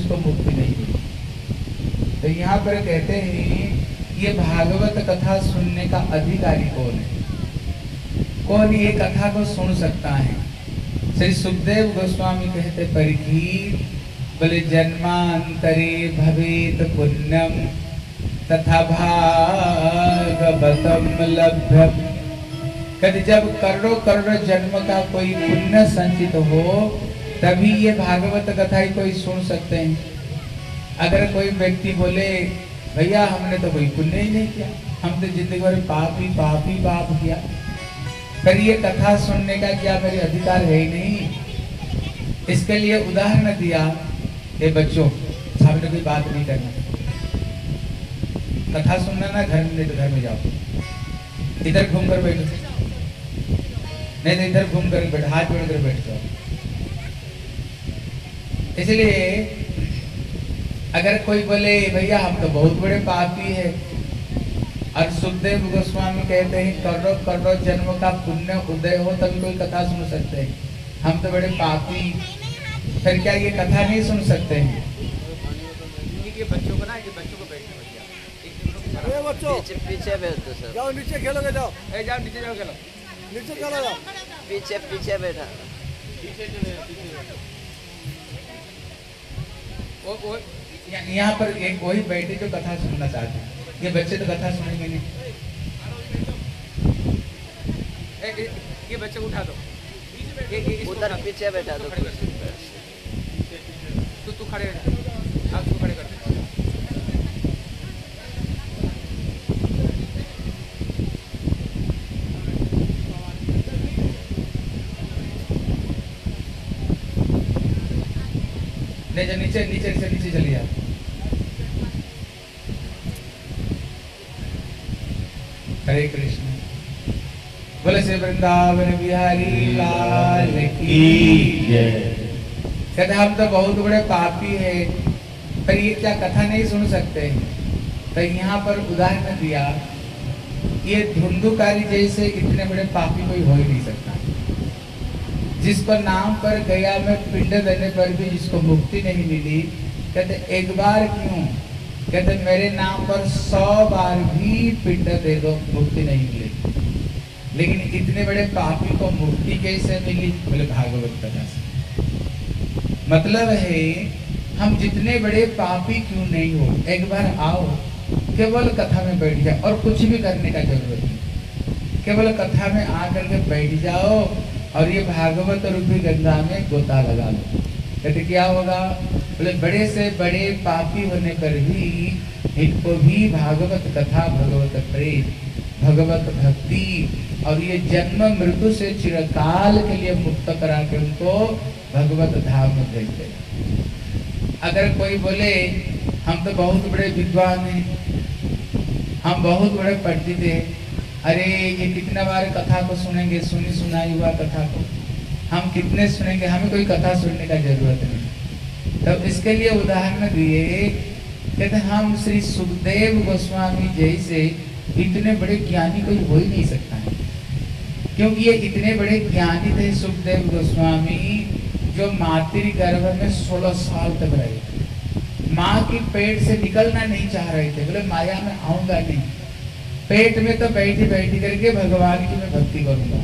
जिसको मुक्ति नहीं मिली। तो यहाँ पर कहते हैं ये भागवत कथा सुनने का अधिकारी कौन है, कौन ये कथा को सुन सकता है। श्री सुखदेव गोस्वामी कहते परीक्षित, बोले जन्मांतरे भवेत पुण्यम तथा भागवतम लभ्यम। कहते जब करोड़ों करोड़ों जन्म का कोई पुण्य संचित हो तभी ये भागवत कथा ही कोई सुन सकते हैं। अगर कोई व्यक्ति बोले भैया हमने तो कोई पुण्य ही नहीं किया, हम तो जिंदगी भर पाप ही पाप किया, फिर ये कथा सुनने का क्या मेरे अधिकार है ही नहीं। इसके लिए उदाहरण दिया, ये बच्चों सामने कोई बात नहीं करना, कथा सुनना ना घर में, तो घर में जाओ, इधर घूम कर बैठो, नहीं तो इधर घूम कर बैठ, हाथ जोड़ कर बैठ जाओ। इसलिए अगर कोई बोले भैया हम तो बहुत बड़े पापी है, और सुखदेव गोस्वामी कहते हैं करोड़ों करोड़ों जन्म का पुण्य उदय हो तभी कोई कथा सुन सकते हैं, हम तो बड़े पापी, फिर क्या ये कथा नहीं सुन सकते हैं। ये बच्चों को ना, ये बच्चों को बैठने भैया, बच्चों पीछे बैठो सर, जाओ नीचे खेलोगे, जाओ जाओ नीचे जाओ, खेलो नीचे चलो, जाओ पीछे बैठा, वो यहाँ पर एक वही बैठे जो कथा सुनना चाहते हैं, ये बच्चे तो कथा सुनेंगे नहीं। ये बच्चे उठा दो, उधर पीछे बैठा दो, तू खड़े हो, आप तू खड़े कर। नीचे नीचे नीचे नीचे चलिए आप। हरे कृष्ण, बोले श्री वृंदावन बिहारी लाल की जय। कहते हम तो बहुत बड़े पापी है, पर ये क्या कथा नहीं सुन सकते। तो यहाँ पर उदाहरण दिया, ये धुंधुकारी जैसे इतने बड़े पापी कोई हो ही नहीं सकता, जिसको नाम पर गया में पिंड देने पर भी जिसको मुक्ति नहीं मिली। कहते एक बार क्यों, कहते मेरे नाम पर 100 बार भी पिंड दे दो मुक्ति नहीं मिलेगी। लेकिन इतने बड़े पापी को मुक्ति कैसे मिली, बोले भागवत कथा से। मतलब है हम जितने बड़े पापी क्यों नहीं हो, एक बार आओ, केवल कथा में बैठ जाओ और कुछ भी करने का जरूरत नहीं, केवल कथा में आकर के बैठ जाओ और ये भागवत रूपी गंगा में गोता लगा लो। कहते क्या होगा, बोले बड़े से बड़े पापी होने पर भी इनको भी भागवत कथा, भगवत प्रेम, भगवत भक्ति और ये जन्म मृत्यु से चिरकाल के लिए मुक्त करा के उनको भगवत धाम में भेज देगा। अगर कोई बोले हम तो बहुत बड़े विद्वान हैं, हम बहुत बड़े पंडित हैं, अरे ये कितना बार कथा को सुनेंगे, सुनी सुनाई हुआ कथा को हम कितने सुनेंगे, हमें कोई कथा सुनने का जरूरत नहीं। तो इसके लिए उदाहरण दिए, कहते हम श्री सुखदेव गोस्वामी जैसे इतने बड़े ज्ञानी कोई हो ही नहीं सकता है, क्योंकि ये इतने बड़े ज्ञानी थे सुखदेव गोस्वामी जो मातृ गर्भ में 16 साल तक रहे, माँ की पेट से निकलना नहीं चाह रहे थे, बोले माया में आऊंगा नहीं, पेट में तो बैठी बैठी करके भगवान की मैं भक्ति करूंगा।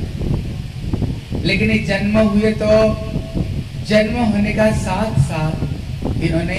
लेकिन ये जन्म हुए तो जन्म होने का साथ साथ इन्होंने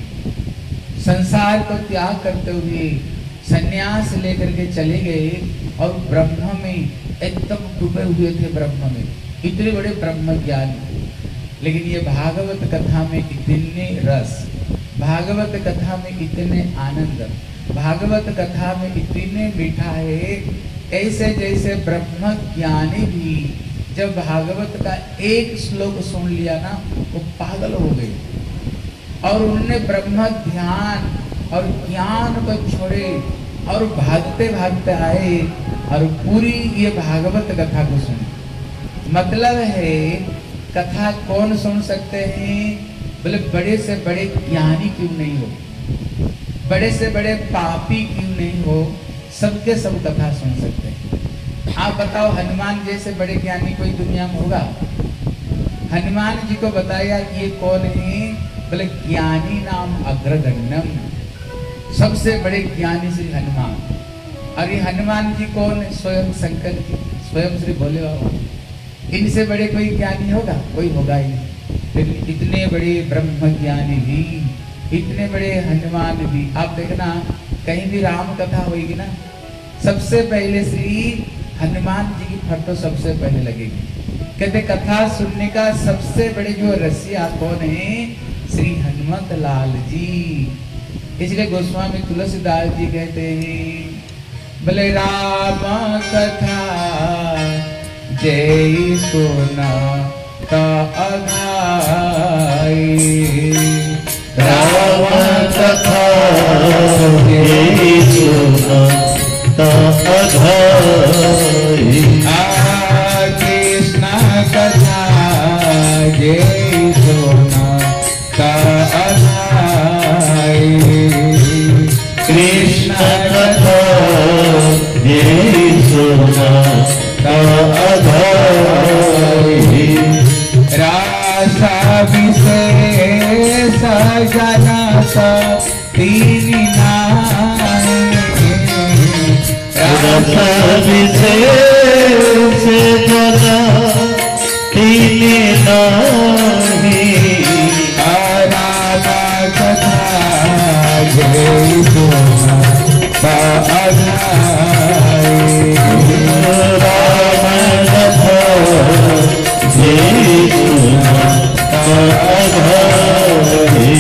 संसार को त्याग करते हुए सन्यास लेकर के चले गए और ब्रह्म में एकदम डूबे हुए थे, ब्रह्म में इतने बड़े ब्रह्म ज्ञानी। लेकिन ये भागवत कथा में इतने रस, भागवत कथा में इतने आनंद, भागवत कथा में इतने मीठा है, ऐसे जैसे ब्रह्म ज्ञानी भी जब भागवत का एक श्लोक सुन लिया ना वो पागल हो गए और उन्होंने ब्रह्म ध्यान और ज्ञान को छोड़े और भागते भागते आए और पूरी ये भागवत कथा को सुनी। मतलब है कथा कौन सुन सकते हैं, बोले बड़े से बड़े ज्ञानी क्यों नहीं हो, बड़े से बड़े पापी क्यों नहीं हो, सबके सब कथा सुन सकते हैं। आप बताओ हनुमान जैसे बड़े ज्ञानी कोई दुनिया में होगा? हनुमान जी को बताया ये कौन है, बोले ज्ञानी नाम अग्रगण्यम, सबसे बड़े ज्ञानी श्री हनुमान। और ये हनुमान जी कौन है? स्वयं शंकर जी, स्वयं श्री भोले बाबा। इनसे बड़े कोई ज्ञानी होगा? कोई होगा ही नहीं। फिर इतने बड़े ब्रह्म ज्ञानी भी, इतने बड़े हनुमान भी। आप देखना कहीं भी राम कथा होगी ना, सबसे पहले श्री हनुमान जी की फोटो सबसे पहले लगेगी। कहते कथा सुनने का सबसे बड़े जो रसिया कौन है? श्री हनुमत लाल जी। इसलिए गोस्वामी तुलसीदास जी कहते हैं, बोले राम कथा जय सुना का अघाई, राम कथा जय सुना का अघाई, कृष्ण कथा जय सुना का अघाई, कृष्ण कथा जय सुना का अघाई, रासा विशेष जनता तीन नाई, रासा विशेष जना तीन नाई, राम कथा जय सुना का अघाई, राम कथा जय सुना का अघाई।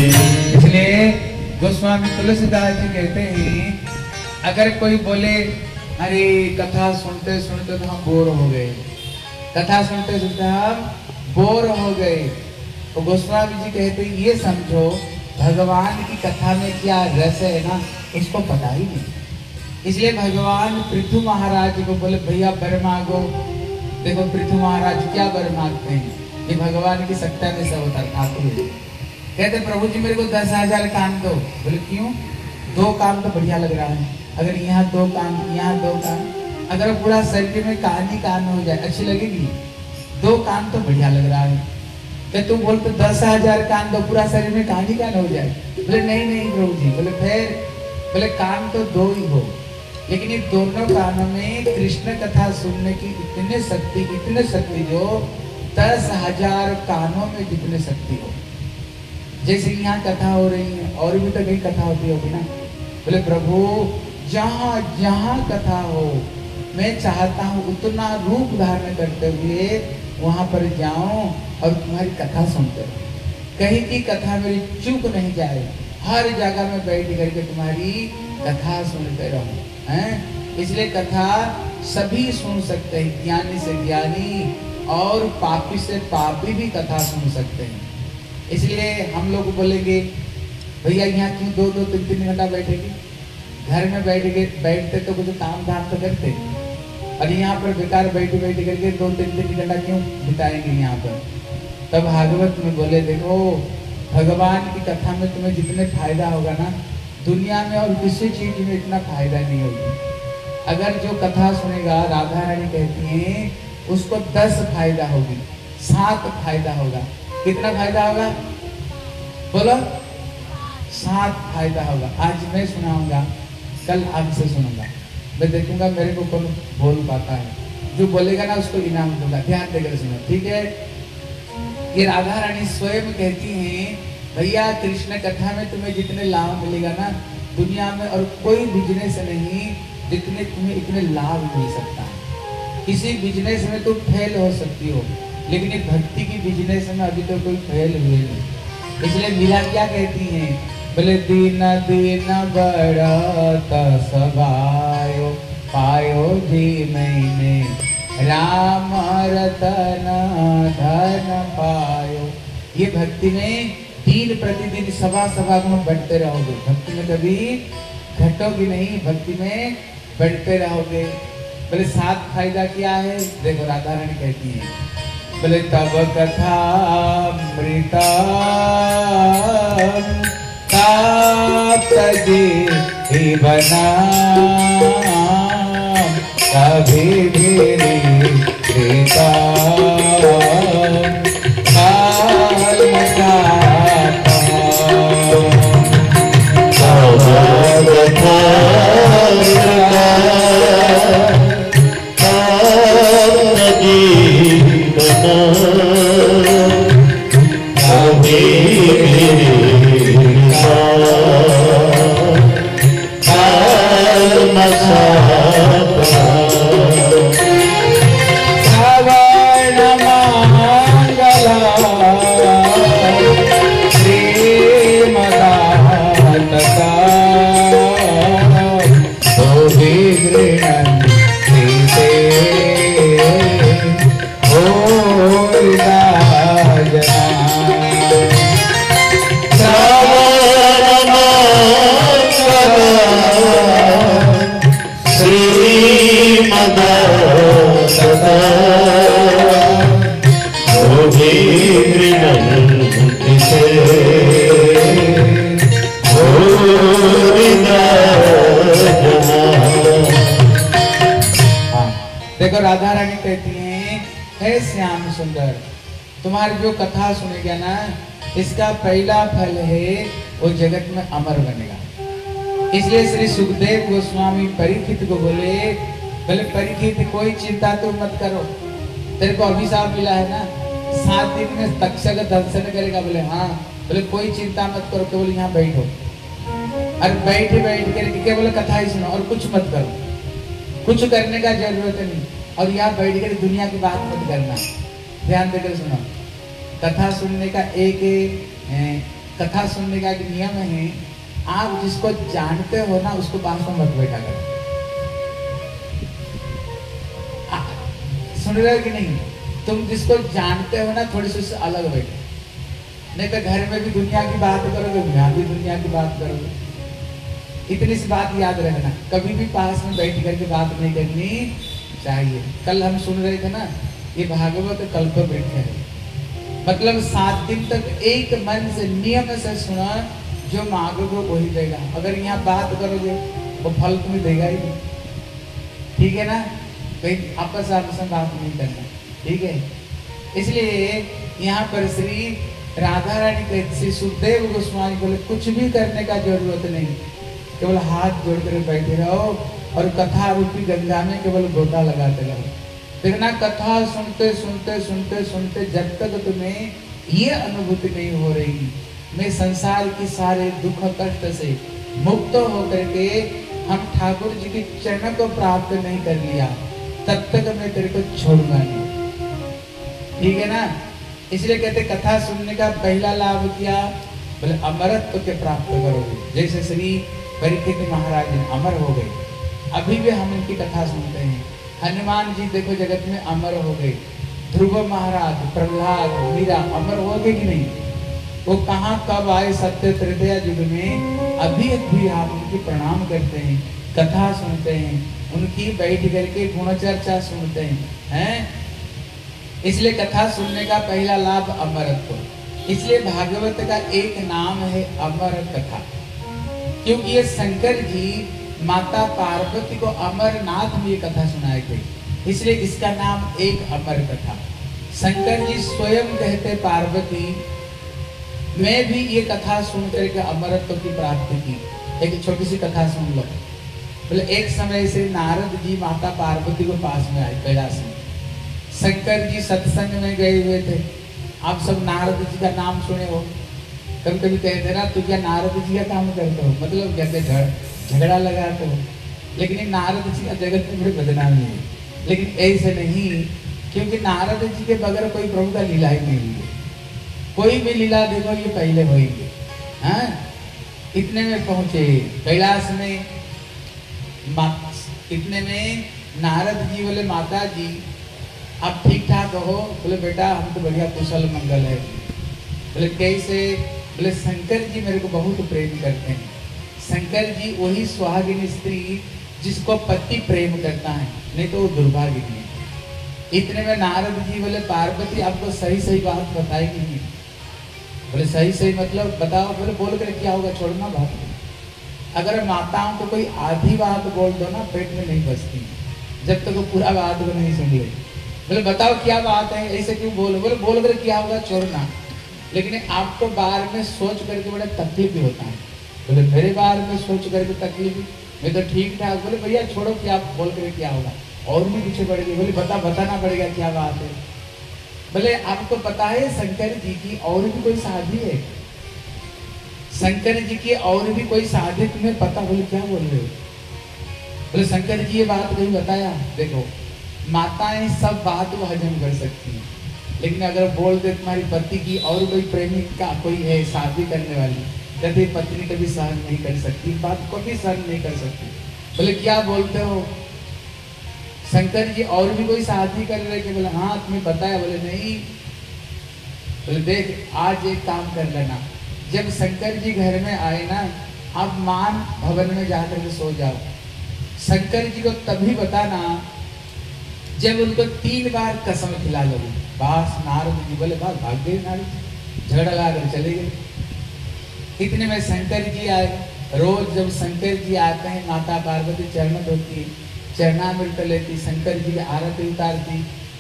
इसलिए गोस्वामी तुलसीदास जी कहते हैं, अगर कोई बोले अरे कथा सुनते सुनते तो हम बोर हो गए, कथा सुनते सुनते हम बोर हो गए, तो गोस्वामी जी कहते हैं ये समझो भगवान की कथा में क्या रस है ना, इसको पता ही नहीं। इसलिए भगवान पृथु महाराज को बोले भैया वर मांगो। देखो पृथु महाराज क्या वर मांगते हैं, ये भगवान की सत्ता में सब होता ठाकुर। कहते प्रभु जी मेरे को 10,000 काम दो। बोले क्यों? 2 काम तो बढ़िया लग रहा है, अगर यहाँ 2 काम, यहाँ 2 काम, अगर पूरा शरीर में कहानी कान हो जाए अच्छी लगेगी? 2 काम तो बढ़िया लग रहा है। क्या तुम बोलते 10,000 कान दो, पूरा शरीर में कहानी कान हो जाए? बोले नहीं नहीं प्रभु जी। बोले फिर? बोले काम तो 2 ही हो, लेकिन इन दोनों कानों में कृष्ण कथा सुनने की इतने शक्ति जो 10,000 कानों में जितने शक्ति हो। जैसे यहाँ कथा हो रही है, और भी तो कहीं कथा होती होगी ना। बोले प्रभु जहाँ जहाँ कथा हो, मैं चाहता हूँ उतना रूप धारण करते हुए वहां पर जाऊं और तुम्हारी कथा सुनते रहो, कहीं की कथा मेरी चूक नहीं जाए, हर जगह में बैठ करके तुम्हारी कथा सुनते रहो हैं। इसलिए कथा सभी सुन सकते हैं, ज्ञानी से ज्ञानी और पापी से पापी भी कथा सुन सकते हैं। इसलिए हम लोग बोलेंगे भैया यहाँ क्यों 2-2, 3-3 घंटा बैठेगी? घर में बैठते तो कुछ काम धाम तो करते, और यहाँ पर बेकार बैठ करके 2-3 घंटा क्यों बिताएंगे यहाँ पर? तब भागवत में बोले देखो भगवान की कथा में तुम्हें जितने फायदा होगा ना, दुनिया में और किसी चीज में इतना फायदा नहीं होगा। अगर जो कथा सुनेगा, राधा रानी कहती हैं उसको 10 फायदा होगी, 7 फायदा होगा। कितना फायदा होगा बोलो? 7 फायदा होगा। आज मैं सुनाऊंगा, कल आपसे सुनूंगा, मैं देखूंगा मेरे को कौन बोल पाता है, जो बोलेगा ना उसको इनाम दूंगा। ध्यान देकर सुनो, ठीक है? ये राधा रानी स्वयं कहती हैं भैया कृष्ण कथा में तुम्हें जितने लाभ मिलेगा ना, दुनिया में और कोई बिजनेस नहीं जितने तुम्हें इतने लाभ मिल सकता है। किसी बिजनेस में तुम फेल हो सकती हो, लेकिन ये भक्ति की बिजनेस में अभी तो कोई फेल हुए नहीं। इसलिए मीरा क्या कहती हैं? बोले दीन दीन बढ़त सबायो पायो जी मैंने राम रतन धन पायो। ये भक्ति में दिन प्रतिदिन सभा में बढ़ते रहोगे, भक्ति में कभी घटोगी नहीं, भक्ति में बढ़ते रहोगे। बोले 7 फायदा क्या है? देखो राधा रानी कहती है, बोले तब कथा मृता तजे बना कभी भी देता है श्याम सुंदर। तुम्हारी जो कथा सुनेगा ना, इसका पहला फल है वो जगत में अमर बनेगा। इसलिए श्री सुखदेव गोस्वामी परीक्षित को बोले परीक्षित कोई चिंता तो मत करो, तेरे को अभिशाप मिला है ना, 7 दिन में तक्षक दर्शन करेगा। बोले हाँ। बोले कोई चिंता मत करो, केवल यहाँ बैठो और बैठ कर केवल कथा ही सुनो और कुछ मत करो, कुछ करने का जरूरत नहीं। और यहाँ बैठ कर दुनिया की बात मत करना, ध्यान देकर सुनो। कथा सुनने का एक नियम है, आप जिसको जानते हो ना उसको पास में मत बैठा करो। सुन रहे हो कि नहीं? तुम जिसको जानते हो ना थोड़ी सी उससे अलग बैठो, नहीं तो घर में भी दुनिया की बात करोगे, यहाँ भी दुनिया की बात करोगे। इतनी सी बात याद रखना, कभी भी पास में बैठ करके बात नहीं करनी चाहिए। कल हम सुन रहे थे ना, ये भागवत कल्प वृक्ष है, मतलब 7 दिन तक एक मन से नियम से सुना, जो मांगोगे वही देगा। अगर यहाँ बात करोगे वो फल तुम्हें देगा ही नहीं, ठीक है ना? कहीं आपस में बात नहीं करना, ठीक है? इसलिए यहाँ पर श्री राधा रानी के श्री सुखदेव गोस्वामी बोले कुछ भी करने का जरूरत नहीं, केवल हाथ जोड़ कर बैठे रहो और कथा रूपी गंगा में केवल गोता लगाते रहो। देखना, कथा सुनते सुनते सुनते सुनते जब तक तुम्हें ये अनुभूति नहीं हो रही मैं संसार की सारे दुख कष्ट से मुक्त होकर के हम ठाकुर जी के चरण को प्राप्त नहीं कर लिया, तब तक मैं तेरे को छोड़ूंगा नहीं, ठीक है ना? इसलिए कहते कथा सुनने का पहला लाभ क्या? बोले अमरत्व के प्राप्त करोगे। जैसे श्री परीक्षित महाराज अमर हो गए, अभी भी हम इनकी कथा सुनते हैं। हनुमान जी देखो जगत में अमर हो गए, ध्रुव महाराज, प्रहलाद, मीरा अमर हो गए कि नहीं? वो कहाँ कब आए? सत्य त्रेतया युग में। अभी भी आप उनकी प्रणाम करते हैं, कथा सुनते हैं, उनकी बैठ करके गुण चर्चा सुनते हैं। इसलिए कथा सुनने का पहला लाभ अमरत्व। इसलिए भागवत का एक नाम है अमर कथा, क्योंकि ये शंकर जी माता पार्वती को अमरनाथ में ये कथा सुनाए थे, इसलिए इसका नाम एक अमर कथा। शंकर जी स्वयं कहते पार्वती मैं भी ये कथा सुन करके अमरत्व की प्राप्ति की। एक छोटी सी कथा सुन लो। बोले एक समय से नारद जी माता पार्वती को पास में आए कैलाश में। शंकर जी सत्संग में गए हुए थे। आप सब नारद जी का नाम सुने हो, कभी कभी कहते ना तू क्या नारद जी का काम करते हो, मतलब कैसे झगड़ा लगाते हो। लेकिन ये नारद जी का जगत में बड़े बदनामी है, लेकिन ऐसे नहीं, क्योंकि नारद जी के बगैर कोई प्रभु का लीला ही नहीं हुई। कोई भी लीला देखो ये पहले होगी। हाँ, इतने में पहुंचे कैलाश में। इतने में नारद जी बोले माता जी आप ठीक ठाक हो? बोले बेटा हम तो बढ़िया कुशल मंगल है। बोले कैसे? बोले शंकर जी मेरे को बहुत प्रेम करते हैं। शंकर जी वही सुहागिन स्त्री जिसको पति प्रेम करता है, नहीं तो वो दुर्भाग्यनी है। इतने में नारद जी बोले पार्वती आपको सही सही बात बताई कि नहीं? बोले सही सही मतलब बताओ। बोले बोल कर क्या होगा, छोड़ना बात नहीं। अगर माताओं को कोई आधी बात बोल दो ना पेट में नहीं बसती, जब तक वो पूरा बात को नहीं सुन ले। बोले बताओ क्या बात है, ऐसे क्यों बोलो? बोले बोल कर क्या होगा, छोड़ना। लेकिन आपको बार में सोच करके बड़ा तकलीफ भी होता है। बोले मेरे बार में सोच करके तकलीफ, मैं तो ठीक ठाक। बोले भैया छोड़ो, क्या बोल कर क्या होगा, और भी पीछे बढ़ गए। बोले बताना पड़ेगा क्या बात है। बोले आपको पता है शंकर जी की और भी कोई साधी है? शंकर जी की और भी कोई साधी तुम्हें पता? बोले क्या बोल रहे हो? बोले शंकर जी ये बात नहीं बताया। देखो माताएं सब बात को हजम कर सकती हैं, लेकिन अगर बोल दे तुम्हारी पति की और कोई प्रेमिका कोई है शादी करने वाली, कहते पत्नी कभी सहन नहीं कर सकती, बात को भी सहन नहीं कर सकती। बोले क्या बोलते हो? शंकर जी और भी कोई शादी कर रहे थे? बोले हाँ तुम्हें पता है? बोले नहीं। बोले देख आज एक काम कर लेना, जब शंकर जी घर में आए ना आप मान भवन में जाकर के सो जाओ। शंकर जी को तभी बताना जब उनको 3 बार कसम खिला लोगे। बस नारद जी बोले बस भाग गए नारद जी, झगड़ा लगाकर चले गए। इतने में शंकर जी आए। रोज जब शंकर जी आते हैं माता पार्वती चरण धोती, चरणामृत लेती, शंकर जी की आरती उतारती,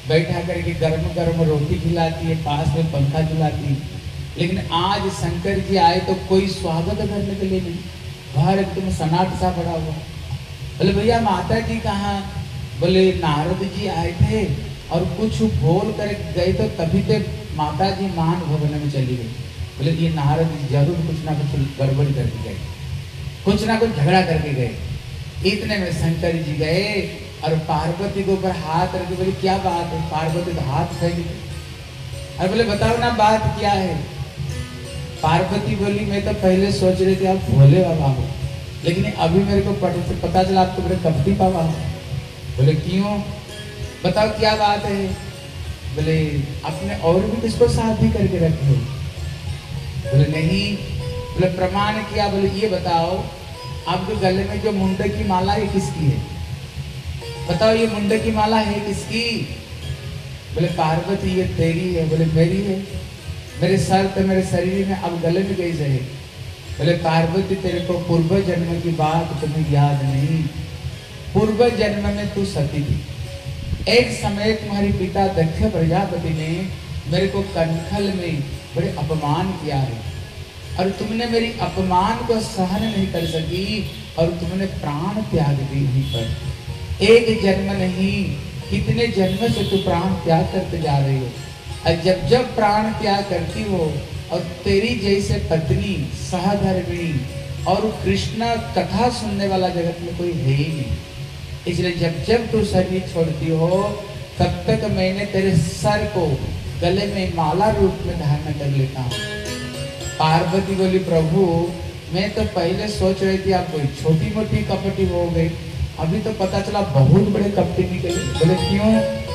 बैठा करके गर्म गर्म रोटी खिलाती है, पास में पंखा चलाती है। लेकिन आज शंकर जी आए तो कोई स्वागत करने के लिए नहीं, घर एकदम सन्नाटा सा पड़ा हुआ। बोले भैया माता जी कहाँ? बोले नारद जी आए थे और कुछ बोल कर गए तो तभी तो माता जी मान भवन में चली गई। बोले ये नारद जी जरूर कुछ ना कुछ गड़बड़ करके गए, कुछ ना कुछ झगड़ा करके गए। इतने में शंकर जी गए और पार्वती के ऊपर हाथ रखे। बोले क्या बात है? पार्वती तो हाथ फेंक दी और बोले बताओ ना बात क्या है? पार्वती बोली मैं तो पहले सोच रही थी आप भोले बाबा हो, लेकिन अभी मेरे को पता चला आप तो बड़े कपटी बाबा हो। बोले क्यों? बताओ क्या बात है? बोले आपने और भी किसको शादी करके रखे हो? बोले नहीं। बोले प्रमाण किया? बोले ये बताओ आपके गले में जो मुंडे की माला है किसकी है? बताओ ये मुंडे की माला है किसकी? बोले पार्वती ये तेरी है। बोले मेरी है? मेरे सर तो मेरे शरीर में अब गले में कैसे है? बोले पार्वती तेरे को पूर्व जन्म की बात तुम्हें याद नहीं। पूर्व जन्म में तू सती थी। एक समय तुम्हारे पिता दक्ष प्रजापति ने मेरे को कनखल में बड़े अपमान किया है और तुमने मेरी अपमान को सहन नहीं कर सकी और तुमने प्राण त्याग दी वहीं पर। एक जन्म नहीं कितने जन्म से तू प्राण त्याग करते जा रही हो। और जब जब प्राण त्याग करती हो और तेरी जैसे पत्नी सहधर्मिणी और कृष्ण कथा सुनने वाला जगत में कोई है ही नहीं, इसलिए जब जब तू शरीर छोड़ती हो तब तक मैंने तेरे सर को गले में माला रूप में धारण कर लेता हूँ। पार्वती बोली प्रभु मैं तो पहले सोच रही थी आप कोई छोटी मोटी कपटी हो गई, अभी तो पता चला बहुत बड़े कपटी निकले। बोले क्यों?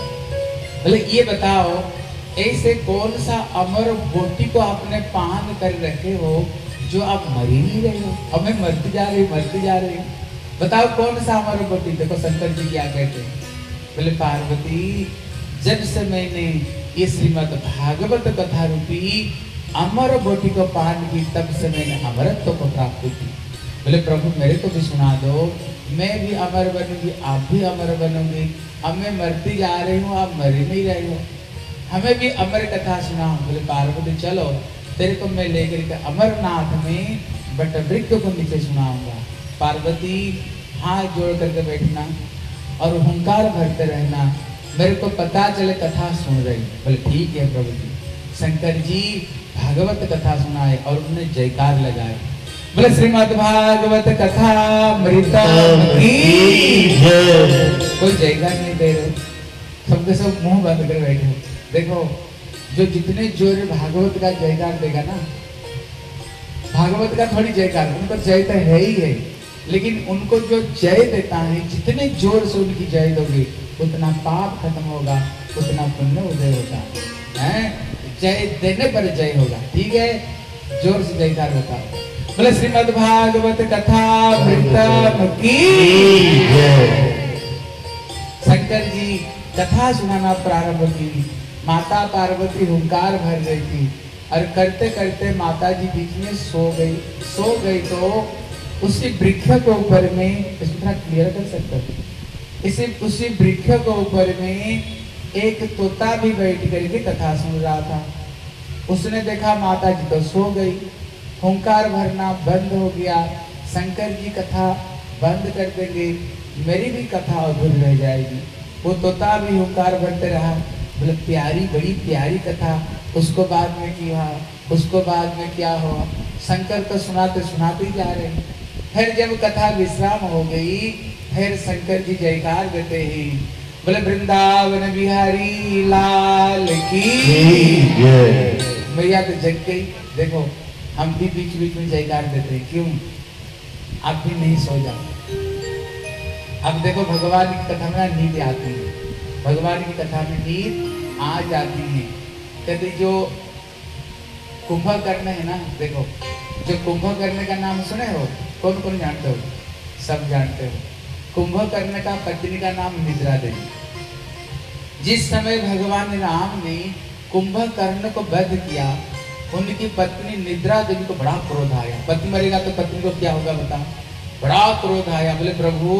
बोले ये बताओ ऐसे कौन सा अमर बोटी को आपने पान कर रखे हो जो आप मर ही नहीं रहे हो? अब मैं मरती जा रही हूँ। बताओ कौन सा अमर बोटी? देखो शंकर जी क्या कहते हैं। बोले पार्वती जब से मैंने ये श्रीमद् भागवत कथा रूपी अमर बोटी को पान की तब से मैंने अमरत्व को प्राप्त की। बोले प्रभु मेरे को भी सुना दो, मैं भी अमर बनूंगी, आप भी अमर बनोगे। अब मैं मरती जा रही हूँ, आप मर ही नहीं रहे हो, हमें भी अमर कथा सुनाओ। बोले पार्वती चलो तेरे को मैं लेकर के अमरनाथ में बट वृक्ष को नीचे सुनाऊंगा। पार्वती हाथ जोड़ करके बैठना और हुंकार भरते रहना, मेरे को पता चले कथा सुन रही। बोले ठीक है प्रभु जी। शंकर जी भागवत कथा सुनाए और उन्होंने जयकार लगाए। बोले श्रीमद् भागवत कथा अमृतम की जय। कोई जयकार नहीं दे रहे, सबके सब मुंह बंद कर बैठे हो। देखो जो जितने जोर भागवत का जयकार देगा ना, भागवत का थोड़ी जयकार, उनको जय तो है ही है, लेकिन उनको जो जय देता है जितने जोर से उनकी जय दोगे उतना पाप खत्म होगा, उतना पुण्य उदय होगा। है जय देने पर जय होगा। ठीक है जोर से जयकार बताओ। बोले श्रीमद् भागवत कथा अमृतम की जय। शंकर जी कथा सुनाना प्रारंभ की। माता पार्वती हुंकार भर गई थी और करते करते माता जी बीच में सो गई तो उसी वृक्ष के ऊपर में, इसको क्लियर कर सकते हो, उसी वृक्ष के ऊपर में एक तोता भी बैठ करके कथा सुन रहा था। उसने देखा माता जी तो सो गई, हुंकार भरना बंद हो गया। शंकर जी कथा बंद कर देंगे, मेरी भी कथा अधूरी रह जाएगी। वो तोता भी हुंकार भरते रहा। बोले प्यारी बड़ी प्यारी कथा, उसको बाद में क्या, उसको बाद में क्या हुआ। शंकर को सुनाते सुनाते ही जा रहे। फिर जब कथा विश्राम हो गई फिर शंकर जी जयकार देते ही बोले वृंदावन बिहारी लाल की जय। मैया तो जग गई। देखो हम भी बीच बीच में जयकार देते हैं, क्यों? आप भी नहीं सो जाओ। अब देखो भगवान की कथा में नींद आती है, भगवान की कथा में नींद आ जाती है। कहते जो कुंभकर्ण है ना, देखो जो कुंभकर्ण का नाम सुने हो, कौन कौन जानते हो? सब जानते हो। कुंभकर्ण का पत्नी का नाम निद्रा देवी। जिस समय भगवान राम ने कुंभकर्ण को वध किया, उनकी पत्नी निद्रा देवी को बड़ा क्रोध आया। पति मरेगा तो पत्नी को क्या होगा बताओ? बड़ा क्रोध आया। बोले प्रभु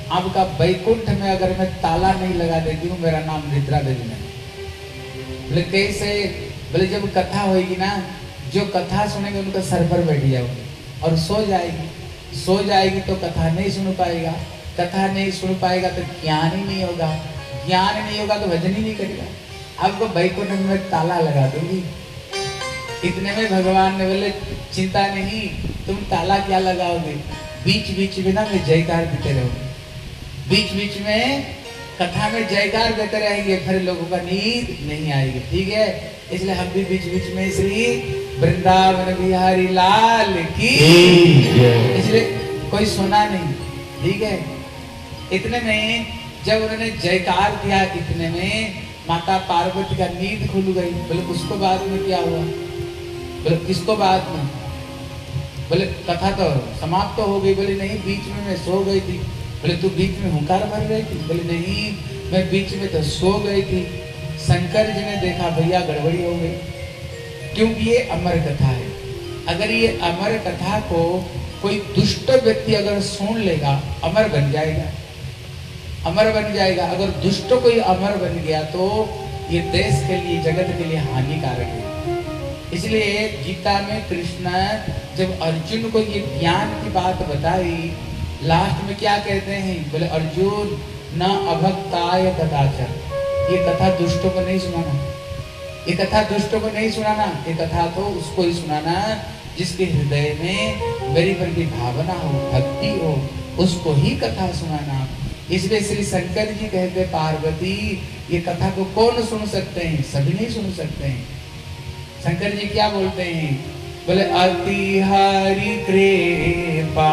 आपका वैकुंठ में अगर मैं ताला नहीं लगा देती हूँ, मेरा नाम निद्रा देवी नहीं। बोले कैसे? बोले जब कथा होगी ना, जो कथा सुनेंगे उनका सर पर बैठ जाओगे और सो जाएगी तो कथा नहीं सुन पाएगा, कथा नहीं सुन पाएगा तो ज्ञान ही नहीं होगा, ज्ञान नहीं होगा तो भजन ही नहीं करेगा। आपको वैकुंठ में ताला लगा दूंगी। इतने में भगवान ने बोले चिंता नहीं, तुम ताला क्या लगाओगे, बीच बीच में ना मैं जयकार देते रहोगे, बीच बीच में कथा में जयकार देते रहेंगे, फिर लोगों का नींद नहीं आएगी। ठीक है, इसलिए हम भी बीच बीच में श्री वृंदावन बिहारी लाल की, इसलिए कोई सुना नहीं। ठीक है, इतने में जब उन्होंने जयकार दिया, इतने में माता पार्वती का नींद खुल गई। बोले उसको बाद में क्या हुआ? बोले किसको बाद में? बोले कथा तो समाप्त हो गई। बोले नहीं, बीच में मैं सो गई थी। बोले तू बीच में हुंकार भर रही थी? बोले नहीं, मैं बीच में तो सो गई थी। शंकर जी ने देखा भैया गड़बड़ी हो गई, क्योंकि ये अमर कथा है। अगर ये अमर कथा को कोई दुष्ट व्यक्ति अगर सुन लेगा, अमर बन जाएगा, अमर बन जाएगा। अगर दुष्ट कोई अमर बन गया तो ये देश के लिए, जगत के लिए हानिकारक है। इसलिए गीता में कृष्ण जब अर्जुन को ये ज्ञान की बात बताई, लास्ट में क्या कहते हैं? बोले अर्जुन न अभक्ताय कदाचर, ये कथा दुष्टों को नहीं सुनाना, ये कथा दुष्टों को नहीं सुनाना, ये कथा तो उसको ही सुनाना जिसके हृदय में मेरी प्रति भावना हो, भक्ति हो, उसको ही कथा सुनाना। इसलिए श्री शंकर जी कहते पार्वती ये कथा को कौन सुन सकते हैं? सभी नहीं सुन सकते हैं। शंकर जी क्या बोलते हैं? बोले अति हरि कृपा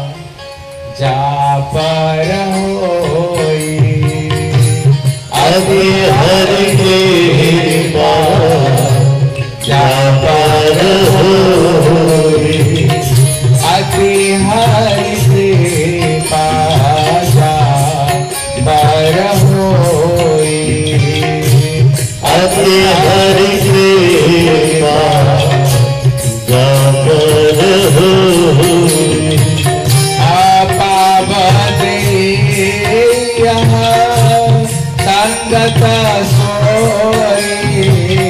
जा पर होई, अति हरि कृपा जा पर होई, अति हरि कृपा जा पर होई, अति हरि कृपा जा पर होई, संगत सोई,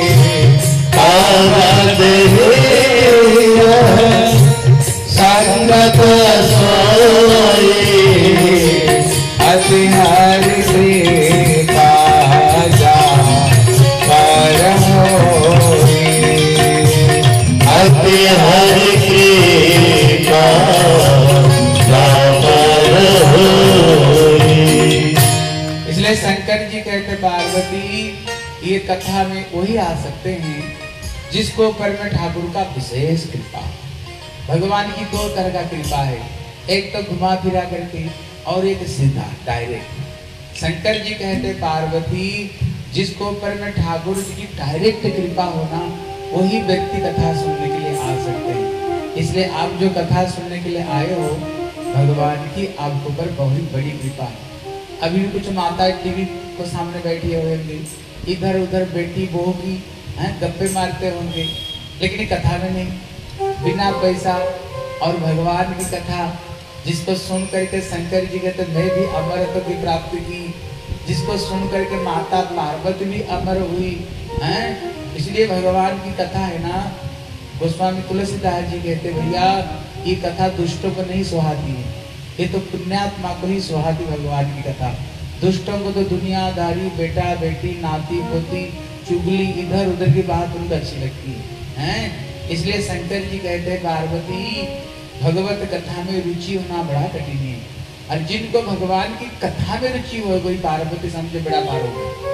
संगत सोई, अति हरि कृपा जा पर होई, अति हरि कृपा जा पर होई। इसलिए शंकर जी कहते पार्वती ये कथा में वही आ सकते हैं जिसको ऊपर में ठाकुर का विशेष कृपा। भगवान की दो तरह का कृपा है, एक तो घुमा फिरा करके और एक सीधा डायरेक्ट। शंकर जी कहते पार्वती जिसको ऊपर में ठाकुर जी की डायरेक्ट कृपा होना, वही व्यक्ति कथा सुनने के लिए आ सकते हैं। इसलिए आप जो कथा सुनने के लिए आए हो, भगवान की आपके ऊपर बहुत बड़ी कृपा है। अभी भी कुछ माता टीवी को सामने बैठी होंगे, इधर उधर बेटी बहू की गप्पे मारते होंगे, लेकिन कथा में नहीं, बिना पैसा और भगवान की कथा जिसको सुन करके शंकर जी कहते मैं भी अमरत्व की प्राप्ति की, जिसको सुन करके माता पार्वती भी अमर हुई हैं। इसलिए भगवान की कथा है ना, गोस्वामी तुलसीदास जी कहते भैया ये कथा दुष्टों को नहीं सुहाती है, ये तो पुण्यात्मा को ही सुहाती भगवान की कथा। दुष्टों को तो दुनियादारी, बेटा बेटी, नाती पोती, चुगली, इधर उधर की बात उनको अच्छी लगती है हैं। इसलिए शंकर जी कहते हैं पार्वती भगवत कथा में रुचि होना बड़ा कठिन है, और जिनको भगवान की कथा में रुचि हो गई पार्वती समझे बड़ा पार हो गया।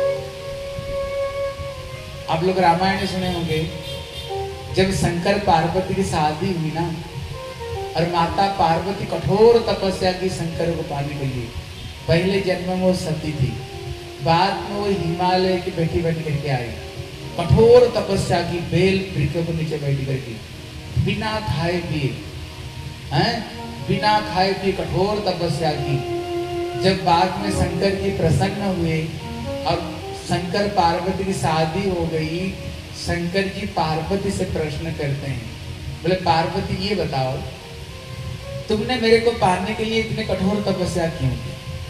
आप लोग रामायण सुने होंगे, जब शंकर पार्वती की शादी हुई ना, और माता पार्वती कठोर तपस्या की शंकर को पाने के लिए। पहले जन्म में वो सती थी, बाद में वो हिमालय की बेटी बन करके आई, कठोर तपस्या की, बेल वृक्षों के नीचे बैठ करके बिना खाए पिए बिना खाए पिए कठोर तपस्या की। जब बाद में शंकर जी प्रसन्न हुए और शंकर पार्वती की शादी हो गई, शंकर जी पार्वती से प्रश्न करते हैं, बोले पार्वती ये बताओ तुमने मेरे को पाने के लिए इतने कठोर तपस्या क्यों की?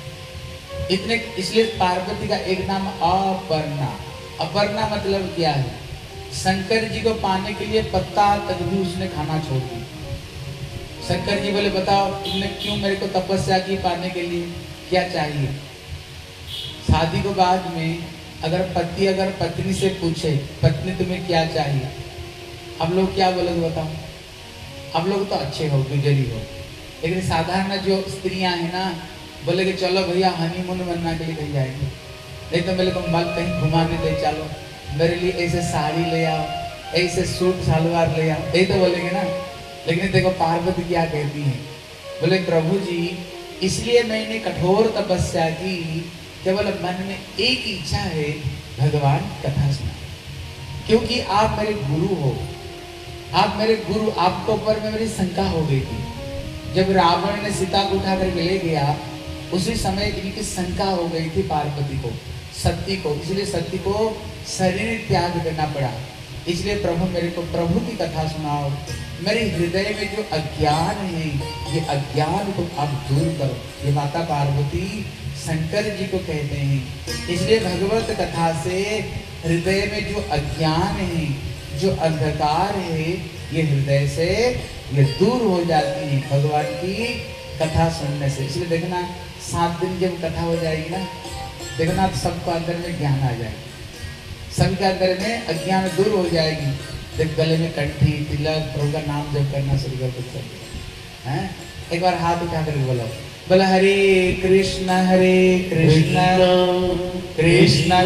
इतने, इसलिए पार्वती का एक नाम अपर्णा। अपर्णा मतलब क्या है? शंकर जी को पाने के लिए पत्ता तक भी उसने खाना छोड़ दी। शंकर जी बोले बताओ तुमने क्यों मेरे को तपस्या की पाने के लिए, क्या चाहिए? शादी को बाद में अगर पति अगर पत्नी से पूछे पत्नी तुम्हें क्या चाहिए, अब लोग क्या बोलोगे बताओ? अब लोग तो अच्छे हो, गुजरी हो, लेकिन साधारण जो स्त्रियां हैं ना बोले कि चलो भैया हनीमून बनना के लिए कहीं जाएंगे, नहीं तो मेरे को मल कहीं घुमाने ले चलो, मेरे लिए ऐसे साड़ी ले आओ, ऐसे सूट सलवार ले आओ, यही तो बोलेंगे ना। लेकिन देखो पार्वती क्या कहती है, बोले प्रभु जी इसलिए मैंने कठोर तपस्या की, केवल मन में एक इच्छा है, भगवान कथा सुना, क्योंकि आप मेरे गुरु हो, आप मेरे गुरु, आपके ऊपर में मेरी शंका हो गई थी। जब रावण ने सीता को उठा करके ले गया उसी समय इनकी शंका हो गई थी पार्वती को, सती को, इसलिए सती को शरीर त्याग करना पड़ा। इसलिए प्रभु मेरे को प्रभु की कथा सुनाओ, मेरे हृदय में जो अज्ञान है ये अज्ञान को आप दूर करो। ये माता पार्वती शंकर जी को कहते हैं। इसलिए भगवत कथा से हृदय में जो अज्ञान है, जो अंधकार है, ये हृदय से ये दूर हो जाती है भगवान की कथा सुनने से। इसलिए देखना 7 दिन जब कथा हो जाएगी ना, देखना सबको अंदर में ज्ञान आ जाएगा, सबके अंदर में अज्ञान दूर हो जाएगी। देख गले में कंठी तिलक प्रभु का नाम जप करना शुरू कर देते हैं। एक बार हाथ उठा कर बोलो, बोला हरे कृष्ण कृष्ण कृष्ण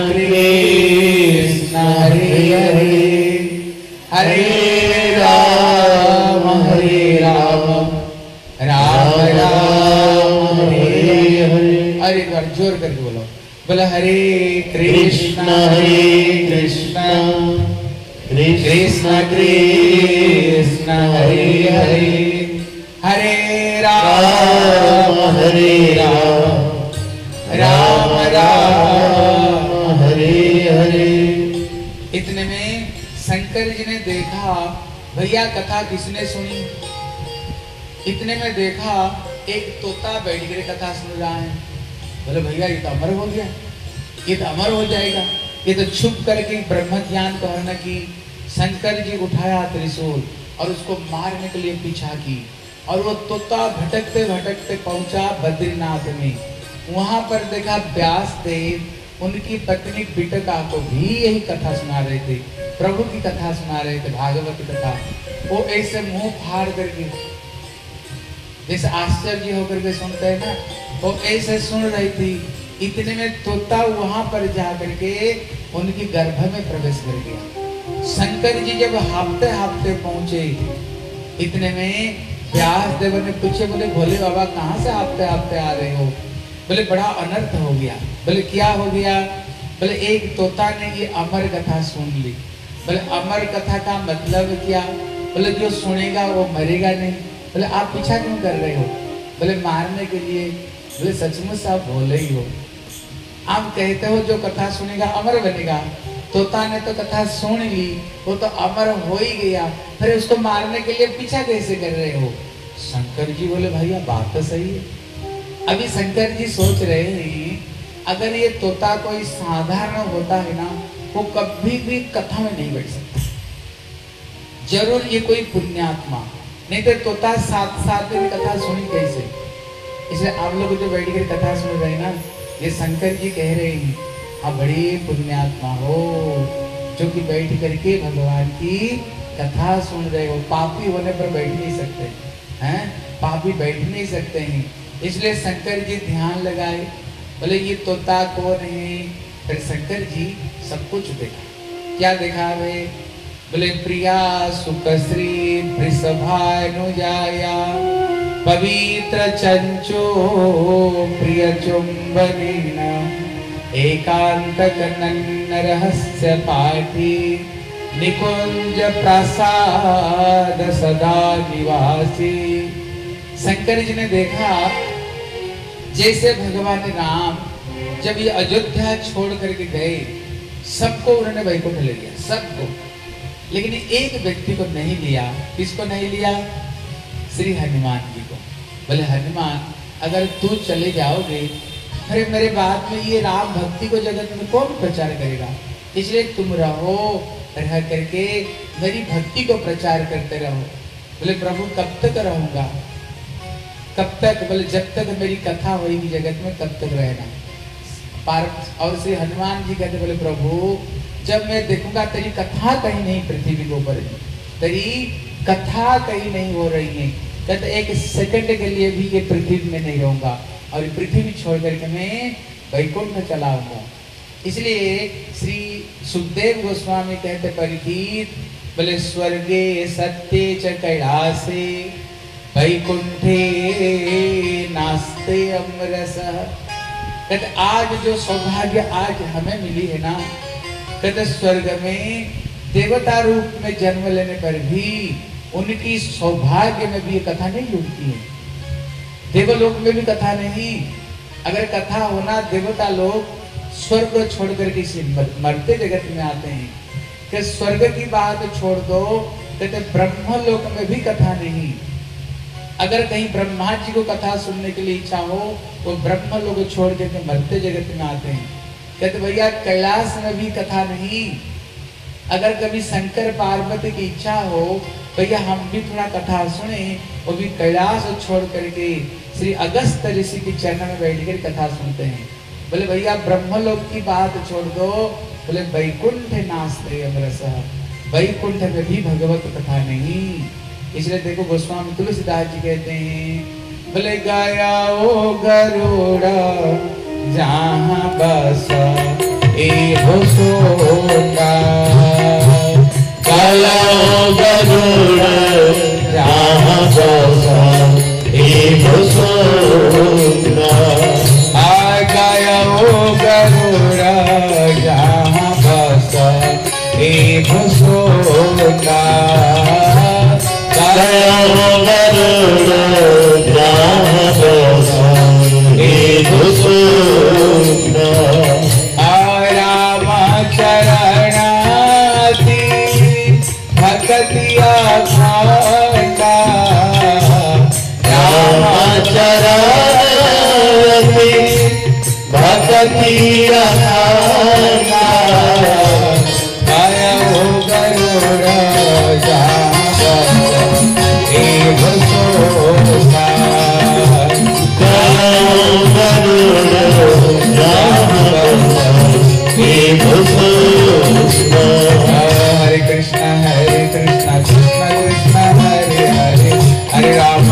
हरे हरे, हरे राम राम राम हरे हरे। और एक बार जोर करके बोलो, बोला हरे कृष्ण कृष्ण कृष्ण कृष्ण हरे हरे, हरे राम राम राम हरे हरे। इतने में शंकर जी ने देखा भैया कथा किसने सुनी, इतने में देखा एक तोता बैठ कर कथा सुन रहा है। बोले भैया ये तो अमर हो गया, ये तो अमर हो जाएगा, ये तो छुप करके ब्रह्म ज्ञान को हरण की। शंकर जी उठाया त्रिशूल और उसको मारने के लिए पीछा की, और वो तोता भटकते भटकते पहुंचा बद्रीनाथ में। वहां पर देखा व्यास देव उनकी पत्नी पिटका को भी यही कथा सुना रहे थे, प्रभु की कथा सुना रहे थे, भागवत कथा। वो ऐसे मुंह फाड़ करके जैसे आश्चर्य होकर के सुनते हैं ना, वो ऐसे सुन रही थी। इतने में तोता वहां पर जा करके उनकी गर्भ में प्रवेश कर गया। शंकर जी जब हाफते हाफते पहुंचे, इतने में व्यास देव ने पूछे, बोले भोले बाबा कहाँ से हाफते हाफते आ रहे हो? बोले बड़ा अनर्थ हो गया। बोले क्या हो गया? बोले एक तोता ने ये अमर कथा सुन ली। बोले अमर कथा का मतलब क्या? बोले जो सुनेगा वो मरेगा नहीं। बोले आप पीछा क्यों कर रहे हो? बोले मारने के लिए। बोले सचमुच आप भोले ही हो, आप कहते हो जो कथा सुनेगा अमर बनेगा। तोता ने तो कथा सुन ली, वो तो अमर हो ही गया, फिर उसको मारने के लिए पीछा कैसे कर रहे हो? शंकर जी बोले भैया बात तो सही है। अभी शंकर जी सोच रहे हैं अगर ये तोता कोई साधारण होता है ना, वो कभी भी कथा में नहीं बैठ सकता, जरूर ये कोई पुण्यात्मा, नहीं तो तोता 7 दिन कथा सुनी कैसे? इसलिए आप लोग जो बैठ कर कथा सुन रहे हैं ना, ये शंकर जी कह रहे हैं आप बड़ी पुण्यात्मा हो जो कि बैठ करके भगवान की कथा सुन रहे हो। पापी होने पर बैठ नहीं सकते हैं, पापी बैठ नहीं सकते हैं। इसलिए शंकर जी ध्यान लगाए, बोले ये तोता कौन है? फिर शंकर जी सब कुछ देखा। क्या देखा वे? बोले प्रिया सुखश्री वृषभानुजाया पवित्र चंचो प्रिय चुंबनेन एकांतकनन्न रहस्य पाठी निकुंज प्रसाद सदा निवासी। शंकर जी ने देखा जैसे भगवान राम जब ये अयोध्या छोड़ करके गए, सबको उन्होंने वैकुंठ ले लिया, सबको, लेकिन एक व्यक्ति को नहीं लिया। किसको नहीं लिया? श्री हनुमान जी को। बोले हनुमान अगर तू चले जाओगे अरे मेरे बाद में ये राम भक्ति को जगत में कौन प्रचार करेगा, इसलिए तुम रहो, रह करके मेरी भक्ति को प्रचार करते रहो। बोले प्रभु कब तक रहूंगा, कब तक? बोले जब तक मेरी कथा होगी जगत में तब तक रहना। और श्री हनुमान जी कहते बोले प्रभु जब मैं देखूंगा तेरी कथा कहीं नहीं पृथ्वी के ऊपर, तेरी कथा कहीं नहीं हो रही है, कहते एक सेकंड के लिए भी ये पृथ्वी में नहीं रहूंगा और पृथ्वी छोड़ करके मैं वैकुंठ में चला आऊंगा। इसलिए श्री सुखदेव गोस्वामी कहते परीक्षित बोले स्वर्गे सत्ये च कैलासे वैकुंठे नास्ते अमरसः। कहते आज जो सौभाग्य आज हमें मिली है ना, कहते स्वर्ग में देवता रूप में जन्म लेने पर भी उनकी सौभाग्य में भी ये कथा नहीं जुड़ती है। देवलोक में भी कथा नहीं। अगर कथा होना देवता लोग स्वर्ग छोड़ कर किसी मरते जगत में आते हैं, कि स्वर्ग की बात छोड़ दो, कहते ब्रह्म लोक में भी कथा नहीं। अगर कहीं ब्रह्मा जी को कथा सुनने के लिए इच्छा हो तो ब्रह्म लोग छोड़ के मरते जगत में आते हैं। कहते भैया कैलाश में भी कथा नहीं। अगर कभी शंकर पार्वती की इच्छा हो भैया हम भी थोड़ा कथा सुने, वो भी कैलाश छोड़ करके श्री अगस्त ऋषि के चरण में बैठ कर कथा सुनते हैं। बोले भैया ब्रह्म लोक की बात छोड़ दो, बोले वैकुंठ नास्ते अमरसः, वैकुंठ में भी भगवत कथा नहीं। इसलिए देखो गोस्वामी तुलसीदास जी कहते हैं बोले गाया ओ गरुड़ा जहाँ बसा ए भोसोका, गाया ओ गरुड़ा जहाँ बसा ए भोसोका, आ गाया ओ गरुड़ा जहाँ बसा ए भोसोका, गाया ओ गरुड़ा जहाँ बसा ए भोसोका, चरणाति भक्तिया खाका, राम चरणाति भक्तिया खाका, गाया ओ गरुड़ा जहाँ बसा ए भोसोका, गाया ओ गरुड़ा जहाँ बसा ए भोसोका। हरे कृष्णा कृष्णा कृष्णा हरे हरे, हरे राम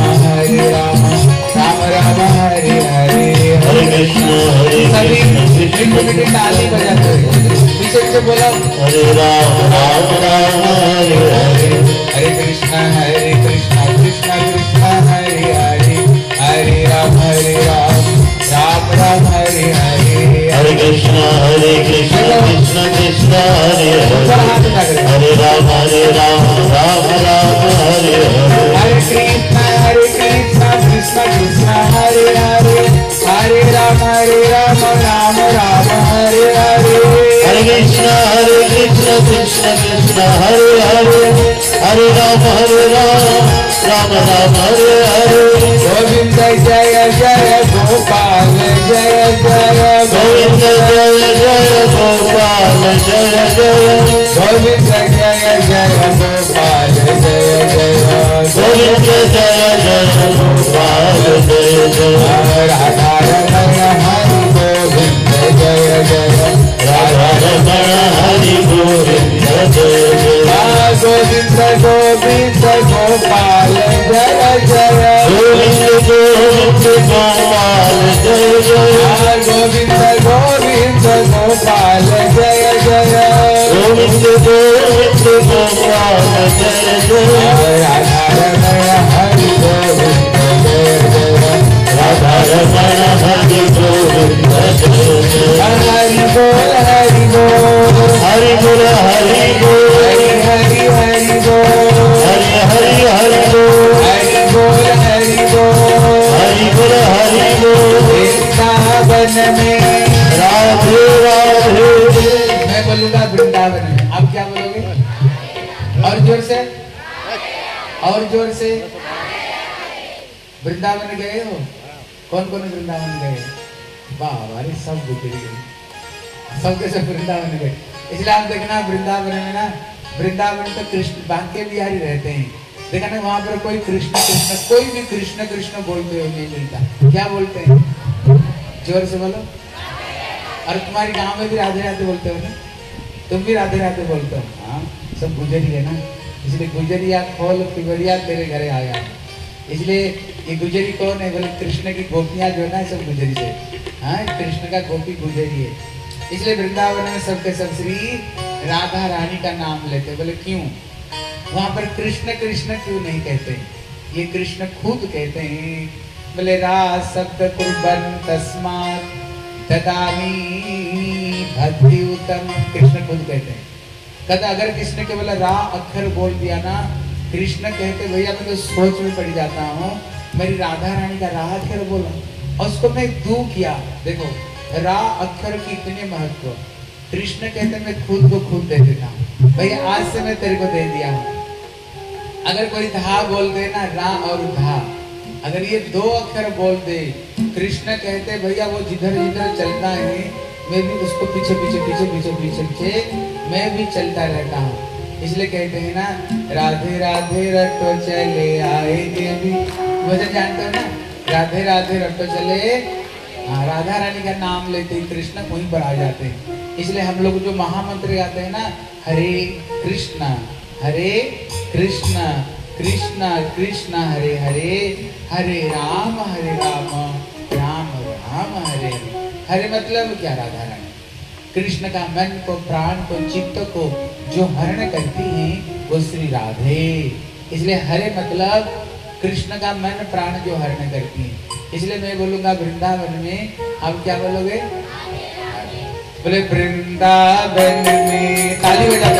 राम राम हरे हरे, हरे कृष्ण सभी कृष्ण मीठी ताली बजाते हुए पीछे से बोलो हरे राम राम राम हरे हरे, हरे कृष्णा कृष्णा कृष्णा हरे हरे, हरे राम राम राम हरे हरे, हरे कृष्ण कृष्ण कृष्ण हरे हरे, हरे राम राम राम हरे हरे, हरे कृष्णा कृष्णा कृष्णा हरे हरे, हरे राम राम राम हरे हरे, हरे कृष्ण कृष्ण कृष्ण हरे हरे, हरे राम राम राम हरे हरे, गोविंद जय जय गोपाल जय जय गोविंद जय जय गोपाल जय जय, गोविंद जय जय गोपाल जय जय, गोविंद जय जय गोपाल जय जय, राधा रमण हरि गोविंद जय जय, राधा रमण हरि गोविंद जय जय, गोविंद गोविंद गोपाल जय जय, गोविंद गोविंद गोपाल जय जय, गोविंद गोविंद गोपाल जय जय, गोविंद गोविंद गोपाल जय जय, राधा रमण हरि गोविंद जय जय, राधा रमण हरि गोविंद जय जय, हरि बोल हरि बोल हरि बोल हरि बोल, हरि हरि बोल हरि हरि हरि बोल, हरि बोल हरि बोल, हरि बोल हरि बोल, वृंदावन में राधे राधे, मैं बोलूंगा वृंदावन में, आप क्या बोलोगे? और जोर से, और जोर से। वृंदावन गए हो? कौन कौन वृंदावन गए? बाबा रे सब गुजर गए, सबके सब वृंदावन गए। इसलिए आप देखना वृंदावन में ना, वृंदावन तो कृष्ण बांके बिहारी रहते हैं, देखा ना वहां पर कोई कृष्ण कृष्ण, कोई भी कृष्ण कृष्ण बोलते हुए नहीं मिलता। क्या बोलते हैं? जोर से बोलो। और तुम्हारे गांव में भी राधे राधे बोलते हो ना, तुम भी राधे राधे बोलते हो। हाँ, सब गुजरी है ना, इसलिए गुजरिया खोल पिबरिया तेरे घरे आ गया। इसलिए ये गुजरी कौन है? बोले कृष्ण की गोपियां जो है ना, सब गुजरी से। हाँ, कृष्ण का गोपी गुजरी है। इसलिए वृंदावन में सबके सब श्री राधा रानी का नाम लेते। बोले क्यों? वहां पर कृष्ण कृष्ण क्यों नहीं कहते? ये कृष्ण खुद कहते हैं। बोले रास शब्द कुर्बन तस्मात् ददामि भक्ति उत्तम। कृष्ण खुद कहते हैं। कहते अगर किसने केवल रा अक्षर बोल दिया ना, कृष्ण कहते भैया मैं तो सोच में पड़ जाता हूँ, मेरी राधा रानी का रा अक्षर बोला और उसको मैं दू किया। देखो रा अक्षर की इतने महत्व। कृष्ण कहते मैं खुद को खुद दे देता हूँ, भैया आज से मैं तेरे को दे दिया हूँ। अगर कोई धा बोल दे ना, रा और धा, अगर ये दो अक्षर बोल दे, कृष्ण कहते भैया वो जिधर जिधर चलता है मैं भी उसको पीछे पीछे पीछे पीछे पीछे पीछे मैं भी चलता रहता हूँ। इसलिए कहते हैं ना, राधे राधे रटो चले आएंगे भी। वजह जानते हो ना, राधे राधे रटो चले। हाँ, राधा रानी का नाम लेते ही कृष्ण वहीं पर आ जाते हैं। इसलिए हम लोग जो महामंत्र गाते हैं ना, हरे कृष्णा कृष्ण कृष्ण हरे हरे, हरे राम राम राम हरे हरे। हरे मतलब क्या? राधा रानी। कृष्ण का मन को, प्राण को, चित्त को जो हरण करती हैं वो श्री राधे। इसलिए हरे मतलब कृष्ण का मन प्राण जो हरण करती हैं। इसलिए मैं बोलूंगा वृंदावन में, आप क्या बोलोगे? बोले वृंदावन में, ताली बजाते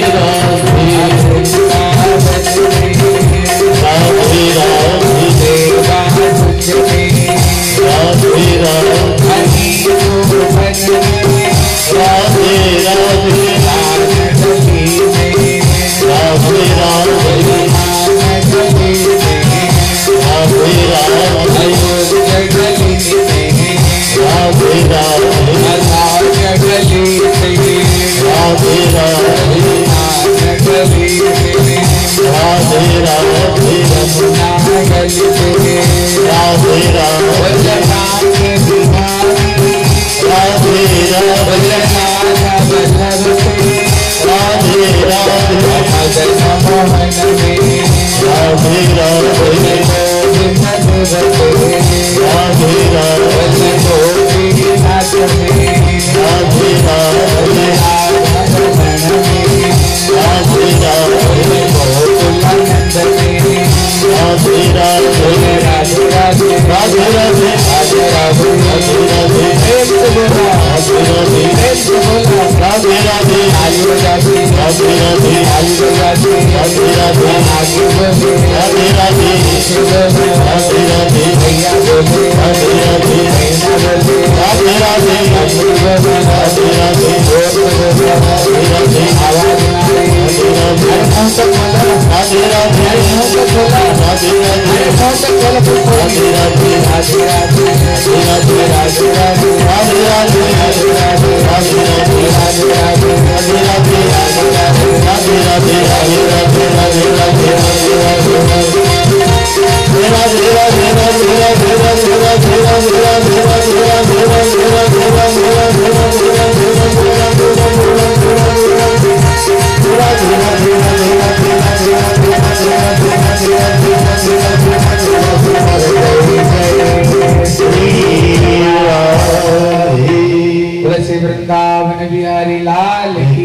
वृंदावन बिहारी लाल की।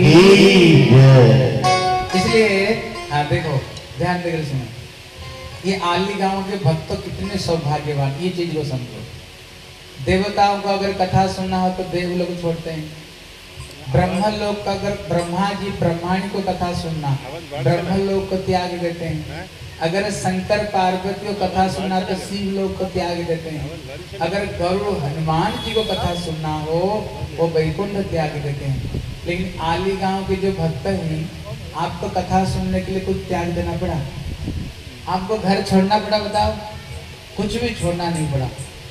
इसलिए हाँ देखो, ध्यान देकर सुनो, ये आली गांव के भक्त कितने सौभाग्यवान, ये चीज को समझो। देवताओं को अगर कथा सुनना हो तो देव लोग छोड़ते हैं। ब्रह्म लोक का अगर ब्रह्मा जी ब्रह्माणी को कथा सुनना, ब्रह्म लोक को त्याग देते हैं। अगर शंकर पार्वती को कथा सुनना तो शिव लोक को त्याग देते हैं। अगर गरुड़ हनुमान जी को कथा सुनना हो वो वैकुंठ त्याग देते हैं। लेकिन आली गांव के जो भक्त हैं, आपको कथा सुनने के लिए कुछ त्याग देना पड़ा? आपको घर छोड़ना पड़ा? बताओ, कुछ भी छोड़ना नहीं पड़ा।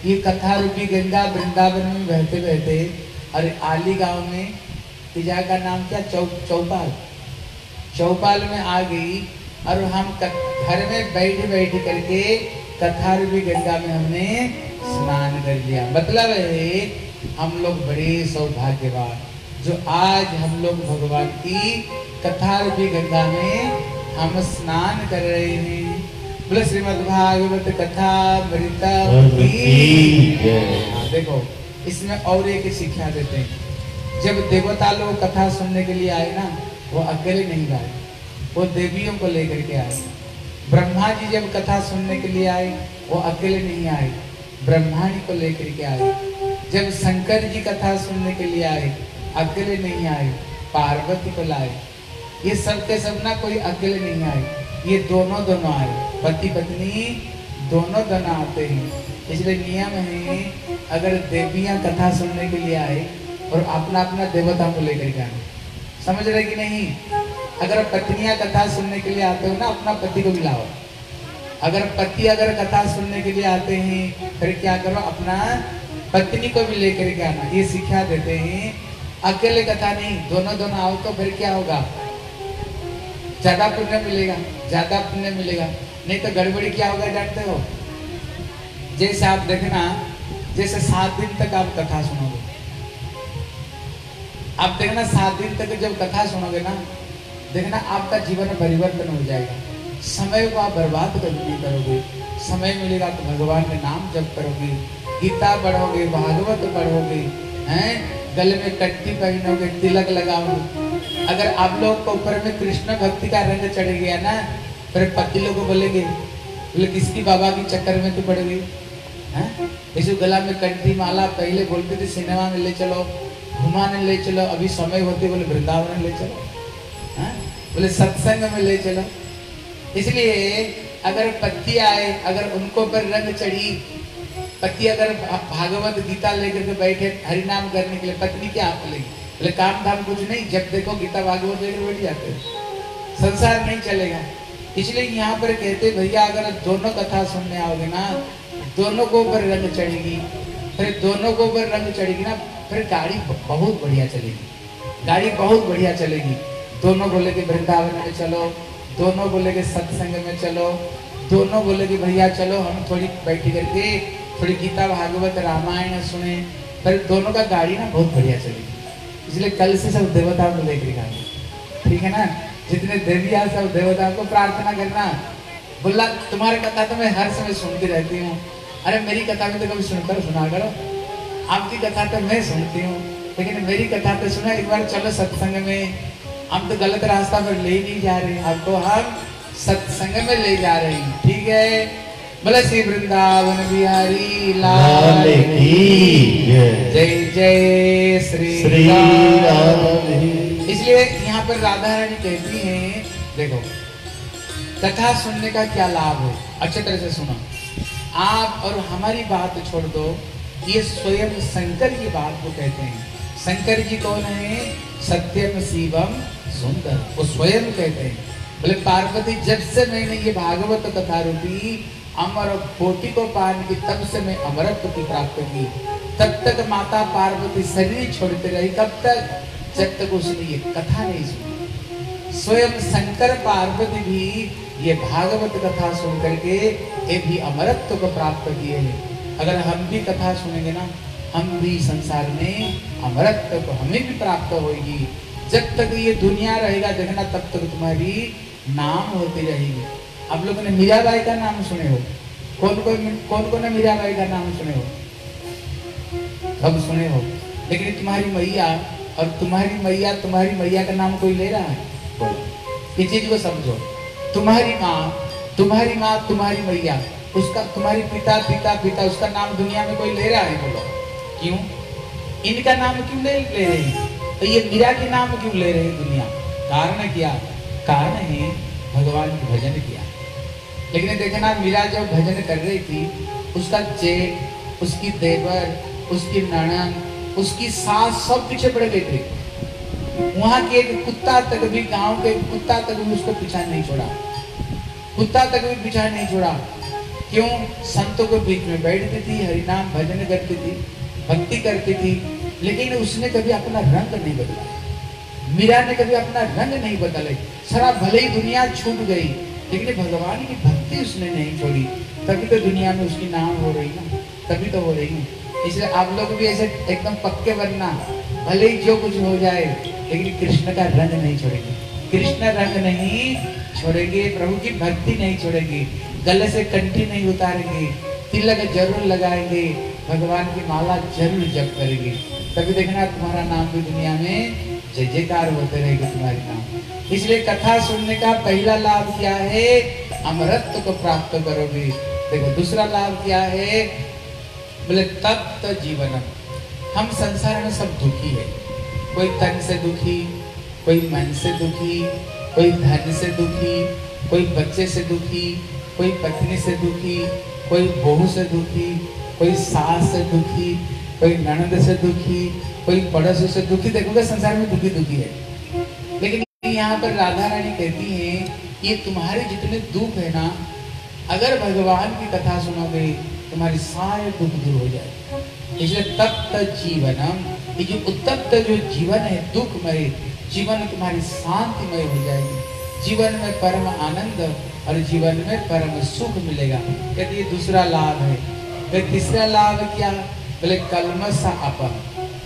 ये कथा रूपी गंगा वृंदावन में बहते बहते और आली गांव में जगह का नाम क्या चौपाल, चौपाल में आ गई और हम घर में बैठ बैठ करके कथा रूपी गंगा में हमने स्नान कर लिया। मतलब है हम लोग बड़े सौभाग्यवान जो आज हम लोग भगवान की कथा रूपी गंगा में हम स्नान कर रहे हैं। बोले श्रीमद् भागवत कथा मृतम की। देखो इसमें और एक शिक्षा देते हैं। जब देवता लोग कथा सुनने के लिए आए ना, वो अकेले नहीं आए, वो देवियों को लेकर के आए। ब्रह्मा जी जब कथा सुनने के लिए आए, वो अकेले नहीं आए, ब्रह्माणी को लेकर के आए। जब शंकर जी कथा सुनने के लिए आए, अकेले नहीं आए, पार्वती को लाए। ये सब के सब ना कोई अकेले नहीं आए, ये दोनों दोनों आए, पति पत्नी दोनों दोनों आते हैं। इसलिए नियम है अगर देवियां कथा सुनने के लिए आए और अपना अपना देवता को लेकर के आए, समझ रहे कि नहीं। अगर पत्नियां कथा सुनने के लिए आते हो ना, अपना पति को बुलाओ। अगर पति अगर कथा सुनने के लिए आते हैं, फिर क्या करो, अपना पत्नी को भी लेकर के आना। ये शिक्षा देते हैं। अकेले कथा नहीं, दोनों दोनों आओ तो फिर क्या होगा, ज्यादा पुण्य मिलेगा, ज्यादा पुण्य मिलेगा। नहीं तो गड़बड़ी क्या होगा जानते हो। जैसे आप देखना, जैसे 7 दिन तक आप कथा सुनोगे, आप देखना 7 दिन तक जब कथा सुनोगे ना, देखना आपका जीवन में परिवर्तन हो जाएगा। समय को आप बर्बाद नहीं करोगे, समय मिलेगा तो भगवान के नाम जप करोगे, गीता पढ़ोगे, भागवत पढ़ोगे, हैं, गले में कट्टी पहनोगे, तिलक लगाओगे। अगर आप लोग को ऊपर में कृष्ण भक्ति का रंग चढ़ गया ना, फिर पति लोग को बोलेंगे, बोले किसकी बाबा की चक्कर में तू पड़ गई, हैं? इस गला में कंठी माला पहले बोलते थे सिनेमा में ले चलो, घुमाने ले चलो, अभी समय होते बोले वृंदावन ले चलो, हैं? बोले सत्संग में ले चलो। इसलिए अगर पति आए, अगर उनको पर रंग चढ़ी, पति अगर भागवत गीता लेकर के बैठे हरि नाम करने के लिए, पत्नी क्या बोलेगी, बोले काम धाम कुछ नहीं, जब देखो गीता भागवत लेकर बैठ जाते, संसार नहीं चलेगा। इसलिए यहाँ पर कहते भैया अगर दोनों कथा सुनने आओगे ना, दोनों को ऊपर रंग चढ़ेगी, फिर दोनों को ऊपर रंग चढ़ेगी ना, फिर गाड़ी बहुत बढ़िया चलेगी, गाड़ी बहुत बढ़िया चलेगी। दोनों बोले कि वृंदावन में चलो, दोनों बोले कि सत्संग में चलो, दोनों बोले कि भैया चलो हम थोड़ी बैठ करके थोड़ी गीता भागवत रामायण सुने, फिर दोनों का गाड़ी ना बहुत बढ़िया चलेगी। इसलिए कल से सब देवताओं को लेकर आए, ठीक है ना। जितने देवियां सब देवताओं को प्रार्थना करना, बोला तुम्हारी कथा तो मैं हर समय सुनती रहती हूँ, अरे मेरी कथा में तो कभी सुनकर सुना करो, आपकी कथा तो मैं सुनती हूँ, लेकिन मेरी कथा तो सुना, एक बार चलो सत्संग में। हम तो गलत रास्ता पर ले नहीं जा रहे, आपको हम सत्संग में ले जा रहे हैं, ठीक है। बोले श्री वृंदावन बिहारी लाल की जय, जय श्री राम। इसलिए यहाँ पर राधा रानी कहती हैं, देखो कथा सुनने का क्या लाभ है, अच्छे तरह से सुनो आप, और हमारी बात छोड़ दो, ये स्वयं शंकर की बात को कहते हैं। शंकर जी कौन है, सत्यम शिवम सुंदर, वो स्वयं कहते हैं। बोले पार्वती जब से मैंने ये भागवत कथा रूपी अमर कोटि को पान की, तब से मैं अमरत्व की प्राप्त की, तब तक माता पार्वती शरीर छोड़ते रही, कब तक, जब तक उसने ये कथा नहीं सुनी। स्वयं शंकर पार्वती भी ये भागवत कथा सुन करके ये भी अमरत्व को प्राप्त किए हैं। अगर हम भी कथा सुनेंगे ना, हम भी संसार में अमरत्व को हमें भी प्राप्त होगी। जब तक ये दुनिया रहेगा देखना, तब तक तुम्हारी नाम होती रहेगी। आप लोगों ने मीराबाई का नाम सुने हो, कौन कौन ने मीराबाई का नाम सुने हो, सब सुने हो, लेकिन तुम्हारी मैया और तुम्हारी मैया का नाम कोई ले रहा है, बोलो इस चीज को समझो। तुम्हारी माँ तुम्हारी मैया, उसका तुम्हारी पिता उसका नाम दुनिया में कोई ले रहा है, बोलो क्यों, इनका नाम क्यों ले रहे हैं, तो ये मीरा के नाम क्यों ले रहे हैं दुनिया, कारण क्या, कारण है भगवान की भजन किया। लेकिन देखना मीरा जब भजन कर रही थी, उसका जेठ, उसकी देवर, उसकी ननद, उसकी सास सब पीछे पड़ गए थे। वहां के एक कुत्ता तक भी, गांव के कुत्ता तक भी उसको पीछा नहीं छोड़ा, कुत्ता तक भी पीछा नहीं छोड़ा। क्यों? संतों के बीच में बैठती थी, हरिनाम भजन करती थी, भक्ति करती थी, लेकिन उसने कभी अपना रंग नहीं बदला। मीरा ने कभी अपना रंग नहीं बदले। सारा भले ही दुनिया छूट गई, लेकिन भगवान की भक्ति उसने नहीं छोड़ी। तभी तो दुनिया में उसकी नाम हो रही ना, तभी तो हो रही है। इसलिए आप लोग भी ऐसे एकदम पक्के बनना, भले ही जो कुछ हो जाए, लेकिन कृष्ण का रंग नहीं छोड़ेंगे। कृष्ण रंग नहीं छोड़ेंगे, प्रभु की भक्ति नहीं छोड़ेंगे, गले से कंठी नहीं उतारेंगे, तिलक जरूर लगाएंगे, भगवान की माला जरूर जप करेंगे। तभी देखना तुम्हारा नाम भी दुनिया में जय जयकार होते रहेगा तुम्हारे नाम। इसलिए कथा सुनने का पहला लाभ क्या है? अमरत्व को प्राप्त करोगे। देखो दूसरा लाभ क्या है? बोले तप्त जीवनम। हम संसार में सब दुखी है, कोई तन से दुखी, कोई मन से दुखी, कोई धन से दुखी, कोई बच्चे से दुखी, कोई पत्नी से दुखी, कोई बहू से दुखी, कोई सास से दुखी, कोई ननद से दुखी, कोई पड़ोसी से दुखी। देखोगे संसार में दुखी दुखी है, लेकिन यहाँ पर राधा रानी कहती हैं ये तुम्हारे जितने दुख है ना, अगर भगवान की कथा सुनोगे तुम्हारी सारे दुख दूर हो जाए। इसलिए तप्त जीवनम, ये जो उत्तप्त जो जीवन है, दुखमय जीवन तुम्हारी शांतिमय हो जाएगी। जीवन में परम आनंद और जीवन में परम सुख मिलेगा। कहते ये दूसरा लाभ है। फिर तीसरा लाभ क्या? बोले कलमश अपम।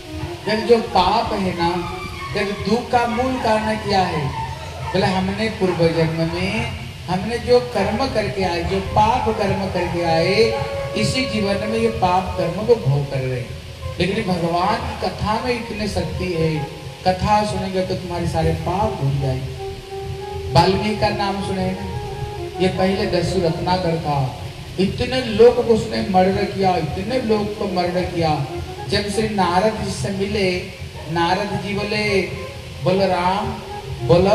जब जो पाप है ना, जब दुख का मूल कारण क्या है? बोले हमने पूर्व जन्म में हमने जो कर्म करके आए, जो पाप कर्म करके आए, इसी जीवन में ये पाप कर्म को भोग कर रहे हैं। लेकिन भगवान की कथा में इतनी शक्ति है, कथा सुनेंगे तो तुम्हारे सारे पाप भूल जाएंगे। वाल्मीकि का नाम सुने ना, ये पहले दस्यु रत्नाकर था, इतने लोग को उसने मर्डर किया, इतने लोग को मर्डर किया। जब श्री नारद जी से मिले, नारद जी बोले बोलो राम, बोलो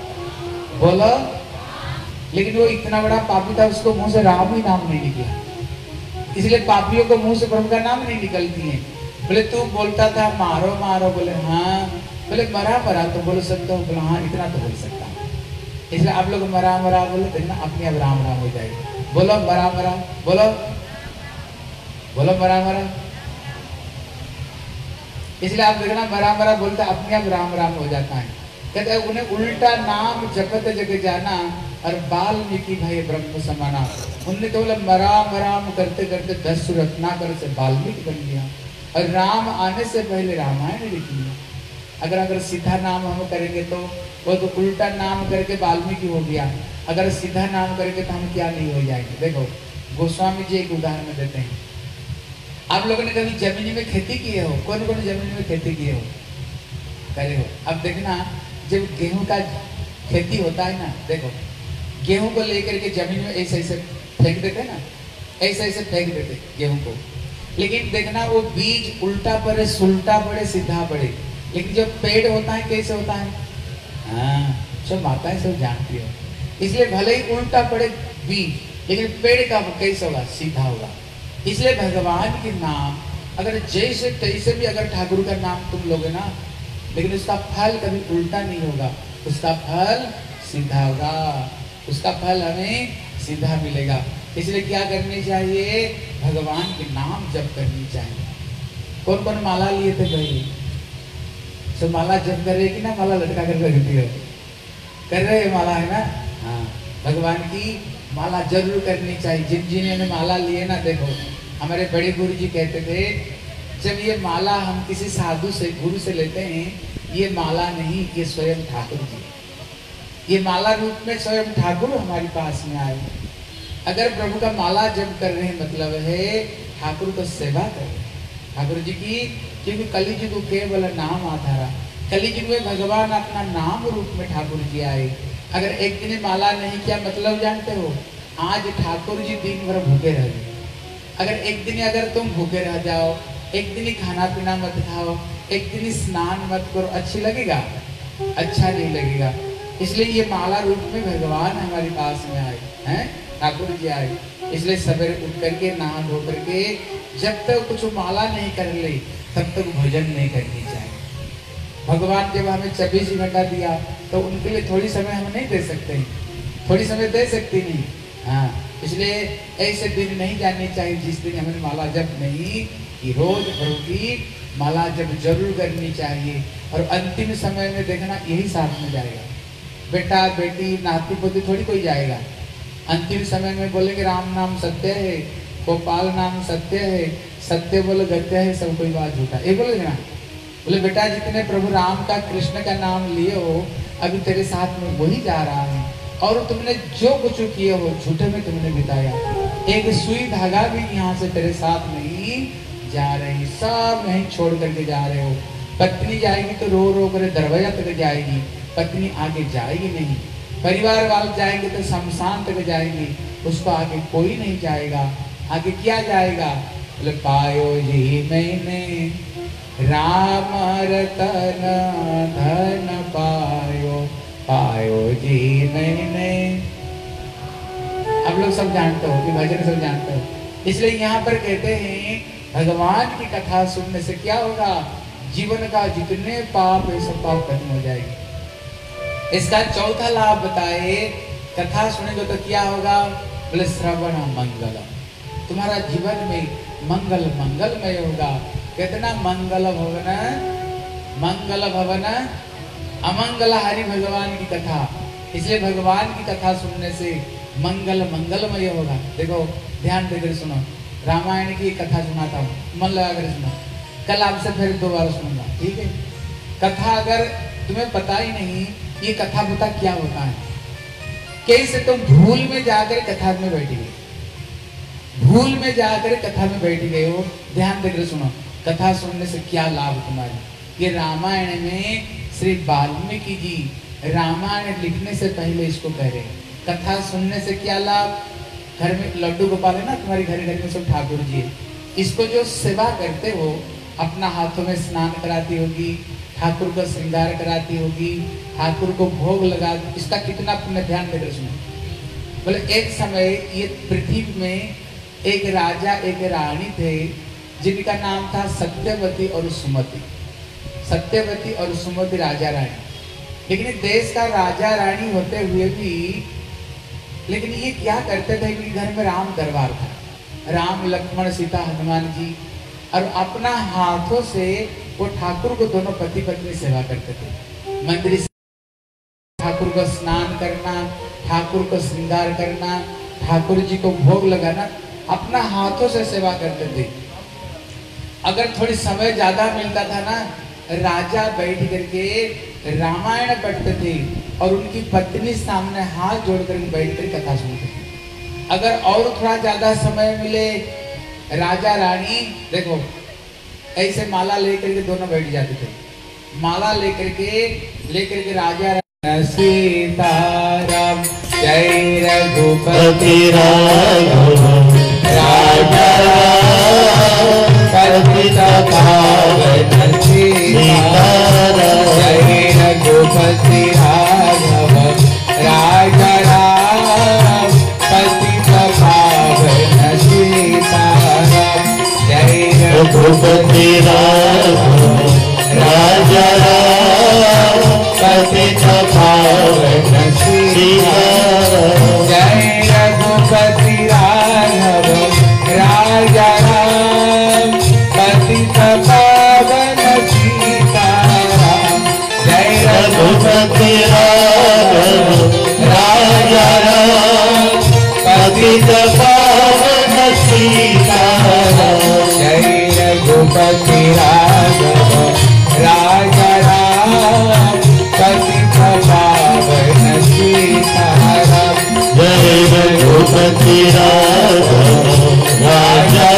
बोलो, लेकिन वो इतना बड़ा पापी था, उसको मुंह से राम ही नाम नहीं निकला। इसलिए पापियों को मुंह से प्रभु का नाम नहीं निकलती है। बोले तू बोलता था मारो मारो, बोले हाँ, बोले मरा मरा तो बोल सकता हूँ, बोले हाँ इतना तो बोल सकता हूँ। इसलिए आप लोग मरा मरा बोलो, देखना अपने आप राम राम हो जाएगी। बोलो मरा मरा, बोलो बोलो मरा मरा। इसलिए आप देखना मरा मरा बोलते अपने आप राम राम हो जाता है। कहते हैं उन्हें उल्टा नाम जपत जग जाना और वाल्मीकि भाई ब्रह्म समाना। उनने तो बोला मराम राम करते करते दस्यु रत्नाकर से वाल्मीकि बन गया, और राम आने से पहले रामायण लिख लिया। अगर सीधा नाम हम करेंगे तो वो तो उल्टा नाम करके वाल्मीकि हो गया, अगर सीधा नाम करेंगे तो हम क्या नहीं हो जाएंगे। देखो गोस्वामी जी एक उदाहरण देते हैं। आप लोगों ने कभी जमीन में खेती किए हो? कौन कौन जमीन में खेती किए हो? करे हो? अब देखना जब गेहूं का खेती होता है ना, देखो गेहूं को लेकर के जमीन में ऐसे ऐसे फेंक देते ना, ऐसे ऐसे फेंक देते गेहूं को, लेकिन देखना वो बीज उल्टा पड़े, सुल्टा पड़े, सीधा पड़े, लेकिन जब पेड़ होता है कैसे होता है? हाँ सब माताएं सब जानती हो। इसलिए भले ही उल्टा पड़े बीज, लेकिन पेड़ का कैसे होगा? सीधा होगा। इसलिए भगवान के नाम अगर जैसे तैसे भी अगर ठाकुर का नाम तुम लोगे ना, लेकिन उसका फल कभी उल्टा नहीं होगा, उसका फल सीधा होगा, उसका फल हमें सीधा मिलेगा। इसलिए क्या करनी चाहिए? भगवान के नाम जप करनी चाहिए। कौन कौन माला लिए थे पहले? सब माला जप कर रहे कि ना माला लटका कर रखती हो? कर रहे हैं माला, है ना? हाँ, भगवान की माला जरूर करनी चाहिए। जिन जिन्होंने माला लिए ना, देखो हमारे बड़े गुरु जी कहते थे, जब ये माला हम किसी साधु से गुरु से लेते हैं, ये माला नहीं, ये स्वयं ठाकुर जी, ये माला रूप में स्वयं ठाकुर हमारे पास में आए। अगर प्रभु का माला जप कर रहे हैं मतलब है ठाकुर को सेवा कर रहे हैं, ठाकुर जी की। क्योंकि कलयुग को केवल नाम आधारा, कलयुग में भगवान अपना नाम रूप में ठाकुर जी आए। अगर एक दिन माला नहीं किया मतलब जानते हो? आज ठाकुर जी दिन भर भूखे रह गए। अगर एक दिन अगर तुम भूखे रह जाओ, एक दिन खाना पीना मत खाओ, एक दिन स्नान मत करो, अच्छी लगेगा? अच्छा नहीं लगेगा। इसलिए ये माला रूप में भगवान हमारे पास में आए हैं, ठाकुर जी आए। इसलिए सवेरे उठ करके नहा धो करके जब तक कुछ माला नहीं कर ले तब तक भोजन नहीं करनी चाहिए। भगवान जब हमें 24 घंटा दिया तो उनके लिए थोड़ी समय हम नहीं दे सकते, थोड़ी समय दे सकती नहीं। हाँ, इसलिए ऐसे दिन नहीं जाने चाहिए जिस दिन हमें माला जप नहीं कि रोज भर की माला जप जरूर करनी चाहिए। और अंतिम समय में देखना यही साथ में जाएगा, बेटा बेटी नाती पोती थोड़ी कोई जाएगा। अंतिम समय में बोलेंगे राम नाम सत्य है, गोपाल नाम सत्य है, सत्य बोले गत्य है, सब कोई बात झूठा, ये बोलेंगे ना। बोले बेटा जितने प्रभु राम का कृष्ण का नाम लिए हो अभी तेरे साथ में वही जा रहा है, और तुमने जो कुछ किए हो झूठे में तुमने बिताया, एक सुई धागा भी यहाँ से तेरे साथ नहीं जा रही, सब नहीं छोड़ करके जा रहे हो। पत्नी जाएगी तो रो रो कर दरवाजा तक जाएगी, पत्नी आगे जाएगी नहीं। परिवार वाले जाएंगे तो शमशान तक जाएगी, उसको आगे कोई नहीं जाएगा। आगे क्या जाएगा? बोले पायो जी मैंने राम रतन धन पायो, पायो जी मैंने। आप लोग सब जानते हो कि भजन सब जानते हो, इसलिए यहाँ पर कहते हैं भगवान की कथा सुनने से क्या होगा? जीवन का जितने पाप है सब पाप खत्म हो जाएगी। इसका चौथा लाभ बताए, कथा सुनेंगे तो क्या होगा? बोले श्रवण मंगल, तुम्हारा जीवन में मंगल मंगलमय होगा। कितना मंगल भवन, मंगल भवन अमंगल हरि भगवान की कथा। इसलिए भगवान की कथा सुनने से मंगल मंगलमय होगा। देखो ध्यान देकर सुनो, रामायण की कथा सुनाता हूँ, मन लगा कर सुनो। कल आपसे फिर दोबारा सुनूंगा, ठीक है? कथा अगर तुम्हें पता ही नहीं ये कथा बता क्या होता है, कैसे तुम भूल में जाकर कथा में बैठ गए, भूल में जाकर कथा में बैठ गए हो। ध्यान देकर सुनो, कथा सुनने से क्या लाभ तुम्हारे। ये रामायण में श्री वाल्मीकि जी रामायण लिखने से पहले इसको कह रहे हैं, कथा सुनने से क्या लाभ। घर में लड्डू गोपाल है ना, तुम्हारे घर घर में सब ठाकुर जी है, इसको जो सेवा करते हो, अपना हाथों में स्नान कराती होगी, ठाकुर को श्रृंगार कराती होगी, ठाकुर को भोग लगा, इसका कितना पुण्य। ध्यान देकर सुनो। बोले एक समय ये पृथ्वी में एक राजा एक रानी थे जिनका नाम था सत्यवती और सुमति। सत्यवती और सुमति राजा रानी, लेकिन देश का राजा रानी होते हुए भी, लेकिन ये क्या करते थे कि घर में राम दरबार था, राम लक्ष्मण सीता हनुमान जी, और अपना हाथों से वो ठाकुर को दोनों पति पत्नी सेवा करते थे। मंदिर से ठाकुर को स्नान करना, ठाकुर को श्रृंगार करना, ठाकुर जी को भोग लगाना, अपना हाथों से सेवा करते थे। अगर थोड़ी समय ज्यादा मिलता था ना, राजा बैठ करके रामायण पढ़ते थे और उनकी पत्नी सामने हाथ जोड़कर बैठकर कथा सुनते थे। अगर और थोड़ा ज्यादा समय मिले, राजा रानी देखो ऐसे माला लेकर के दोनों बैठ जाते थे, माला लेकर के राजा सीताराम जय रघुपति राघव राजा पतित पावन सीताराम जय रघुपति राघव राजा पतित पावन सीताराम जय रघुपति राघव राजा पतित पावन सीताराम जय रघुपति राघव राजा पतित पावन सीताराम जय रघुपति राघव राजा पतित पावन सीताराम जय रघुपति राघव राजा पतित पावन सीताराम जय रघुपति राघव राजा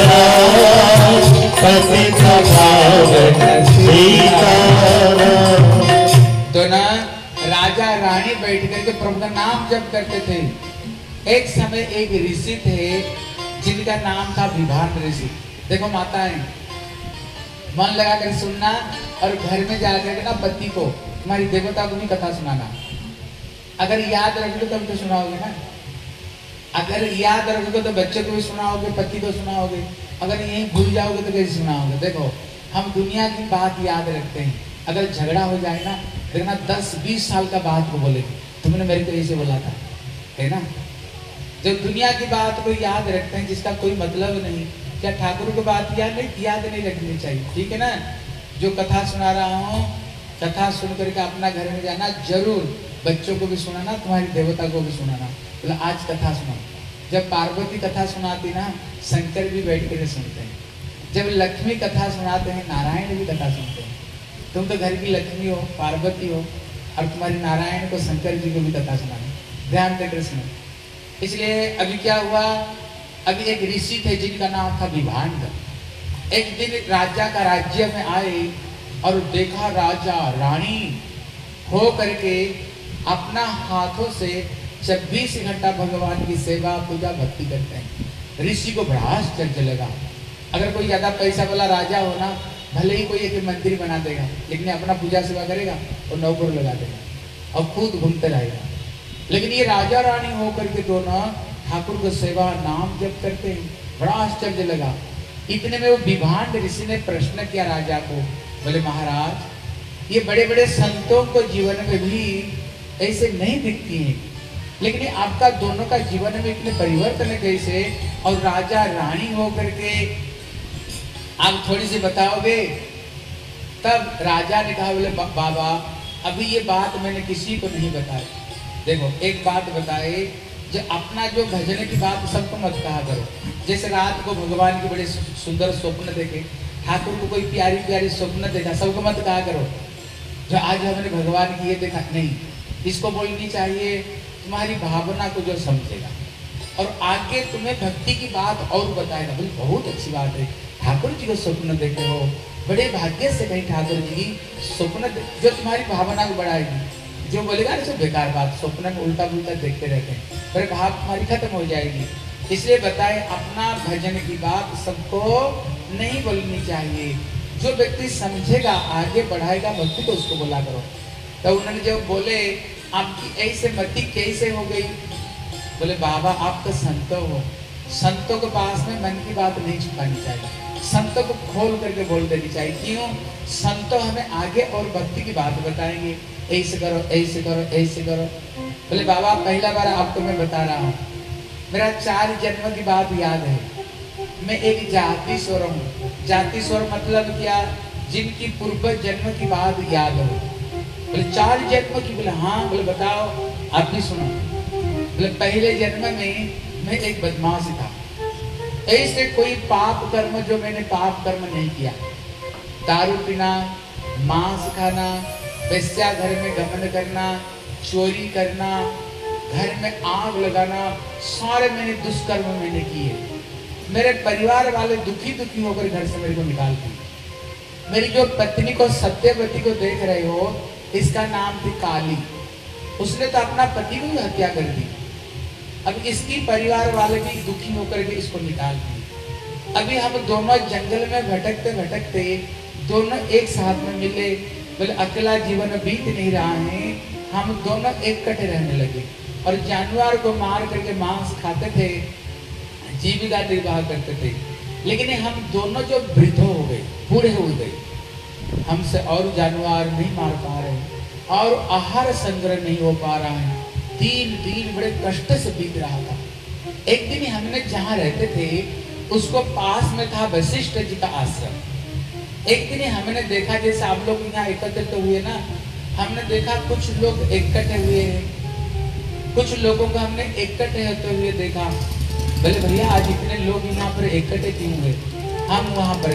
पतित पावन सीताराम। तो ना राजा रानी बैठ करके प्रभु का नाम जप करते थे। एक समय एक ऋषि थे जिनका नाम था विभान ऋषि। देखो माताएं, मन लगा कर सुनना और घर में जाकर ना पति को, तुम्हारी देवता को भी कथा सुनाना। अगर याद रख लो तब तो सुनाओगे ना, अगर याद रखोगे तो बच्चे को भी सुनाओगे, पति को सुनाओगे, अगर यही भूल जाओगे तो कैसे सुनाओगे। देखो हम दुनिया की बात याद रखते हैं, अगर झगड़ा हो जाए ना, देखना 10-20 साल का बात को बोले तुमने मेरे को ऐसे बोला था, है ना, जब दुनिया की बात को याद रखते हैं जिसका कोई मतलब नहीं, क्या ठाकुर को बात याद नहीं रखनी चाहिए? ठीक है ना। जो कथा सुना रहा हूँ, कथा सुन करके अपना घर में जाना जरूर, बच्चों को भी सुनाना, तुम्हारी देवता को भी सुनाना। बोला आज कथा सुना। जब पार्वती कथा सुनाती ना, शंकर भी बैठ कर सुनते हैं। जब लक्ष्मी कथा सुनाते हैं, नारायण भी कथा सुनते हैं। तुम तो घर की लक्ष्मी हो, पार्वती हो, और तुम्हारी नारायण को शंकर जी को भी कथा सुनाना। ध्यान देकर सुनो। इसलिए अभी क्या हुआ, अभी एक ऋषि थे जिनका नाम था विभांड। एक दिन राजा का राज्य में आए और देखा राजा रानी हो करके अपना हाथों से 26 घंटा भगवान की सेवा पूजा भक्ति करते हैं। ऋषि को बड़ा आश्चर्य लगा। अगर कोई ज्यादा पैसा वाला राजा हो ना, भले ही कोई एक मंदिर बना देगा, लेकिन अपना पूजा सेवा करेगा और नौकर लगा देगा और खुद घूमते रहेगा। लेकिन ये राजा रानी होकर के दोनों ठाकुर को सेवा नाम जप करते हैं। बड़ा आश्चर्य लगा। इतने में वो विभांड ऋषि ने प्रश्न किया राजा को, बोले महाराज ये बड़े बड़े संतों को जीवन में भी ऐसे नहीं दिखती है, लेकिन आपका दोनों का जीवन में इतने परिवर्तन कैसे? और राजा रानी होकर के आप थोड़ी सी बताओगे? तब राजा ने कहा, बोले बाबा अभी ये बात मैंने किसी को नहीं बताई। देखो एक बात बताए, जो अपना जो भजन की बात सबको मत कहा करो। जैसे रात को भगवान के बड़े सुंदर स्वप्न देखे, ठाकुर को कोई प्यारी प्यारी स्वप्न देखा, सबको मत कहा करो जो आज हमने भगवान की ये देखा। नहीं, इसको बोलनी चाहिए तुम्हारी भावना को जो समझेगा और आगे तुम्हें भक्ति की बात और बताएगा। बोले बहुत अच्छी बात है, ठाकुर जी को स्वप्न देखे हो, बड़े भाग्य से कहीं ठाकुर जी स्वप्न जो तुम्हारी भावना को बढ़ाएगी। जो बोलेगा ना सब बेकार बात, स्वप्न में उल्टा पुल्टा देखते रहते हैं, पर भाव तुम्हारी खत्म हो जाएगी। इसलिए बताए अपना भजन की बात सबको नहीं बोलनी चाहिए। जो व्यक्ति समझेगा आगे बढ़ाएगा भक्ति को, उसको बोला करो। तो उन्होंने जब बोले आपकी ऐसे मति कैसे हो गई? बोले बाबा आप तो संत हो, संतों के पास में मन की बात नहीं छुपानी चाहिए, संतों को खोल करके बोल देनी चाहिए। क्यों? संतों हमें आगे और भक्ति की बात बताएंगे, ऐसे करो ऐसे करो ऐसे करो। बोले बाबा पहला बार आपको मैं बता रहा हूँ, मेरा 4 जन्म की बात याद है। मैं एक जाति स्वर हूँ। जाति स्वर मतलब क्या? जिनकी पूर्व जन्म की बात याद हो। बोले 4 जन्म की? बोले हाँ। बोले बताओ, आप भी सुनो। बोले पहले जन्म में मैं एक बदमाश था, ऐसे कोई पाप कर्म जो मैंने पाप कर्म नहीं किया, दारू पीना, मांस खाना, वेश्या घर में गमन करना, चोरी करना, घर में आग लगाना, सारे मैंने दुष्कर्म मैंने किए। मेरे परिवार वाले दुखी दुखी होकर घर से मेरे को निकाल दिए। मेरी जो पत्नी को सत्यवती को देख रहे हो, इसका नाम थी काली, उसने तो अपना पति को भी हत्या कर दी। अब इसकी परिवार वाले भी दुखी होकर के इसको निकाल दिए। अभी हम दोनों जंगल में भटकते भटकते दोनों एक साथ में मिले। बोले अकेला जीवन बीत नहीं रहा है, हम दोनों इकट्ठे रहने लगे और जानवर को मार करके मांस खाते थे, जीविका निर्वाह करते थे। लेकिन हम दोनों जो वृद्ध हो गए, बूढ़े हो गए, हमसे और जानवर नहीं मार पा रहे और आहार संग्रह नहीं हो पा रहा है। 3 दिन बड़े कष्ट से बीत रहा था। एक दिन हमने जहाँ रहते थे उसको पास में था वशिष्ठ जी का आश्रम। एक दिन हमने देखा, जैसे आप लोग यहाँ एकत्रित हुए ना, हमने देखा कुछ लोग इकट्ठे हुए हैं, कुछ लोगों को हमने इकट्ठे होते हुए देखा। बोले भैया आज इतने लोग यहाँ पर इकट्ठे क्यों हुए? हम वहाँ पर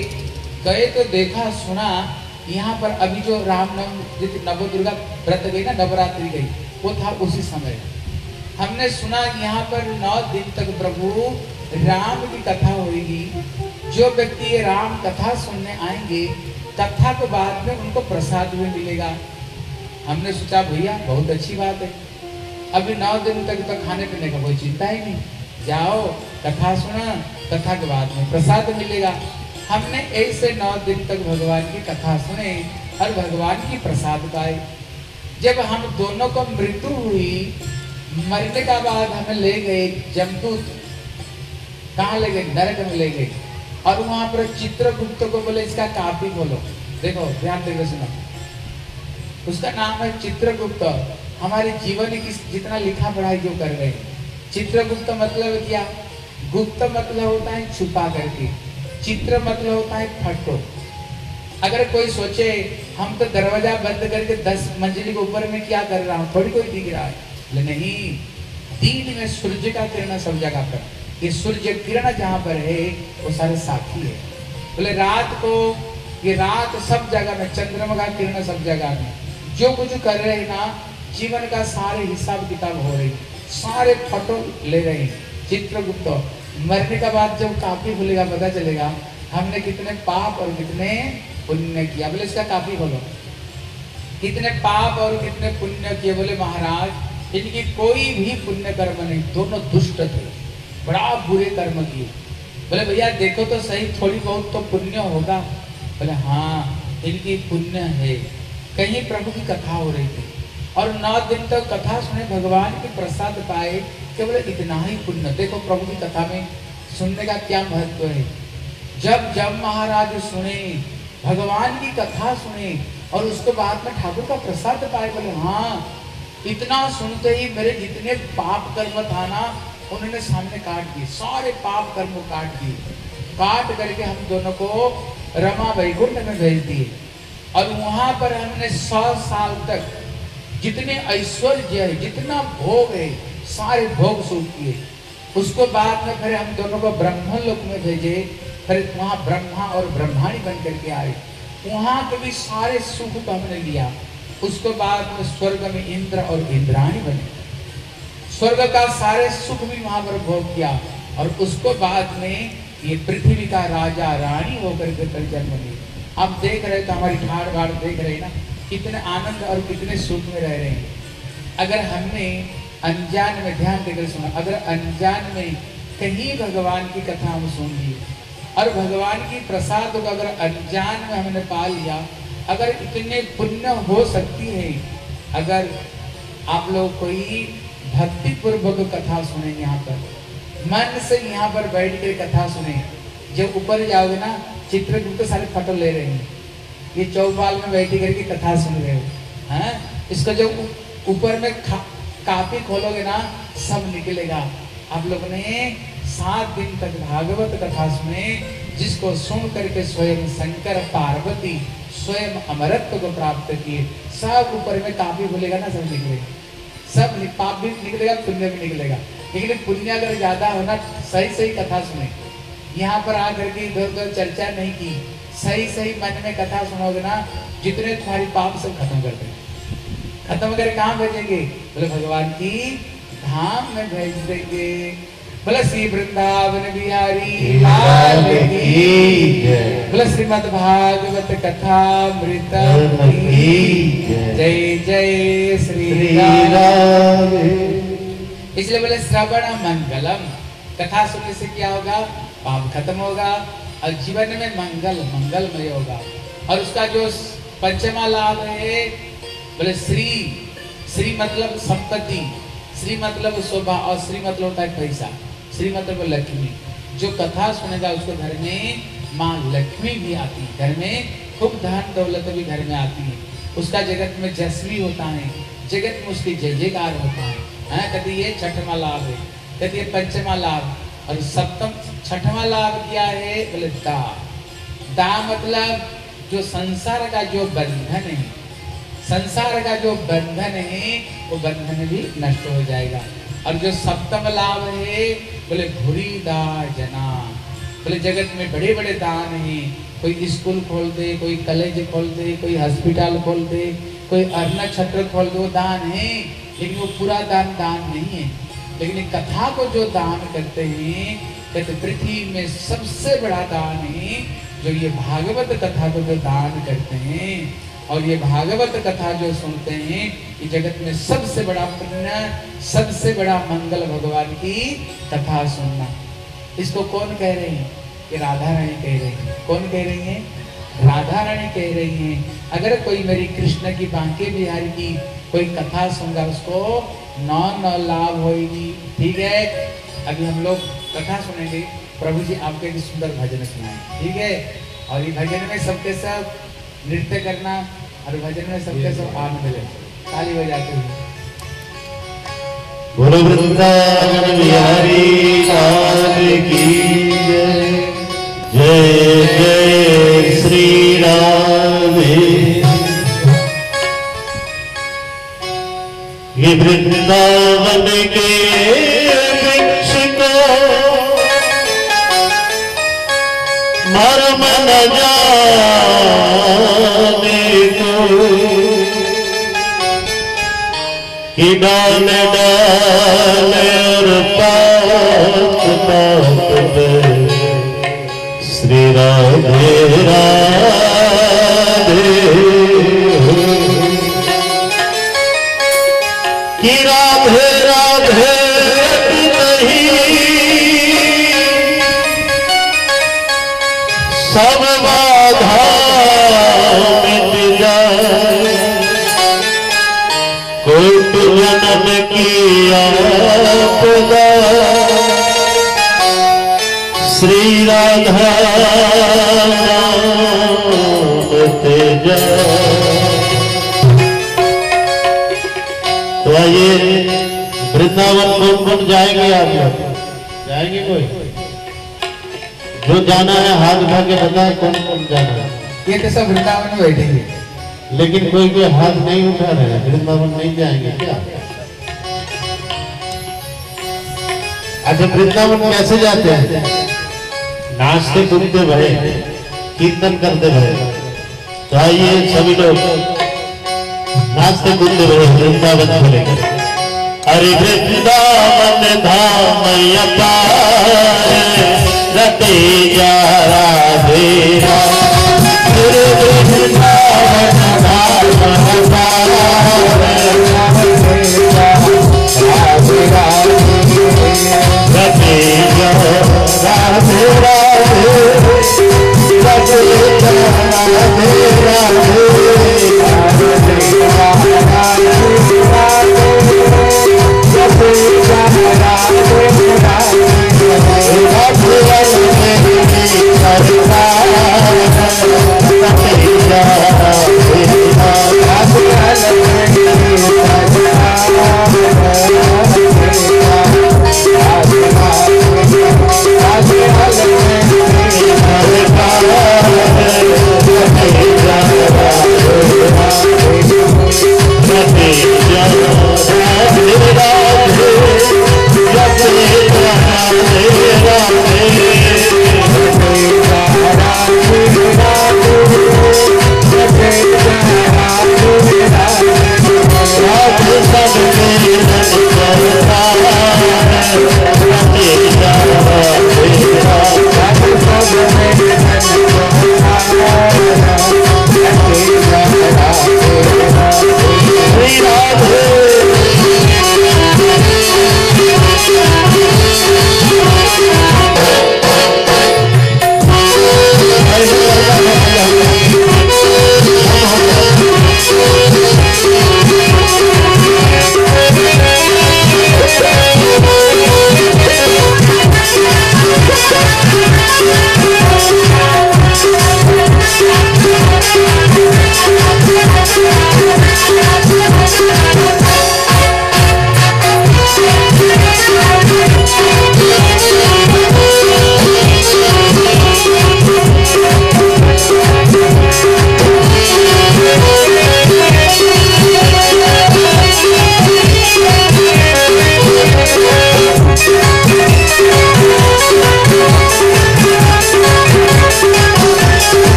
गए तो देखा सुना, यहाँ पर अभी जो रामनवमी नवदुर्गा व्रत गई ना, नवरात्रि गई, वो था उसी समय। हमने सुना यहाँ पर 9 दिन तक प्रभु राम की कथा होगी। जो व्यक्ति ये राम कथा सुनने आएंगे, कथा के बाद में उनको प्रसाद भी मिलेगा। हमने सोचा भैया बहुत अच्छी बात है, अभी 9 दिन तक तो खाने पीने का कोई चिंता ही नहीं, जाओ कथा सुना, कथा के बाद में प्रसाद मिलेगा। हमने ऐसे 9 दिन तक भगवान की कथा सुने और भगवान की प्रसाद पाए। जब हम दोनों को मृत्यु हुई, मरने का बाद हमें ले गए जमदूत। कहाँ ले गए? नरक में ले गए। और वहां पर चित्रगुप्त को बोले इसका कापी खोलो। देखो ध्यान देकर सुनो, उसका नाम है चित्रगुप्त। हमारे जीवन की जितना लिखा पढ़ाई जो कर रहे हैं, चित्रगुप्त मतलब क्या? गुप्त मतलब होता है छुपा करके, चित्र मतलब होता है फोटो। अगर कोई सोचे हम तो दरवाजा बंद करके 10 मंजिल के ऊपर में क्या कर रहा हूँ, थोड़ी कोई दिख रहा है। नहीं, दिन में सूर्य का किरण सब जगह पर, ये सूर्य किरण जहाँ पर है वो सारे साथी है। बोले रात को, ये रात सब जगह में, चंद्रमा का किरण सब जगह में, जो कुछ कर रहे हैं ना, जीवन का सारे हिसाब किताब हो रही, सारे फोटो ले रहे हैं। चित्रगुप्त मरने का बाद जब काफी खुलेगा पता चलेगा हमने कितने पाप और कितने पुण्य किया। बोले इसका काफी बोलो, कितने पाप और कितने पुण्य किए। बोले महाराज इनकी कोई भी पुण्य कर्म नहीं, दोनों दुष्ट थे, बड़ा बुरे कर्म किए। बोले भैया देखो तो सही, थोड़ी बहुत तो पुण्य होगा। बोले हाँ इनकी पुण्य है। कहीं प्रभु की कथा हो रही थी और 9 दिन तक कथा सुने, भगवान के प्रसाद पाए, केवल इतना ही पुण्य। देखो प्रभु की कथा में सुनने का क्या महत्व है। जब महाराज सुने, भगवान की कथा सुने और उसके बाद में ठाकुर का प्रसाद पाए, बोले हाँ इतना सुनते ही मेरे जितने पाप कर्म था ना उन्होंने सामने काट दिए, सारे पाप कर्म को काट दिए। काट करके हम दोनों को रमा वैकुंठ में भेज दिए और वहां पर हमने 100 साल तक जितने ऐश्वर्य है, जितना भोग है, सारे भोग सुख किए। उसको बाद में फिर हम दोनों को ब्रह्म लोक में भेजे, फिर वहां ब्रह्मा और ब्रह्माणी बन करके आए, वहां के भी सारे सुख को हमने लिया। उसको बाद में स्वर्ग में इंद्र और इंद्राणी बने, स्वर्ग का सारे सुख भी वहां पर भोग किया और उसको बाद में ये पृथ्वी का राजा रानी होकर के फिर जन्म लिए। आप देख रहे तो हमारी ठाड़ बाड़ देख रहे ना, कितने आनंद और कितने सुख में रह रहे हैं। अगर हमने अनजान में ध्यान देकर सुना, अगर अनजान में कहीं भगवान की कथा हम सुन ली और भगवान की प्रसाद को अगर अनजान में हमने पा लिया, अगर इतने पुण्य हो सकती है, अगर आप लोग कोई भक्ति पूर्वक कथा सुने, यहाँ पर मन से यहाँ पर बैठ कर कथा सुने, जब ऊपर जाओगे ना चित्रगुप्त सारे फोटो ले रहे हैं, ये चौपाल में बैठ करके कथा सुन रहे हो, हैं? इसका जो ऊपर में कापी खोलोगे ना सब निकलेगा। आप लोगों ने 7 दिन तक भागवत कथा सुने, जिसको सुन करके स्वयं शंकर पार्वती स्वयं अमरत्व को प्राप्त किए। सब ऊपर में कापी खोलेगा ना सब निकलेगा, सब पाप भी निकलेगा, पुण्य भी निकलेगा। लेकिन पुण्य अगर ज्यादा होना, सही सही कथा सुने, यहाँ पर आकर के इधर उधर चर्चा नहीं की, सही सही मन में कथा सुनोगे ना, जितने तुम्हारी पाप सब खत्म कर देंगे। खत्म करके कहाँ भेजेंगे? बोले भगवान की धाम में भेज देंगे। बोले श्री वृंदावन बिहारी लाल की जय। बोले श्रीमद् भागवत कथा मृत की जय। जय श्री राम। इसलिए बोले श्रवण मंगलम, कथा सुनने से क्या होगा? पाप खत्म होगा और जीवन में मंगलमय होगा। और उसका जो पंचमा लाभ है, बोले श्री मतलब संपत्ति, श्री मतलब शोभा और श्री मतलब होता है पैसा, श्री मतलब लक्ष्मी। जो कथा सुनेगा उसको घर में माँ लक्ष्मी भी आती है, घर में खूब धन दौलत भी घर में आती है। उसका जगत में जस्वी होता है, जगत में उसकी जय जयकार होता है। कहते ये छठवां लाभ है, कहते ये पंचमा लाभ। और सप्तम छठवां लाभ क्या है? बोले दा मतलब जो संसार का जो बंधन है, संसार का जो बंधन है वो बंधन भी नष्ट हो जाएगा। और जो सप्तम लाभ है बोले भूरी दा जना, बोले जगत में बड़े बड़े दान हैं, कोई स्कूल खोल दे, कोई कॉलेज खोल दे, कोई हॉस्पिटल खोल दे, कोई अन्न छत्र खोल दे, वो दान है, लेकिन वो पूरा दान नहीं है। लेकिन कथा को जो दान करते हैं, कहते पृथ्वी में सबसे बड़ा दान है जो ये भागवत कथा को जो दान करते हैं और ये भागवत कथा जो सुनते हैं, ये जगत में सबसे बड़ा पुण्य, सबसे बड़ा मंगल भगवान की कथा सुनना। इसको कौन कह रहे हैं? ये राधा रानी कह रही है। कौन कह रही है? राधा रानी कह रही है। अगर कोई मेरी कृष्ण की बांके बिहारी की कोई कथा सुनगा, उसको नौ लाभ होगी। ठीक है, अभी हम लोग कथा सुनेंगे। प्रभु जी आपके भी सुंदर भजन सुनाए, ठीक है? और ये भजन में सबके सब नृत्य करना और भजन में सबके सब आनंद ले, ताली बजाते हुए। बोलो वृंदावन बिहारी लाल की जय। जय जय श्री राम। ये वृंदावन के वृक्ष को मर्म न जाने को, कि डाल डाल और पात पात पे श्री राधे राधे, कि राधे राधे सब बाधा मिट जाए, कोट जन्म की आपदा श्री राधा नाम ते जाए। तो आइए वृंदावन कौन कौन जाएंगे? आप लोग जाएंगे? कोई जो जाना है हाथ उठा के बताए कौन कौन जाना है। ये तो सब वृंदावन में बैठेंगे, लेकिन कोई कोई हाथ नहीं उठा रहे हैं। वृंदावन नहीं जाएंगे क्या? अच्छा, वृंदावन कैसे जाते हैं? नाचते कूदते भरे, कीर्तन करते भरे। तो आइए सभी लोग नाचते कूदते भरे वृंदावन चले। अरे वृंदावन धाम अपार, रते जा राधे राधे। वृंदावन धाम अपार, राधे राधे, रते जा राधे राधे, रते जा राधे राधे,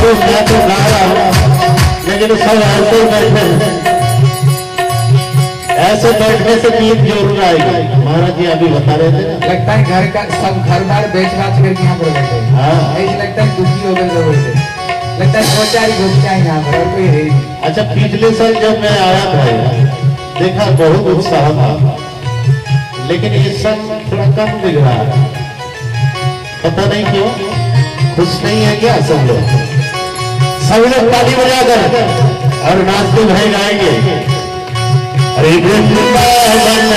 मैं तो गा रहा हूँ, लेकिन सब ऐसे ही बैठे हैं। ऐसे बैठने से नींद जरूर आएगी। महाराज जी अभी बता रहे थे ना, लगता है घर का सब घर बार बेच बाच करके यहाँ पर बैठे। हाँ ऐसे लगता है दुखी हो गए सब बैठे, लगता है सोचा ही घुस जाए यहाँ पर और कोई है ही नहीं। अच्छा, पिछले साल जब मैं आया था देखा बहुत उत्साह था, लेकिन इस साल थोड़ा कम दिख रहा है, पता नहीं क्यों। खुश नहीं है क्या सब लोग? सब लोग ताली बजाकर और नाचते भरे गाएंगे। अरे वृंदावन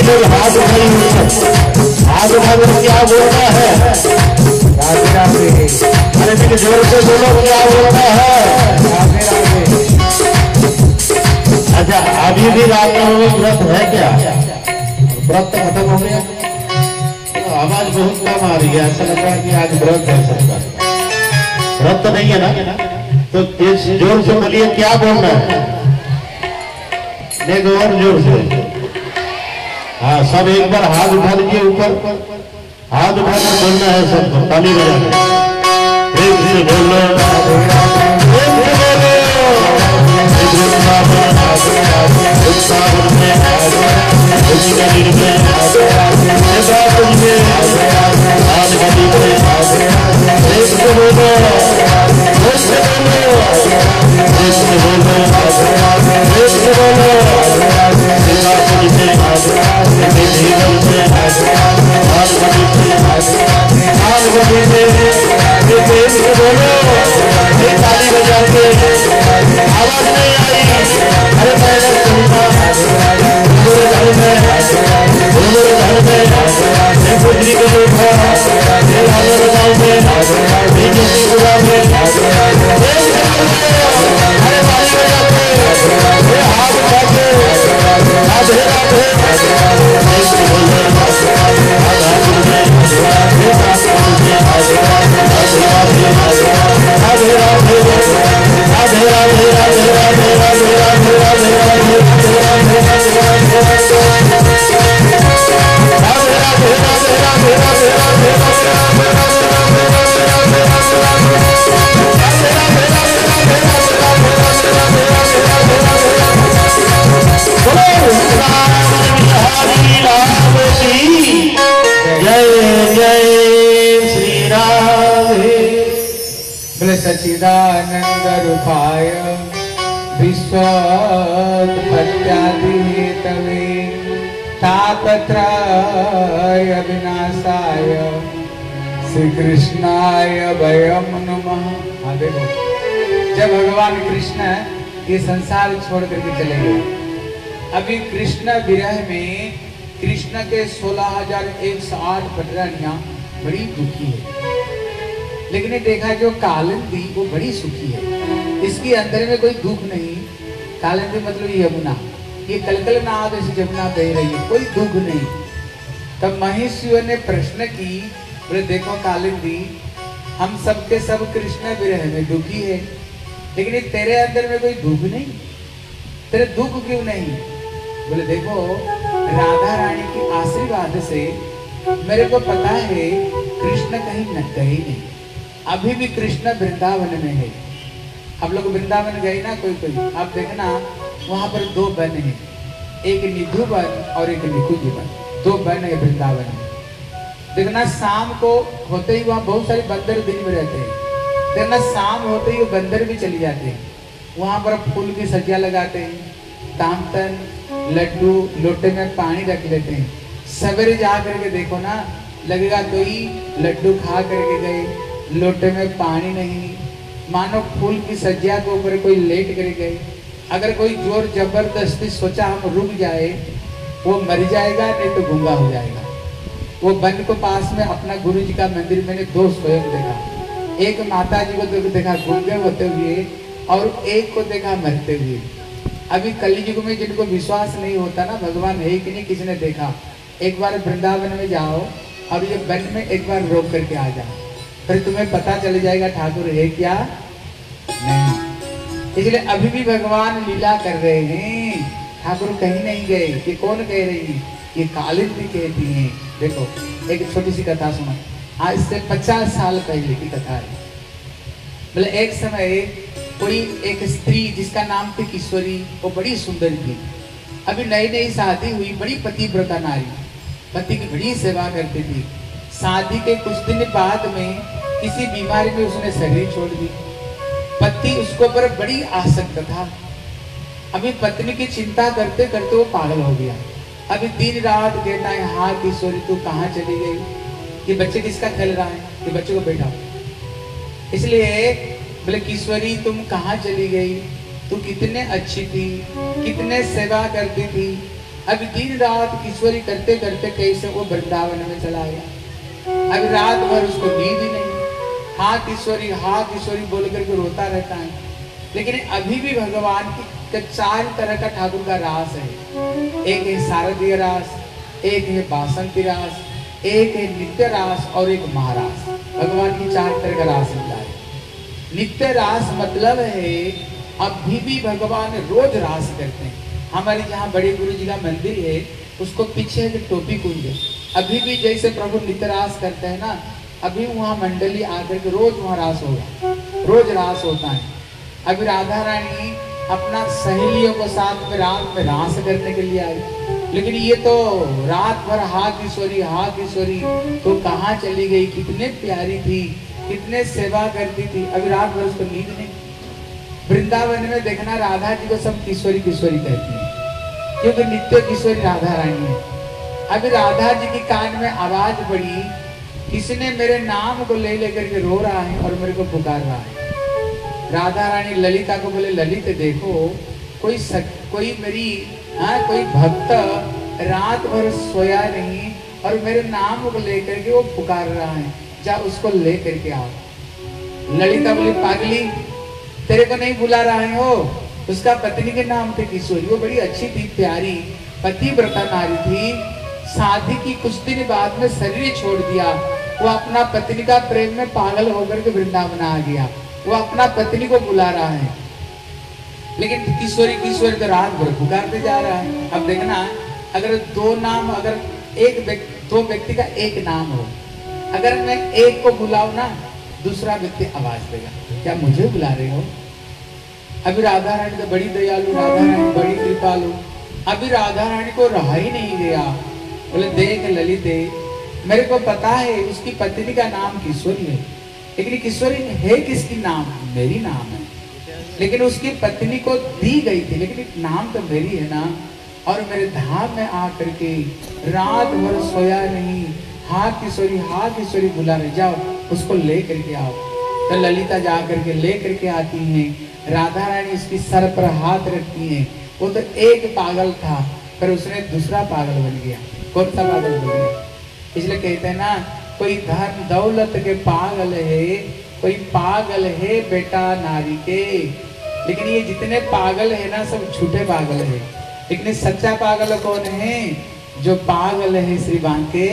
बोल हाथ उठाई हाथ उठाकर क्या बोलना है? राधे राधे। अरे मेरे जोर से बोलो क्या बोलना है? राधे राधे। अच्छा अभी भी रात में व्रत है क्या? व्रत तो खत्म हो गया, आवाज बहुत कम आ रही है, ऐसा लग रहा है कि आज व्रत है सबका। व्रत तो नहीं है ना? तो इस जोर से बोलिए क्या बोलना है? नहीं और जोर से। हाँ सब एक बार हाथ उठा लीजिए ऊपर, हाथ उठाकर बोलना है सबको, ताली बजा के एक से बोलो ताली बजा के आवाज नहीं आई। अरे मैंने सुना पूरे घर में पुत्री को देखा गाँव में बीजेपी पूरा में अरे ताली बजा के हाथ उठा के राधे राधे सच्चिदानंद रूपाय विश्वोत्पत्त्यादि हेतवे तापत्रय विनाशाय श्री कृष्णाय वयम नमः। हाँ देखो, जब भगवान कृष्ण ये संसार छोड़ करके चले गए, अभी कृष्ण विरह में कृष्ण के 16,108 पटरानियां बड़ी दुखी है, लेकिन ये देखा जो कालिंदी वो बड़ी सुखी है, इसके अंदर में कोई दुख नहीं। कालिंदी मतलब यमुना, ये कलकल नाद ऐसी यमुना बह रही है, कोई दुख नहीं। तब महिषियों ने प्रश्न की, बोले देखो कालिंदी, हम सबके सब कृष्ण विरह में दुखी है, लेकिन तेरे अंदर में कोई दुख नहीं, तेरे दुख क्यों नहीं? बोले देखो राधा रानी के आशीर्वाद से मेरे को पता है कृष्ण कहीं न गए नहीं, अभी भी कृष्ण वृंदावन में है। आप लोग वृंदावन गए ना कोई कोई, आप देखना वहां पर 2 वन है, एक निधु वन और एक निकुंज वन, 2 वन है वृंदावन में। देखना शाम को होते ही वहां बहुत सारे बंदर दिन में रहते हैं, देखना शाम होते ही वो बंदर भी चले जाते हैं, वहां पर फूल की सज्जा लगाते हैं, तामतन लड्डू लोटे में पानी रख लेते हैं। सवेरे जा करके देखो ना, लगेगा कोई लड्डू खा करके गए, लोटे में पानी नहीं, मानो फूल की सज्जा के ऊपर कोई लेट कर गए। अगर कोई जोर जबरदस्ती सोचा हम रुक जाए, वो मर जाएगा, नहीं तो गूंगा हो जाएगा। वो वन को पास में अपना गुरु जी का मंदिर मैंने 2 स्वयं देखा, एक माता जी को देखा गूंगे होते हुए और एक को देखा मरते हुए। अभी कलयुग में जिनको विश्वास नहीं होता ना भगवान है कि नहीं, किसी ने देखा, एक बार वृंदावन में जाओ और ये वन में एक बार रोक करके आ जाओ, फिर तुम्हें पता चल जाएगा ठाकुर है क्या नहीं। इसलिए अभी भी भगवान लीला कर रहे हैं, ठाकुर कहीं नहीं गए। ये कौन कह रही है? ये कालिंदी कहती हैं। देखो एक छोटी सी कथा सुनो, आज से 50 साल पहले की कथा है। बोले एक समय कोई एक स्त्री जिसका नाम थी किशोरी, वो बड़ी सुंदर थी, अभी नई नई शादी हुई, बड़ी पतिव्रता नारी, पति की बड़ी सेवा करती थी। शादी के कुछ दिन बाद में किसी बीमारी में उसने शरीर छोड़ दी, पति उसको पर बड़ी आसक्त था। अभी पत्नी की चिंता करते करते वो पागल हो गया। अभी दिन रात कहता है, हाँ किशोरी तू कहाँ चली गई, ये बच्चे किसका खेल रहा है, ये बच्चे को बैठा। इसलिए बोले किशोरी तुम कहाँ चली गई, तू कितने अच्छी थी, कितने सेवा करती थी, अब दिन रात किशोरी करते करते कैसे वो वृंदावन में चला गया। अब रात भर उसको नींद ही नहीं, हाँ किशोरी बोल करके रोता रहता है। लेकिन अभी भी भगवान की 4 तरह का ठाकुर का रास है। एक है शारदीय रास, एक है बासंती रास, एक है नित्य रास और एक महारास। भगवान की 4 तरह का रास मिलता है। नित्य रास मतलब है अभी भी भगवान रोज रास करते हैं। हमारे जहाँ बड़े गुरु जी का मंदिर है, उसको पीछे टोपी कुंज, अभी भी जैसे प्रभु नित्य रास करते हैं ना, अभी वहाँ मंडली आकर के रोज वहाँ रास होगा, रोज रास होता है। अभी राधा रानी अपना सहेलियों को साथ में रात में रास करने के लिए आई, लेकिन ये तो रात भर हा किशोरी तो कहाँ चली गई, कितने प्यारी थी, कितने सेवा करती थी। अभी रात भर उसको नींद नहीं। वृंदावन में देखना राधा जी को सब किशोरी कहती है, क्योंकि नित्य किशोरी राधा रानी है। अभी राधा जी की कान में आवाज पड़ी, किसी ने मेरे नाम को ले लेकर के रो रहा है और मेरे को पुकार रहा है। राधा रानी ललिता को बोले, ललित देखो कोई मेरी कोई भक्त रात भर सोया नहीं और मेरे नाम को लेकर के वो पुकार रहा है, जा उसको ले करके आओ। ललिता बोली, पागली तेरे को नहीं बुला रहे हो, उसका पत्नी के नाम थे किशोरी, वो बड़ी अच्छी थी, प्यारी पतिव्रता नारी थी। शादी की कुछ दिन बाद में शरीर छोड़ दिया, वो अपना पत्नी का प्रेम में पागल होकर के वृंदावन आ गया, वो अपना पत्नी को बुला रहा है। लेकिन किशोरी तो रात भर पुकारते जा रहा है। अब देखना, अगर 2 नाम, अगर दो व्यक्ति का एक नाम हो, अगर मैं एक को बुलाऊं ना, दूसरा व्यक्ति आवाज देगा, क्या मुझे बुला रहे हो? अभी राधा रानी तो बड़ी दयालु, राधा रानी बड़ी कृपालु। अभी राधा रानी को रहा ही नहीं गया। बोले, देख ललिते, मेरे को पता है उसकी पत्नी का नाम किशोरी है, लेकिन किशोरी है किसकी नाम? मेरी नाम है, लेकिन उसकी पत्नी को दी गई थी, लेकिन नाम तो मेरी है ना। और मेरे धाम में आकर के रात भर सोया नहीं, हाँ किशोरी बुला रहे, जाओ उसको ले करके आओ। तो ललिता जा करके ले करके आती हैं। राधा रानी उसकी सर पर हाथ रखती हैं। वो तो एक पागल था, पर उसने दूसरा पागल बन गया। कौन सा पागल बन गया? इसलिए कहते हैं ना, कोई धन दौलत के पागल है, कोई पागल है बेटा नारी के। लेकिन ये जितने पागल है ना, सब झूठे पागल है। लेकिन सच्चा पागल कौन है? जो पागल है श्री बांके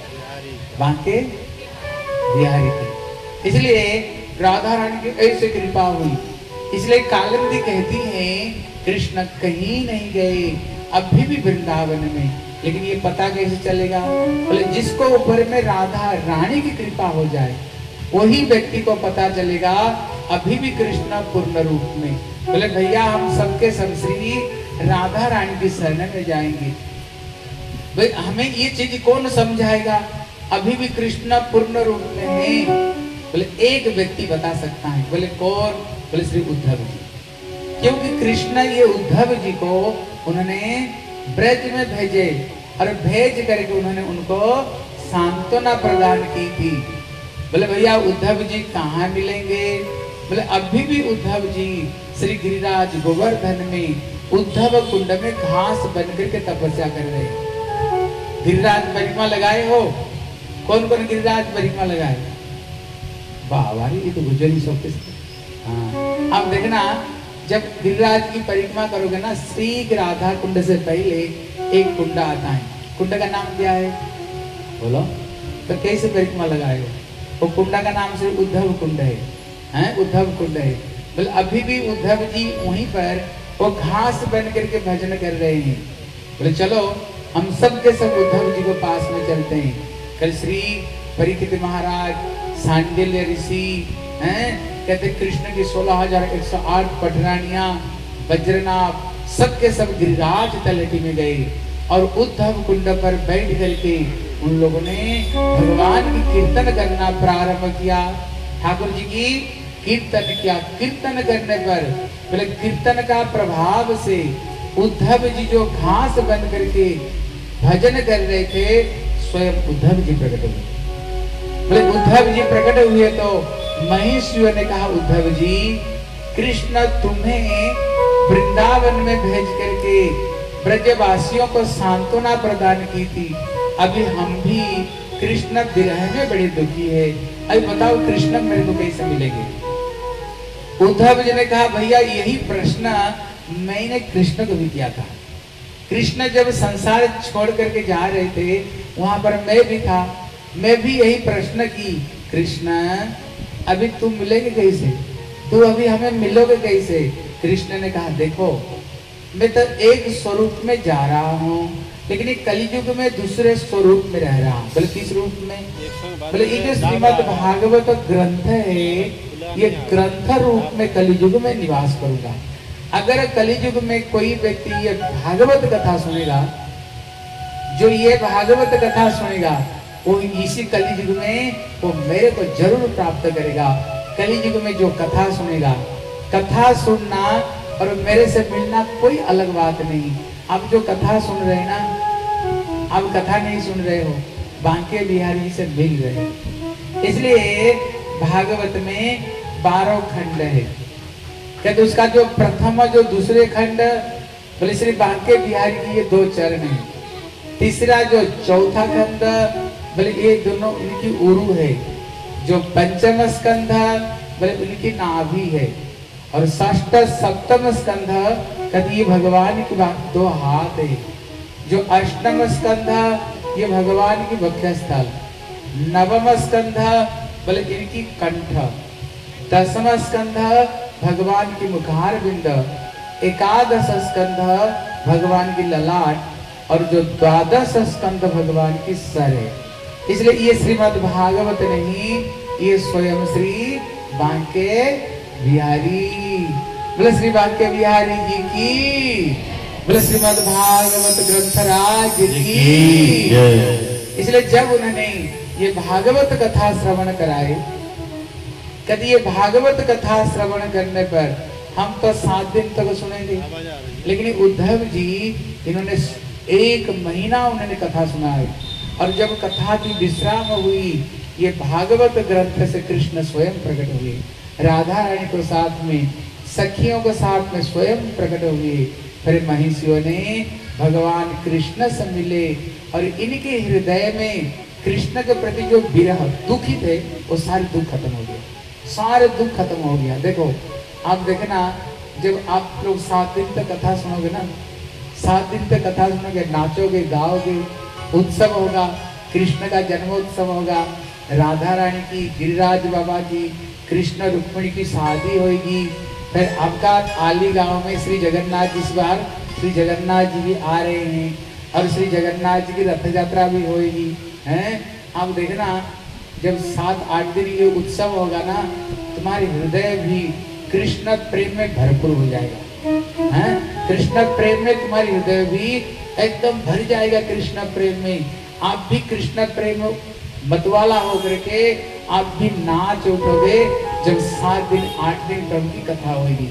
बिहारी की। इसलिए राधा रानी की ऐसे कृपा हुई। इसलिए कालिंदी कहती है, कृष्ण कहीं नहीं गए, अभी भी वृंदावन में। लेकिन ये पता कैसे चलेगा? बोले, जिसको ऊपर में राधा रानी की कृपा हो जाए, वही व्यक्ति को पता चलेगा अभी भी कृष्ण पूर्ण रूप में। बोले, भैया हम सबके सब श्री राधा रानी की शरण में जाएंगे। भाई हमें ये चीज कौन समझाएगा अभी भी कृष्ण पूर्ण रूप में है? बोले, एक व्यक्ति बता सकता है। बोले, कौन? बोले, श्री उद्धव जी। क्योंकि कृष्ण ये उद्धव जी को उन्होंने ब्रज में भेजे और भेज करके उन्होंने उनको सांत्वना प्रदान की थी। बोले, भैया उद्धव जी कहाँ मिलेंगे? बोले, अभी भी उद्धव जी श्री गिरिराज गोवर्धन में उद्धव कुंड में घास बनकर के तपस्या कर रहे हैं। गिरिराज परिक्रमा लगाए हो? कौन कौन गिरिराज परिक्रमा लगाए? बाबा ये तो गुजरी सकते। हाँ, अब देखना, जब गिरिराज की परिक्रमा करोगे ना, श्री राधा कुंड से पहले एक कुंड आता है। कुंड का नाम क्या है? बोलो तो कैसे परिक्रमा लगाएगा? वो कुंड का नाम से उद्धव कुंड है, उद्धव कुंड है। बोले, अभी भी उद्धव जी वहीं पर वो घास बन करके भजन कर रहे हैं। बोले, चलो हम सब के सब उद्धव जी को पास में चलते हैं। कल श्री परीक्षित महाराज, सांडिल्य ऋषि कहते कृष्ण की 16,108 पटरानियां, वज्रनाभ, सबके सब गिरिराज तलहटी में गए और उद्धव कुंड पर बैठ करके उन लोगों ने भगवान की कीर्तन करना प्रारंभ किया। ठाकुर जी की कीर्तन किया। कीर्तन करने पर बोले, कीर्तन का प्रभाव से उद्धव जी जो घास बन करके भजन कर रहे थे, स्वयं उद्धव जी प्रकट हुए। बोले, उद्धव जी प्रकट हुए तो महिषियों ने कहा, उद्धव जी कृष्ण तुम्हें वृंदावन में भेज करके ब्रजवासियों को सांत्वना प्रदान की थी। अभी हम भी कृष्ण विरह में बड़े दुखी है। अभी बताओ कृष्ण मेरे को कैसे मिलेंगे? उद्धव जी ने कहा भैया यही प्रश्न मैंने कृष्ण को भी किया था। कृष्ण जब संसार छोड़ करके जा रहे थे वहां पर मैं भी था, मैं भी यही प्रश्न की, कृष्ण अभी तुम मिलेंगे कैसे, तू अभी हमें मिलोगे कैसे? कृष्ण ने कहा देखो मैं तो एक स्वरूप में जा रहा हूँ, लेकिन ये कलियुग में दूसरे स्वरूप में रह रहा हूँ। बोले किस रूप में? बोले ये जो श्रीमद् भागवत ग्रंथ है ये ग्रंथ रूप में कलियुग में निवास करूंगा। अगर कलियुग में कोई व्यक्ति ये भागवत कथा सुनेगा, जो ये भागवत कथा सुनेगा वो इसी कलियुग में वो मेरे को जरूर प्राप्त करेगा। कलियुग में जो कथा सुनेगा, कथा सुनना और मेरे से मिलना कोई अलग बात नहीं। आप जो कथा सुन रहे हैं ना, आप कथा नहीं सुन रहे हो, बांके बिहारी से मिल रहे हो। इसलिए भागवत में 12 खंड है। कहते उसका जो प्रथम जो दूसरे खंड बोले श्री बांके बिहारी की ये 2 चरण है। तीसरा जो चौथा खंड बोले ये दोनों उनकी उरु है। जो पंचम स्कंध बोले उनकी नाभि है। और षष्ठ सप्तम स्कंध कहते ये भगवान की 2 हाथ है। जो अष्टम स्कंध ये भगवान की वक्षस्थल। नवम स्कंध बोले इनकी कंठ। 10वां स्कंध भगवान की मुखार बिंद। 11 स्कंध भगवान की ललाट। और जो 12 स्कंध भगवान की सर है। इसलिए ये श्रीमद् भागवत नहीं, ये स्वयं श्री बांके बिहारी। बोले श्री बांके बिहारी जी की, बोले श्रीमद् भागवत ग्रंथराज की। इसलिए जब उन्होंने ये भागवत कथा श्रवण कराए, कहते ये भागवत कथा श्रवण करने पर हम तो 7 दिन तक सुनेंगे, लेकिन उद्धव जी इन्होंने 1 महीना उन्होंने कथा सुनाई। और जब कथा की विश्राम हुई, ये भागवत ग्रंथ से कृष्ण स्वयं प्रकट हुए। राधा रानी को साथ में, सखियों को साथ में स्वयं प्रकट हुए। फिर महिषियों ने भगवान कृष्ण से मिले और इनके हृदय में कृष्ण के प्रति जो विरह दुखी थे वो सारे दुख खत्म हो गए। सारे दुख खत्म हो गया। देखो आप देखना, जब आप लोग 7 दिन तक कथा सुनोगे ना, 7 दिन तक कथा सुनोगे, नाचोगे, गाओगे, उत्सव होगा, कृष्ण का जन्मोत्सव होगा, राधा रानी की, गिरिराज बाबा की, कृष्ण रुक्मिणी की शादी होगी। फिर आपका आली गांव में श्री जगन्नाथ जी, इस बार श्री जगन्नाथ जी भी आ रहे हैं और श्री जगन्नाथ जी की रथ यात्रा भी होगी हैं। आप देखना जब 7-8 दिन ये उत्सव होगा ना, तुम्हारे हृदय भी कृष्ण प्रेम में भरपूर हो जाएगा हैं। कृष्ण प्रेम में तुम्हारे हृदय भी एकदम भर जाएगा। कृष्ण प्रेम में आप भी कृष्ण प्रेम मतवाला होकर के आप भी नाच उठोगे जब 7 दिन 8 दिन प्रभु की कथा होगी।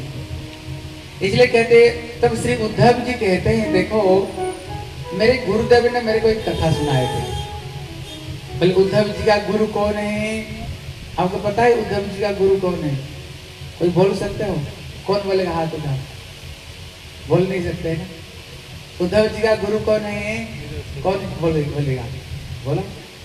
इसलिए कहते, तब श्री उद्धव जी कहते हैं देखो मेरे गुरुदेव ने मेरे को एक कथा सुनाए थे। बोले उद्धव जी का गुरु कौन है? आपको पता है उद्धव जी का गुरु कौन है? कोई बोल सकते हो? कौन बोलेगा? हाथ उठा। बोल नहीं सकते हैं। उद्धव जी का गुरु कौन है? कौन बोलेगा? बोलो।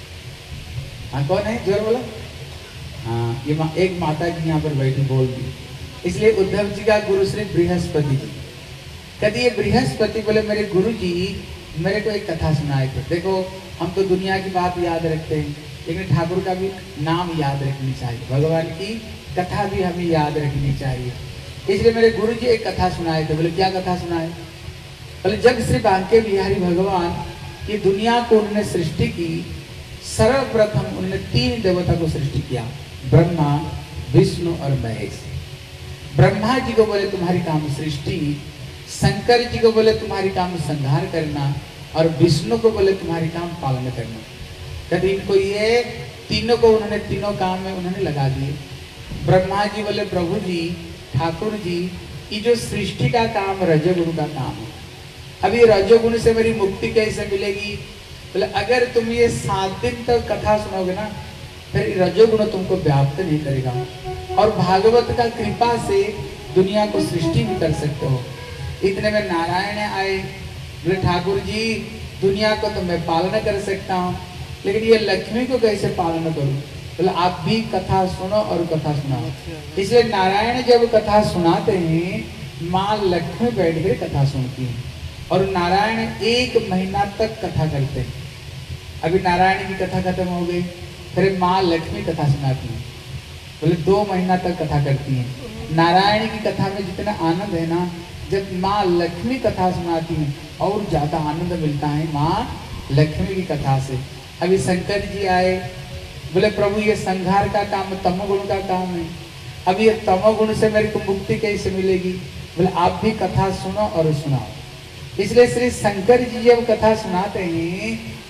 हाँ कौन है? जोर बोलो। हाँ ये एक माता जी यहाँ पर बैठी बोल दी। इसलिए उद्धव जी का गुरु श्री बृहस्पति जी। कहती ये बृहस्पति बोले मेरे गुरु जी मेरे को एक कथा सुनाए थे। देखो हम तो दुनिया की बात याद रखते हैं, लेकिन ठाकुर का भी नाम याद रखनी चाहिए, भगवान की कथा भी हमें याद रखनी चाहिए। इसलिए मेरे गुरु जी एक कथा सुनाए थे। बोले क्या कथा सुनाए? बोले जब श्री बांके बिहारी भगवान ये दुनिया को उन्होंने सृष्टि की, सर्वप्रथम उन्होंने 3 देवता को सृष्टि किया, ब्रह्मा, विष्णु और महेश। ब्रह्मा जी को बोले तुम्हारी काम सृष्टि, शंकर जी को बोले तुम्हारी काम संहार करना, और विष्णु को बोले तुम्हारी काम पालन करना। कहते इनको ये तीनों को उन्होंने तीनों काम में उन्होंने लगा दिए। ब्रह्मा जी बोले प्रभु जी, ठाकुर जी, ये जो सृष्टि का काम रजोगुण का काम है, अभी रजोगुण से मेरी मुक्ति कैसे मिलेगी? बोले अगर तुम ये 7 दिन तक कथा सुनोगे ना, फिर रजोगुण तुमको व्याप्त नहीं करेगा और भागवत का कृपा से दुनिया को सृष्टि भी कर सकते हो। इतने में नारायण आए। बोले ठाकुर जी दुनिया को तो मैं पालन कर सकता हूँ, लेकिन ये लक्ष्मी को कैसे पालन करूँ? बोले आप भी कथा सुनो और कथा सुनाओ। इसलिए नारायण जब कथा सुनाते हैं माँ लक्ष्मी बैठ कर कथा सुनती है और नारायण 1 महीना तक कथा करते हैं। अभी नारायण की कथा खत्म हो गई, फिर माँ लक्ष्मी कथा सुनाती है। बोले 2 महीना तक कथा करती है। नारायण की कथा में जितना आनंद है ना, जब माँ लक्ष्मी कथा सुनाती है और ज्यादा आनंद मिलता है माँ लक्ष्मी की कथा से। अभी शंकर जी आए, बोले प्रभु ये संघार का काम तमोगुण का काम है, अब ये तमोगुण से मेरे को मुक्ति कैसे मिलेगी? बोले आप भी कथा सुनो और सुनाओ। इसलिए श्री शंकर जी जब कथा सुनाते हैं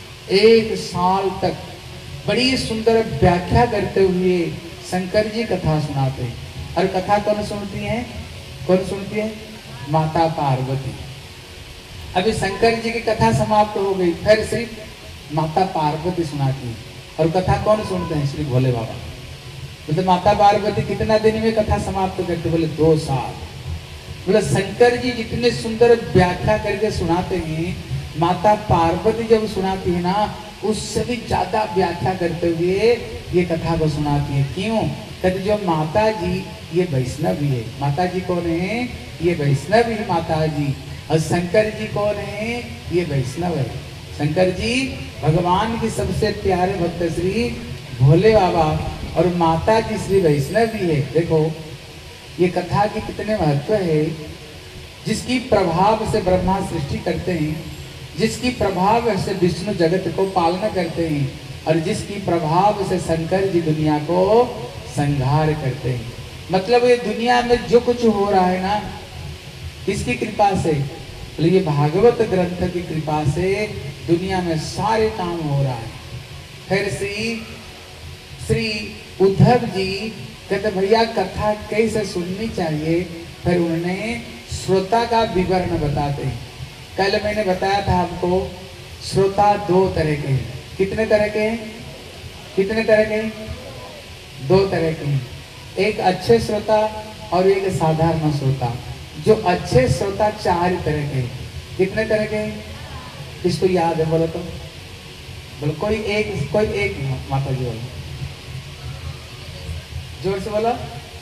1 साल तक बड़ी सुंदर व्याख्या करते हुए शंकर जी कथा सुनाते हैं। और कथा कौन सुनती है? कौन सुनती है? माता पार्वती। अभी शंकर जी की कथा समाप्त हो गई, फिर सिर्फ माता पार्वती सुनाती है। और कथा कौन सुनते हैं? श्री भोले बाबा। बोले तो माता पार्वती कितना दिन में कथा समाप्त करते? बोले 2 साल। बोले शंकर जी जितने सुंदर व्याख्या करके सुनाते हैं, माता पार्वती जब सुनाती है ना उससे भी ज्यादा व्याख्या करते हुए ये कथा को सुनाती है। क्यों? कहते जो माता जी ये वैष्णव ही है। माता जी कौन है? ये वैष्णव ही माता जी। और शंकर जी कौन है? ये वैष्णव है। शंकर जी भगवान की सबसे प्यारे भक्त श्री भोले बाबा और माता जी श्री वैष्णव भी है। देखो ये कथा की कितने महत्व है। जिसकी प्रभाव से ब्रह्मा सृष्टि करते हैं, जिसकी प्रभाव से विष्णु जगत को पालना करते हैं, और जिसकी प्रभाव से शंकर जी दुनिया को संहार करते हैं। मतलब ये दुनिया में जो कुछ हो रहा है ना, किसकी कृपा से? ये भागवत ग्रंथ की कृपा से दुनिया में सारे काम हो रहा है। फिर श्री उद्धव जी कहते भैया कथा कैसे सुननी चाहिए? फिर उन्होंने श्रोता का विवरण बताते हैं। कल मैंने बताया था आपको श्रोता 2 तरह के हैं। कितने तरह के हैं? कितने तरह के हैं? 2 तरह के हैं। एक अच्छे श्रोता और एक साधारण श्रोता। जो अच्छे श्रोता 4 तरह के हैं। कितने तरह के हैं? इसको याद है? बोलो तो बोलो। कोई एक माता जी बोलो, जोर से बोलो।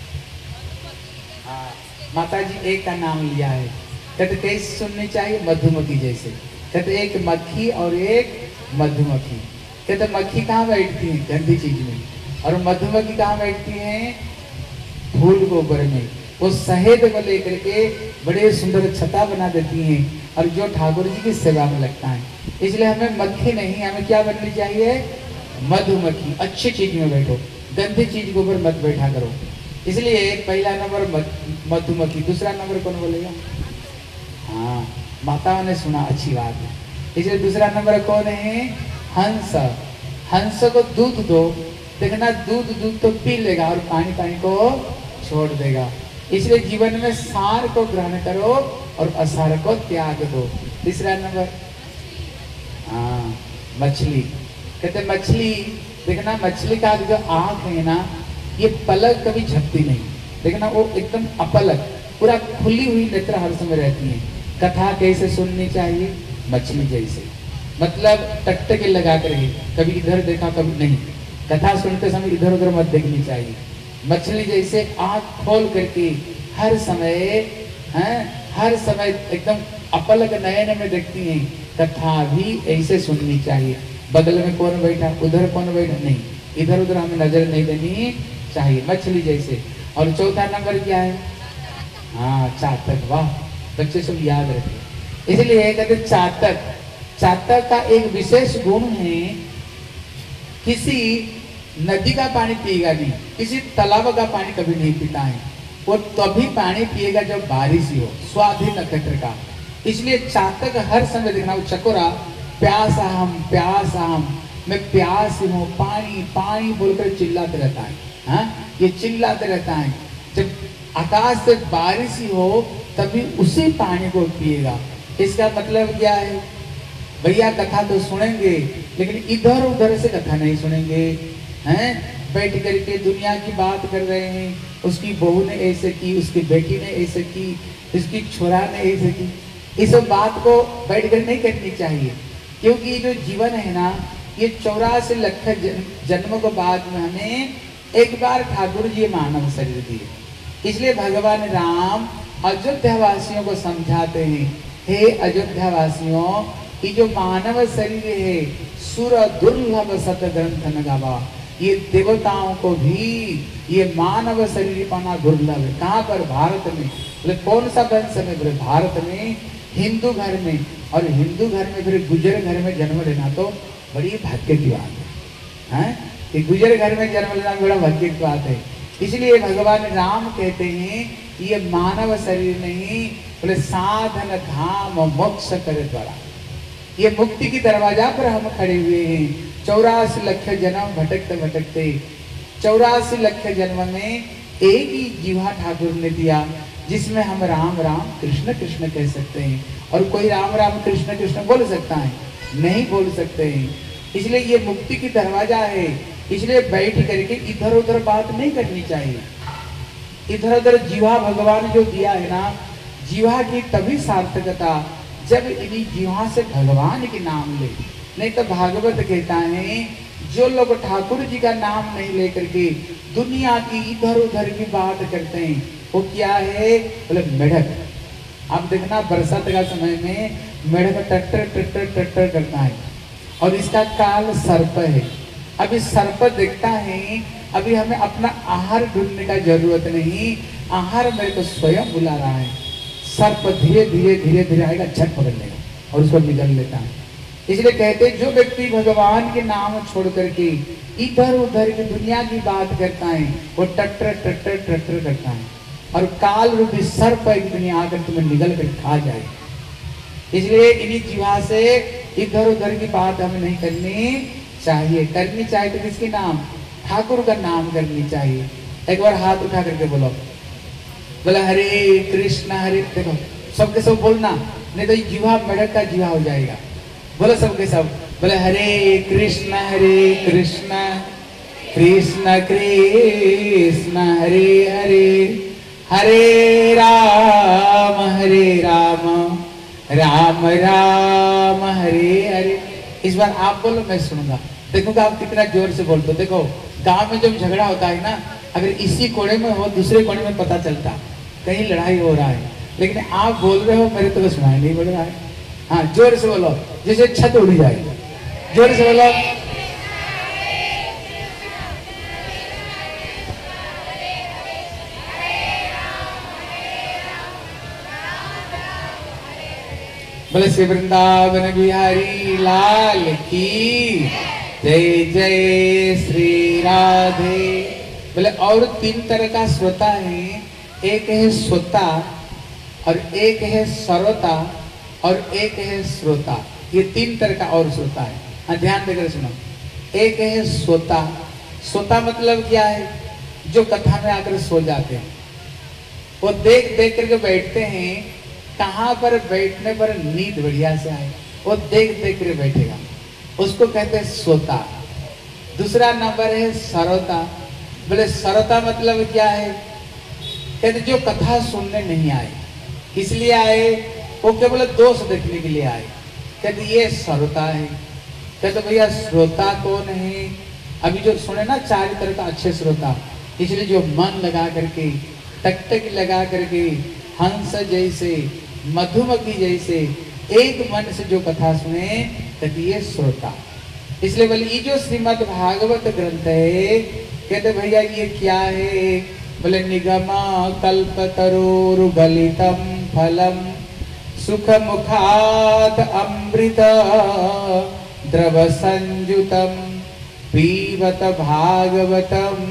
हाँ माता जी एक का नाम लिया है। कहते कैसे सुननी चाहिए? मधुमक्खी जैसे। कहते एक मक्खी और एक मधुमक्खी। कहते मक्खी कहाँ बैठती है? गंदी चीज में। और मधुमक्खी कहाँ बैठती है? फूल के ऊपर में। वो शहद को लेकर के बड़े सुंदर छता बना देती हैं और जो ठाकुर जी की सेवा में लगता है। इसलिए हमें मक्खी नहीं, हमें क्या बननी चाहिए? मधुमक्खी। अच्छी चीज में बैठो, गंदी चीज के ऊपर मत बैठा करो। इसलिए पहला नंबर मधुमक्खी। दूसरा नंबर कौन बोलेगा? हाँ माताओं ने सुना, अच्छी बात है। इसलिए दूसरा नंबर कौन है? हंस। हंस को दूध दो, देखना दूध तो पी लेगा और पानी को छोड़ देगा। इसलिए जीवन में सार को ग्रहण करो और असार को त्याग दो। तीसरा नंबर हाँ मछली। कहते मछली देखना, मछली का जो आँख है ना ये पलक कभी झपती नहीं। देखना वो एकदम अपलक पूरा खुली हुई नेत्र हर समय रहती है। कथा कैसे सुननी चाहिए? मछली जैसे। मतलब टकटके लगा कर कभी इधर देखा कभी नहीं। कथा सुनते समय इधर उधर मत देखनी चाहिए। मछली जैसे आँख खोल करके हर समय एकदम अपलक नयन में देखती हैं। कथा भी ऐसे सुननी चाहिए। बगल में कौन बैठा, उधर कौन बैठा, नहीं, इधर उधर हमें नजर नहीं देनी चाहिए, मछली जैसे। और चौथा नंबर क्या है? हाँ चातक। वाह बच्चे सब याद रखे। इसलिए कहते चातक। चातक का एक विशेष गुण है, किसी नदी का पानी पिएगा नहीं, किसी तालाब का पानी कभी नहीं पीता है। वो तभी पानी पिएगा जब बारिश ही हो, स्वाधीन नक्षत्र का। इसलिए चातक हर समय देखना, वो चकोरा प्यास हम, मैं प्यास हूँ, पानी पानी बोलकर चिल्लाते रहता है। हाँ ये चिल्लाते रहता है। जब आकाश से बारिश ही हो तभी उसी पानी को पिएगा। इसका मतलब क्या है? भैया कथा तो सुनेंगे लेकिन इधर उधर से कथा नहीं सुनेंगे। हैं बैठ करके दुनिया की बात कर रहे हैं, उसकी बहू ने ऐसे की, उसकी बेटी ने ऐसे की, इसकी छोरा ने ऐसे की। इस बात को बैठकर नहीं करनी चाहिए, क्योंकि जो जीवन है ना, ये 84 लाख जन्मों के बाद में हमें एक बार ठाकुर जी मानव शरीर दिए। इसलिए भगवान राम अयोध्या वासियों को समझाते हैं, हे अयोध्या वासियों, ये जो मानव शरीर है सुर दुर्लभ सत ग्रंथ न गावा, ये देवताओं को भी ये मानव शरीर पाना दुर्लभ है। कहाँ पर? भारत में। बोले कौन सा वंश में? बोले भारत में, हिंदू घर में। और हिंदू घर में फिर गुजर घर में जन्म लेना तो बड़ी भाग्य की बात है, हैं? कि गुजर घर में जन्म लेना बड़ा भाग्य की बात है। इसलिए भगवान राम कहते हैं ये मानव शरीर नहीं, बोले साधन धाम मोक्ष करे द्वारा, ये मुक्ति की दरवाजा पर हम खड़े हुए हैं। 84 लाख जन्म भटकते भटकते 84 लाख जन्म में एक ही जीवा ठाकुर ने दिया, जिसमें हम राम राम कृष्ण कृष्ण कह सकते हैं। और कोई राम राम कृष्ण कृष्ण बोल सकता है? नहीं बोल सकते हैं। इसलिए ये मुक्ति की दरवाजा है। इसलिए बैठ करके इधर उधर बात नहीं करनी चाहिए। इधर उधर जीवा भगवान जो दिया है ना, जीवा की तभी सार्थकता जब इन्हीं जीवा से भगवान के नाम ले। नहीं तो भागवत कहता है जो लोग ठाकुर जी का नाम नहीं लेकर के दुनिया की इधर उधर की बात करते हैं, वो क्या है? बोले मेढक। आप देखना बरसात का समय में मेढक टट्टर टट्टर टट्टर करता है, और इसका काल सर्प है। अभी सर्प देखता है, अभी हमें अपना आहार ढूंढने का जरूरत नहीं, आहार मेरे को स्वयं बुला रहा है। सर्प धीरे धीरे धीरे धीरे आएगा, झट पकड़ लेगा और उसको निगल लेता है। इसलिए कहते जो व्यक्ति भगवान के नाम छोड़ करके इधर उधर की दुनिया की बात करता है, वो टट्टर टट्टर टट्टर करता है, और काल रूपी सर्प एक दुनिया आकर तुम्हें निगल कर खा जाए। इसलिए इन्हीं जीवा से इधर उधर की बात हमें नहीं करनी चाहिए। करनी चाहिए तो किसके नाम? ठाकुर का नाम करनी चाहिए। एक बार हाथ उठा करके बोलो, बोला हरे कृष्ण हरे, देखो सबके सब बोलना, नहीं तो जीवा मेढक का जीवा हो जाएगा। बोलो सबके सब, बोले हरे कृष्ण कृष्ण कृष्ण हरे हरे, हरे राम राम राम हरे हरे। इस बार आप बोलो, मैं सुनूंगा, देखूंगा आप कितना जोर से बोलते हो। देखो गांव में जब झगड़ा होता है ना, अगर इसी कोने में हो दूसरे कोने में पता चलता कहीं लड़ाई हो रहा है, लेकिन आप बोल रहे हो मेरे तो सुनाई नहीं पड़ रहा है। हाँ जोर से बोलो, जैसे छत उड़ जाए, जोर से बोलो। बोले श्री वृंदावन बिहारी लाल की जय, जय श्री राधे। बोले और 3 तरह का श्रोता है, एक है श्रोता, और एक है सरोता, और एक है श्रोता। ये 3 तरह का और श्रोता है। हाँ ध्यान देकर सुनो। एक है श्रोता। श्रोता मतलब क्या है? जो कथा में आकर सो जाते हैं, वो देख देख करके बैठते हैं, कहाँ पर बैठने पर नींद बढ़िया से आए, वो देख देख कर बैठेगा, उसको कहते हैं श्रोता। दूसरा नंबर है सरोता। बोले सरोता मतलब क्या है? कहते जो कथा सुनने नहीं आए, इसलिए आए, वो केवल दोष देखने के लिए आए, कहते ये श्रोता है। कहते भैया श्रोता कौन है? अभी जो सुने ना 4 तरह का अच्छे श्रोता, इसलिए जो मन लगा करके टकटक लगा करके हंस जैसे मधुमक्खी जैसे एक मन से जो कथा सुने, कहते ये श्रोता। इसलिए बोले ये जो श्रीमद् भागवत ग्रंथ है, कहते भैया ये क्या है? बोले निगम कल्पतरोर्गलितम फलम सुख मुखात अमृत द्रव संयुतम पीबत भागवतम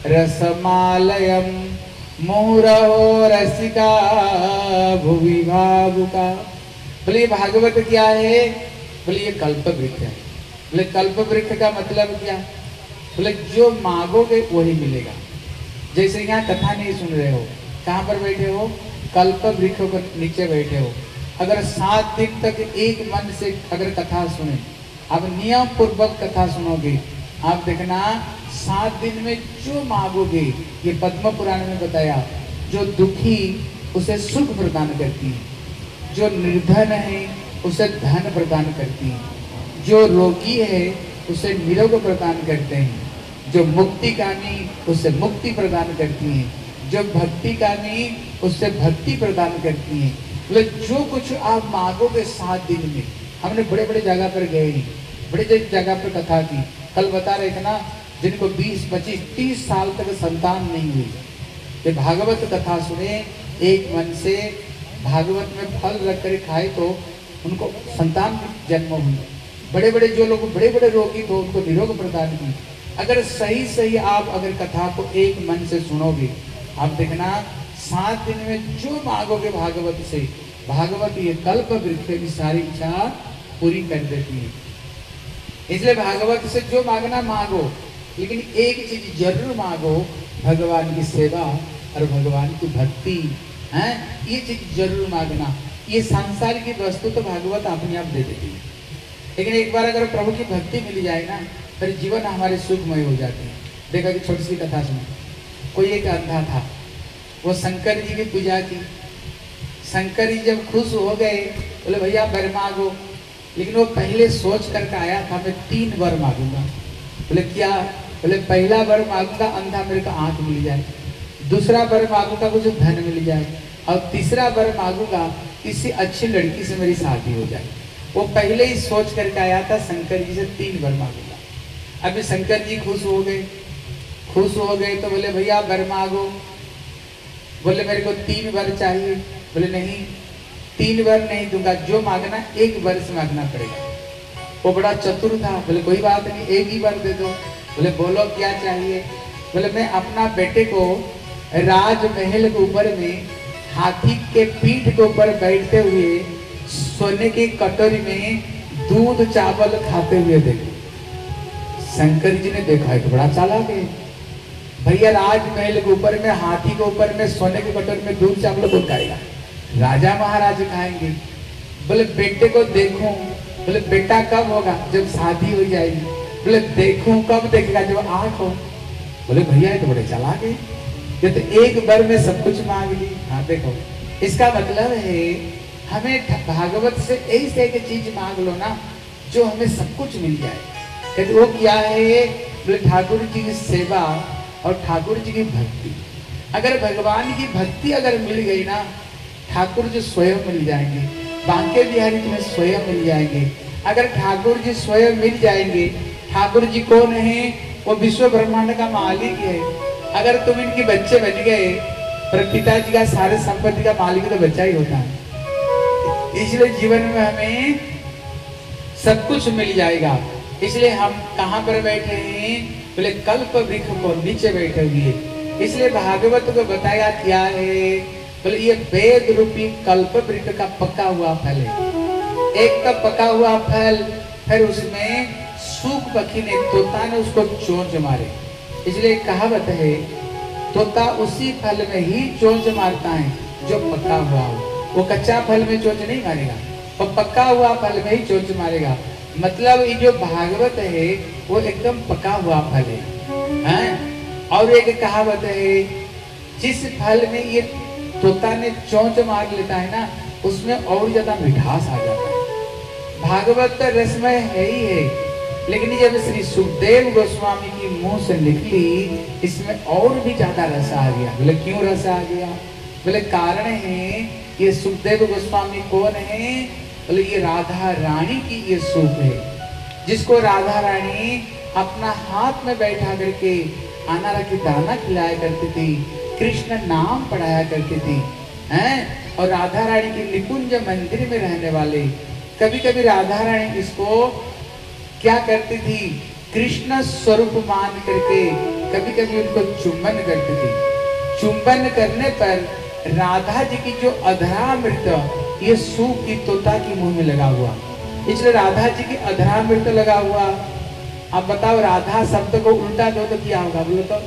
रसमालयम मुहुरहो रसिका भुवि भावुका। बोले ये भागवत क्या है? बोले ये कल्प वृक्ष है। बोले कल्प वृक्ष का मतलब क्या? बोले जो मांगोगे वही मिलेगा। जैसे यहाँ कथा नहीं सुन रहे हो, कहाँ पर बैठे हो? कल्प वृक्ष पर नीचे बैठे हो। अगर 7 दिन तक एक मन से अगर कथा सुने, आप नियम पूर्वक कथा सुनोगे, आप देखना 7 दिन में जो मांगोगे, ये पद्म पुराण में बताया, जो दुखी उसे सुख प्रदान करती है, जो निर्धन है उसे धन प्रदान करती हैं, जो रोगी है उसे निरोग प्रदान करते हैं, जो मुक्ति कामी उसे मुक्ति प्रदान करती हैं, जो भक्ति कामी उससे भक्ति प्रदान करती हैं। बोले जो कुछ आप मांगोगे 7 दिन में। हमने बड़े बड़े जगह पर गए, बड़े जगह पर कथा की। कल बता रहे थे ना, जिनको 20, 25, 30 साल तक संतान नहीं हुई, ये भागवत कथा सुने, एक मन से भागवत में फल रख कर खाए तो उनको संतान जन्म हुई। बड़े बड़े जो लोग बड़े बड़े रोगी थे उनको निरोग प्रदान की। अगर सही सही आप अगर कथा को एक मन से सुनोगे, आप देखना 7 दिन में जो मांगोगे भागवत से, भागवत ये कल्प वृक्ष की सारी इच्छा पूरी कर देती है। इसलिए भागवत से जो मांगना मांगो, लेकिन एक चीज जरूर मांगो, भगवान की सेवा और भगवान की भक्ति है, ये चीज जरूर मांगना। ये सांसारिक की वस्तु तो भागवत अपने आप दे देती है, लेकिन एक बार अगर प्रभु की भक्ति मिल जाए ना, फिर जीवन हमारे सुखमय हो जाते हैं। देखा कि छोटी सी कथा सुनो, कोई एक अंधा था, वो शंकर जी की पूजा की। शंकर जी जब खुश हो गए, बोले भैया वर मांगो, लेकिन वो पहले सोच करके आया था मैं 3 वर मांगूंगा। बोले क्या? बोले पहला वर मांगूंगा अंधा मेरे को आंख मिल जाए, दूसरा वर मांगूंगा मुझे धन मिल जाए, और तीसरा वर मांगूंगा किसी अच्छी लड़की से मेरी शादी हो जाए। वो पहले ही सोच करके आया था शंकर जी से 3 वर मांगूंगा। अभी शंकर जी खुश हो गए, खुश हो गए तो बोले भैया वर मांगो। बोले मेरे को 3 वर चाहिए। बोले नहीं 3 वर नहीं दूंगा, जो मांगना 1 वर से मांगना पड़ेगा। वो बड़ा चतुर था, बोले कोई बात नहीं 1 ही वर दे दो। बोले बोलो क्या चाहिए? बोले मैं अपना बेटे को राजमहल के ऊपर में हाथी के पीठ के ऊपर बैठते हुए सोने की कटोरी में दूध चावल खाते हुए देखो। शंकर जी ने देखा है तो बड़ा चालाक है भैया, राजमहल के ऊपर में हाथी के ऊपर में सोने की कटोरी में दूध चावल कौन खाएगा? राजा महाराज खाएंगे। बोले बेटे को देखूं। बोले बेटा कब होगा? जब शादी हो जाएगी। बोले देखूं कब देखेगा? जब आंख हो। बोले भैया ये तो बड़े चालाक है, ये तो 1 बार में सब कुछ मांग ली। हाँ देखो, इसका मतलब है हमें भागवत से ऐसे एक चीज मांग लो ना जो हमें सब कुछ मिल जाए। कहते वो क्या है? बोले ठाकुर जी की सेवा और ठाकुर जी की भक्ति। अगर भगवान की भक्ति अगर मिल गई ना, ठाकुर जी स्वयं मिल जाएंगे, बांके बिहारी तुम्हें स्वयं मिल जाएंगे। अगर ठाकुर जी स्वयं मिल जाएंगे, ठाकुर जी कौन है? वो विश्व ब्रह्मांड का मालिक है। अगर तुम इनके बच्चे बन गए, पर पिताजी का सारे संपत्ति का मालिक तो बच्चा ही होता है। इसलिए जीवन में हमें सब कुछ मिल जाएगा। इसलिए हम कहाँ पर बैठे हैं? बोले कल्प वृक्ष को नीचे बैठे हुए। इसलिए भागवत को बताया क्या है? बोले ये वेद रूपी कल्प वृक्ष का पका हुआ फल है। एक का पका हुआ फल, फिर उसमें सूख पक्षी ने, तोता ने उसको चोंच मारे। इसलिए कहावत है तोता उसी फल में ही चोंच मारता है जो पका हुआ हो। वो कच्चा फल में चोंच नहीं मारेगा, वो पका हुआ फल में ही चोंच मारेगा। मतलब ये जो भागवत है वो एकदम पका हुआ फल है। और एक कहावत है जिस फल में ये तोता ने चोंच मार लेता है ना, उसमें और ज्यादा मिठास आ जाता है। भागवत तो रसमय है ही है, लेकिन जब श्री सुखदेव गोस्वामी की मुंह से निकली, इसमें और भी ज्यादा रस आ गया। बोले क्यों रस आ गया? बोले कारण है ये सुखदेव गोस्वामी कौन है? बोले ये राधा रानी की ये सूप है, जिसको राधा रानी अपना हाथ में बैठा करके अनार की दाना खिलाया करती थी, कृष्ण नाम पढ़ाया करती थी हैं। और राधा रानी की निकुंज मंदिर में रहने वाले, कभी कभी राधा रानी इसको क्या करती थी? कृष्ण स्वरूप मान करके कभी कभी उनको चुंबन करती थी। चुंबन करने पर राधा जी की जो अधरामृत ये सूप की तोता की मुंह में लगा हुआ, इसलिए राधा जी की अधरामृत लगा हुआ। अब बताओ राधा शब्द को उल्टा दो तो क्या होगा? बोलो तो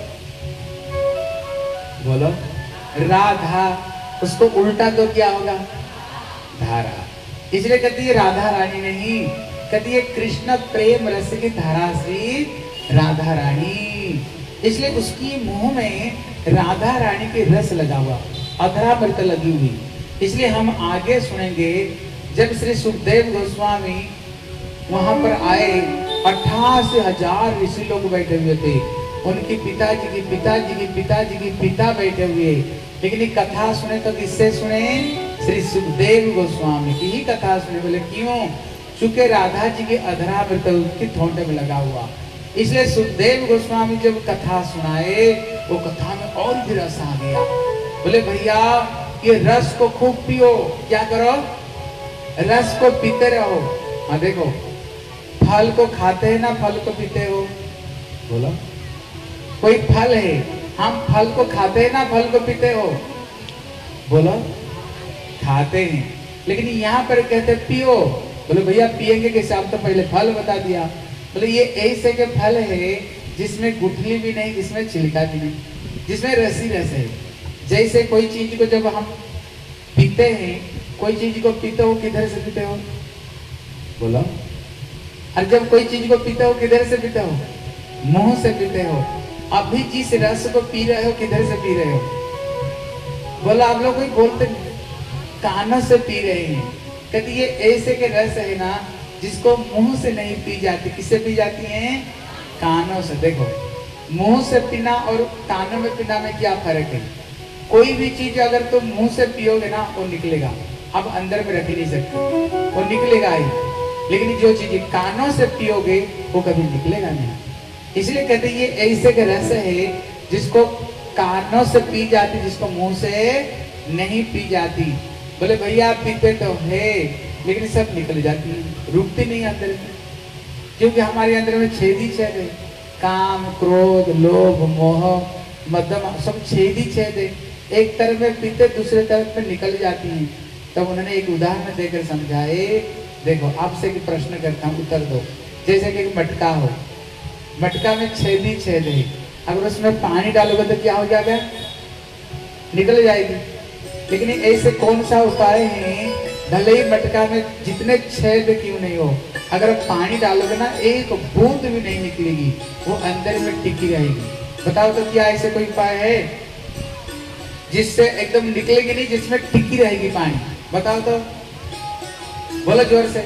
बोलो, राधा उसको उल्टा दो क्या होगा? धारा। इसलिए कहती है राधा रानी नहीं, कहती है कृष्ण प्रेम रस की धारा श्री राधा रानी। इसलिए उसकी मुंह में राधा रानी के रस लगा हुआ, अधरामृत लगी हुई। इसलिए हम आगे सुनेंगे जब श्री सुखदेव गोस्वामी वहां पर आए 88,000 ऋषि लोग बैठे हुए थे, उनकी पिताजी की पिताजी की पिताजी की पिता बैठे हुए, लेकिन ये कथा सुने तो किससे सुने? श्री सुखदेव गोस्वामी की ही कथा सुने। बोले क्यों? चूंकि राधा जी के अधरा में तो उसकी ठोंटे में लगा हुआ, इसलिए सुखदेव गोस्वामी जब कथा सुनाए वो कथा में और भी रस आ गया। बोले भैया ये रस को खूब पियो, क्या करो? रस को पीते रहो। हाँ देखो, फल को खाते हैं ना, फल को पीते हो? बोलो, कोई फल है, हम फल को खाते हैं ना, फल को पीते हो? बोलो, खाते हैं, लेकिन यहाँ पर कहते पियो। बोले भैया पिएंगे कैसे? आप तो पहले फल बता दिया। बोले ये ऐसे के फल है जिसमें गुठली भी नहीं, जिसमें छिलका भी नहीं, जिसमें रसी रस है। जैसे कोई चीज को जब हम पीते हैं, कोई चीज को पीते हो किधर से पीते हो? बोलो। और जब कोई चीज को पीते हो किधर से पीते हो? मुंह से पीते हो। अभी जिस रस को पी रहे हो किधर से पी रहे हो? बोला आप लोग कोई बोलते कानों से पी रहे हैं। कहते ये ऐसे के रस है ना जिसको मुंह से नहीं पी जाती, किससे पी जाती हैं? कानों से। देखो मुंह से पीना और कानों में पीना में क्या फर्क है? कोई भी चीज अगर तुम मुंह से पियोगे ना वो निकलेगा, अब अंदर में रख ही नहीं सकते, वो निकलेगा ही। लेकिन जो चीज कानों से पियोगे वो कभी निकलेगा नहीं। इसलिए कहते ये ऐसे के रस है जिसको कानों से पी जाती, जिसको मुंह से नहीं पी जाती। बोले भैया पीते तो है लेकिन सब निकल जाती है, रुकती नहीं अंदर में, क्योंकि हमारे अंदर में छेद ही छेद है। काम, क्रोध, लोभ, मोह, मध्यम सब छेद ही छेद है। एक तरफ में पीते दूसरे तरफ में निकल जाती हैं। तब उन्होंने एक उदाहरण देकर समझाए। देखो आपसे एक प्रश्न करता हूँ, उत्तर दो। जैसे कि एक मटका हो, मटका में छेद ही छेद है, अगर उसमें पानी डालोगे तो क्या हो जाएगा? निकल जाएगी। लेकिन ऐसे कौन सा उपाय है, भले ही मटका में जितने छेद क्यों नहीं हो, अगर पानी डालोगे ना एक बूंद भी नहीं निकलेगी, वो अंदर में टिकी रहेगी। बताओ तो क्या ऐसे कोई उपाय है जिससे एकदम निकलेगी नहीं, जिसमें टिकी रहेगी पानी? बताओ तो, बोलो जोर से।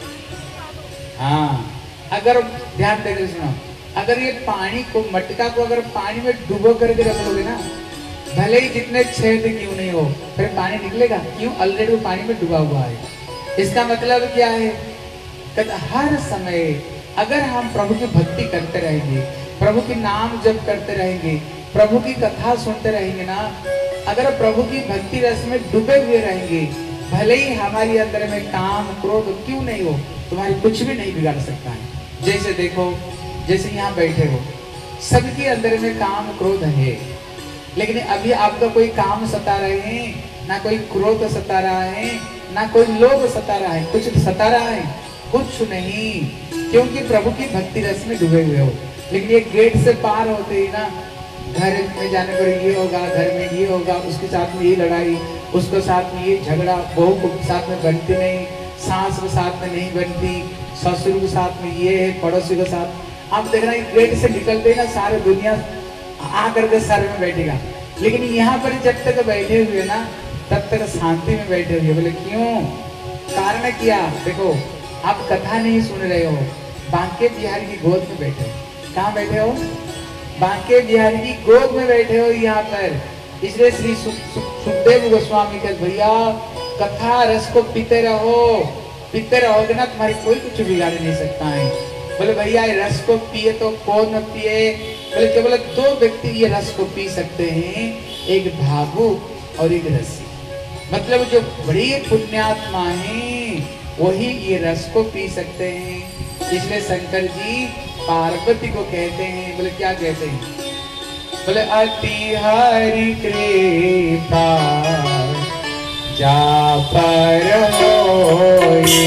हाँ, अगर ध्यान देकर सुनो, अगर ये पानी को, मटका को अगर पानी में डुबो करके रख लोगे ना, भले ही जितने छेद क्यों नहीं हो, फिर पानी निकलेगा। क्यों? ऑलरेडी वो पानी में डूबा हुआ है। इसका मतलब क्या है? हर समय अगर हम प्रभु की भक्ति करते रहेंगे, प्रभु की नाम जप करते रहेंगे, प्रभु की कथा सुनते रहेंगे ना, अगर प्रभु की भक्ति रस में डूबे हुए रहेंगे, भले ही हमारी अंदर में काम, क्रोध क्यों नहीं हो, तुम्हारी कुछ भी नहीं बिगाड़ सकता है। जैसे देखो, जैसे यहाँ बैठे हो, सबके अंदर में काम, क्रोध है, लेकिन अभी आपका कोई काम सता रहे हैं, ना कोई क्रोध सता रहा है, ना कोई लोभ सता रहा है। कुछ सता रहा है? कुछ नहीं, क्योंकि प्रभु की भक्ति रस में डूबे हुए हो। लेकिन ये गेट से पार होते ही ना, घर में जाने पर ये होगा, घर में ये होगा, उसके साथ में ये लड़ाई, उसके साथ में ये झगड़ा, बहू के साथ में बनती नहीं, सास के साथ में नहीं बनती, ससुर के साथ में ये है, पड़ोसी के साथ। आप देख रहे हैं गेट से निकलते ही ना सारे दुनिया आकर के सर में बैठेगा, लेकिन यहाँ पर जब तक बैठे हुए ना तब तक शांति में बैठे हुए। बोले क्यों? कारण क्या? देखो आप कथा नहीं सुन रहे हो, बांके बिहारी की गोद में बैठे हो। कहाँ बैठे हो? बांके बिहारी की गोद में बैठे हो यहाँ पर। इसलिए श्री सुखदेव गोस्वामी के भैया कथा रस को पीते रहो, पीते रहोगे ना तुम्हारी कोई कुछ बिगाड़ नहीं सकता है। बोले भैया ये रस को पिए तो कौन न पिए? बोले केवल दो व्यक्ति ये रस को पी सकते हैं, एक भावुक और एक रसी। मतलब जो बड़ी पुण्यात्मा हैं वही ये रस को पी सकते हैं। इसलिए शंकर जी पार्वती को कहते हैं, बोले क्या कहते हैं? बोले अति हरि कृपा जा पर होई,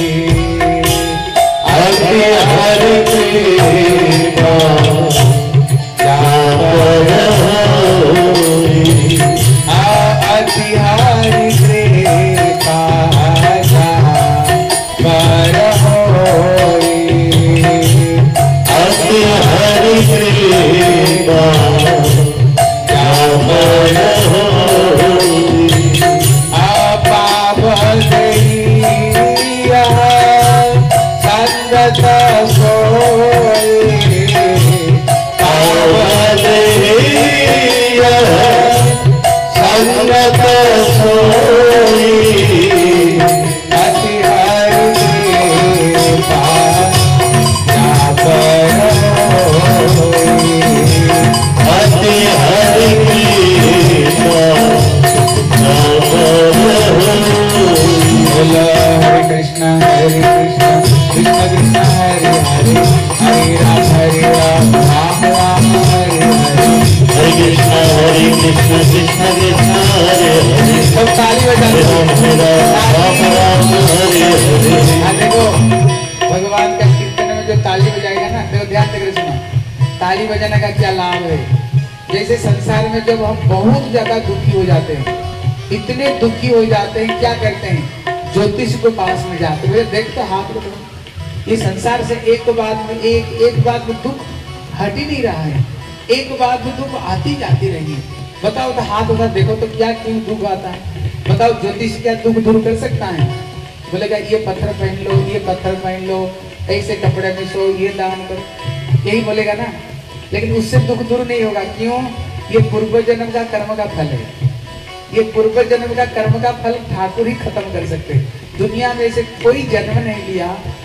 अति हरि कृपा जा पर होई, अति हरि कृपा जा पर होई, अति हरि कृपा जा पर होई, संगत सोई संगत सोई अति हरि कृपा अति हरि बोलो हरे कृष्ण कृष्ण कृष्ण हरे हरे हरे राम राम राम हरे हरे हरे कृष्ण कृष्ण कृष्ण हरे हरे सब ताली बजा राम राम हरे हरे। देखो भगवान का कीर्तन में जो ताली बजाएगा ना, देखो ध्यान देकर सुनो, ताली बजाने का क्या लाभ है। जैसे संसार में जब हम बहुत ज्यादा दुखी हो जाते हैं, इतने दुखी हो जाते हैं, क्या करते हैं, ज्योतिष को पास में जाते हैं, देख तो हाथ को, ये संसार से एक बात में दुख हट ही नहीं रहा है, एक बात में दुख आती जाती रही है। बताओ तो हाथ उधर देखो तो क्या क्यों दुख आता है, बताओ ज्योतिष क्या दुख दूर कर सकता है? बोलेगा ये पत्थर पहन लो, ये पत्थर पहन लो, ऐसे कपड़े में सो, ये दान करो, यही बोलेगा ना। लेकिन उससे दुख दूर नहीं होगा, क्यों? ये पूर्व जन्म का कर्म का फल है, ये पूर्व जन्म का कर्म का फल ठाकुर ही खत्म कर सकते। दुनिया में से कोई जन्म नहीं लिया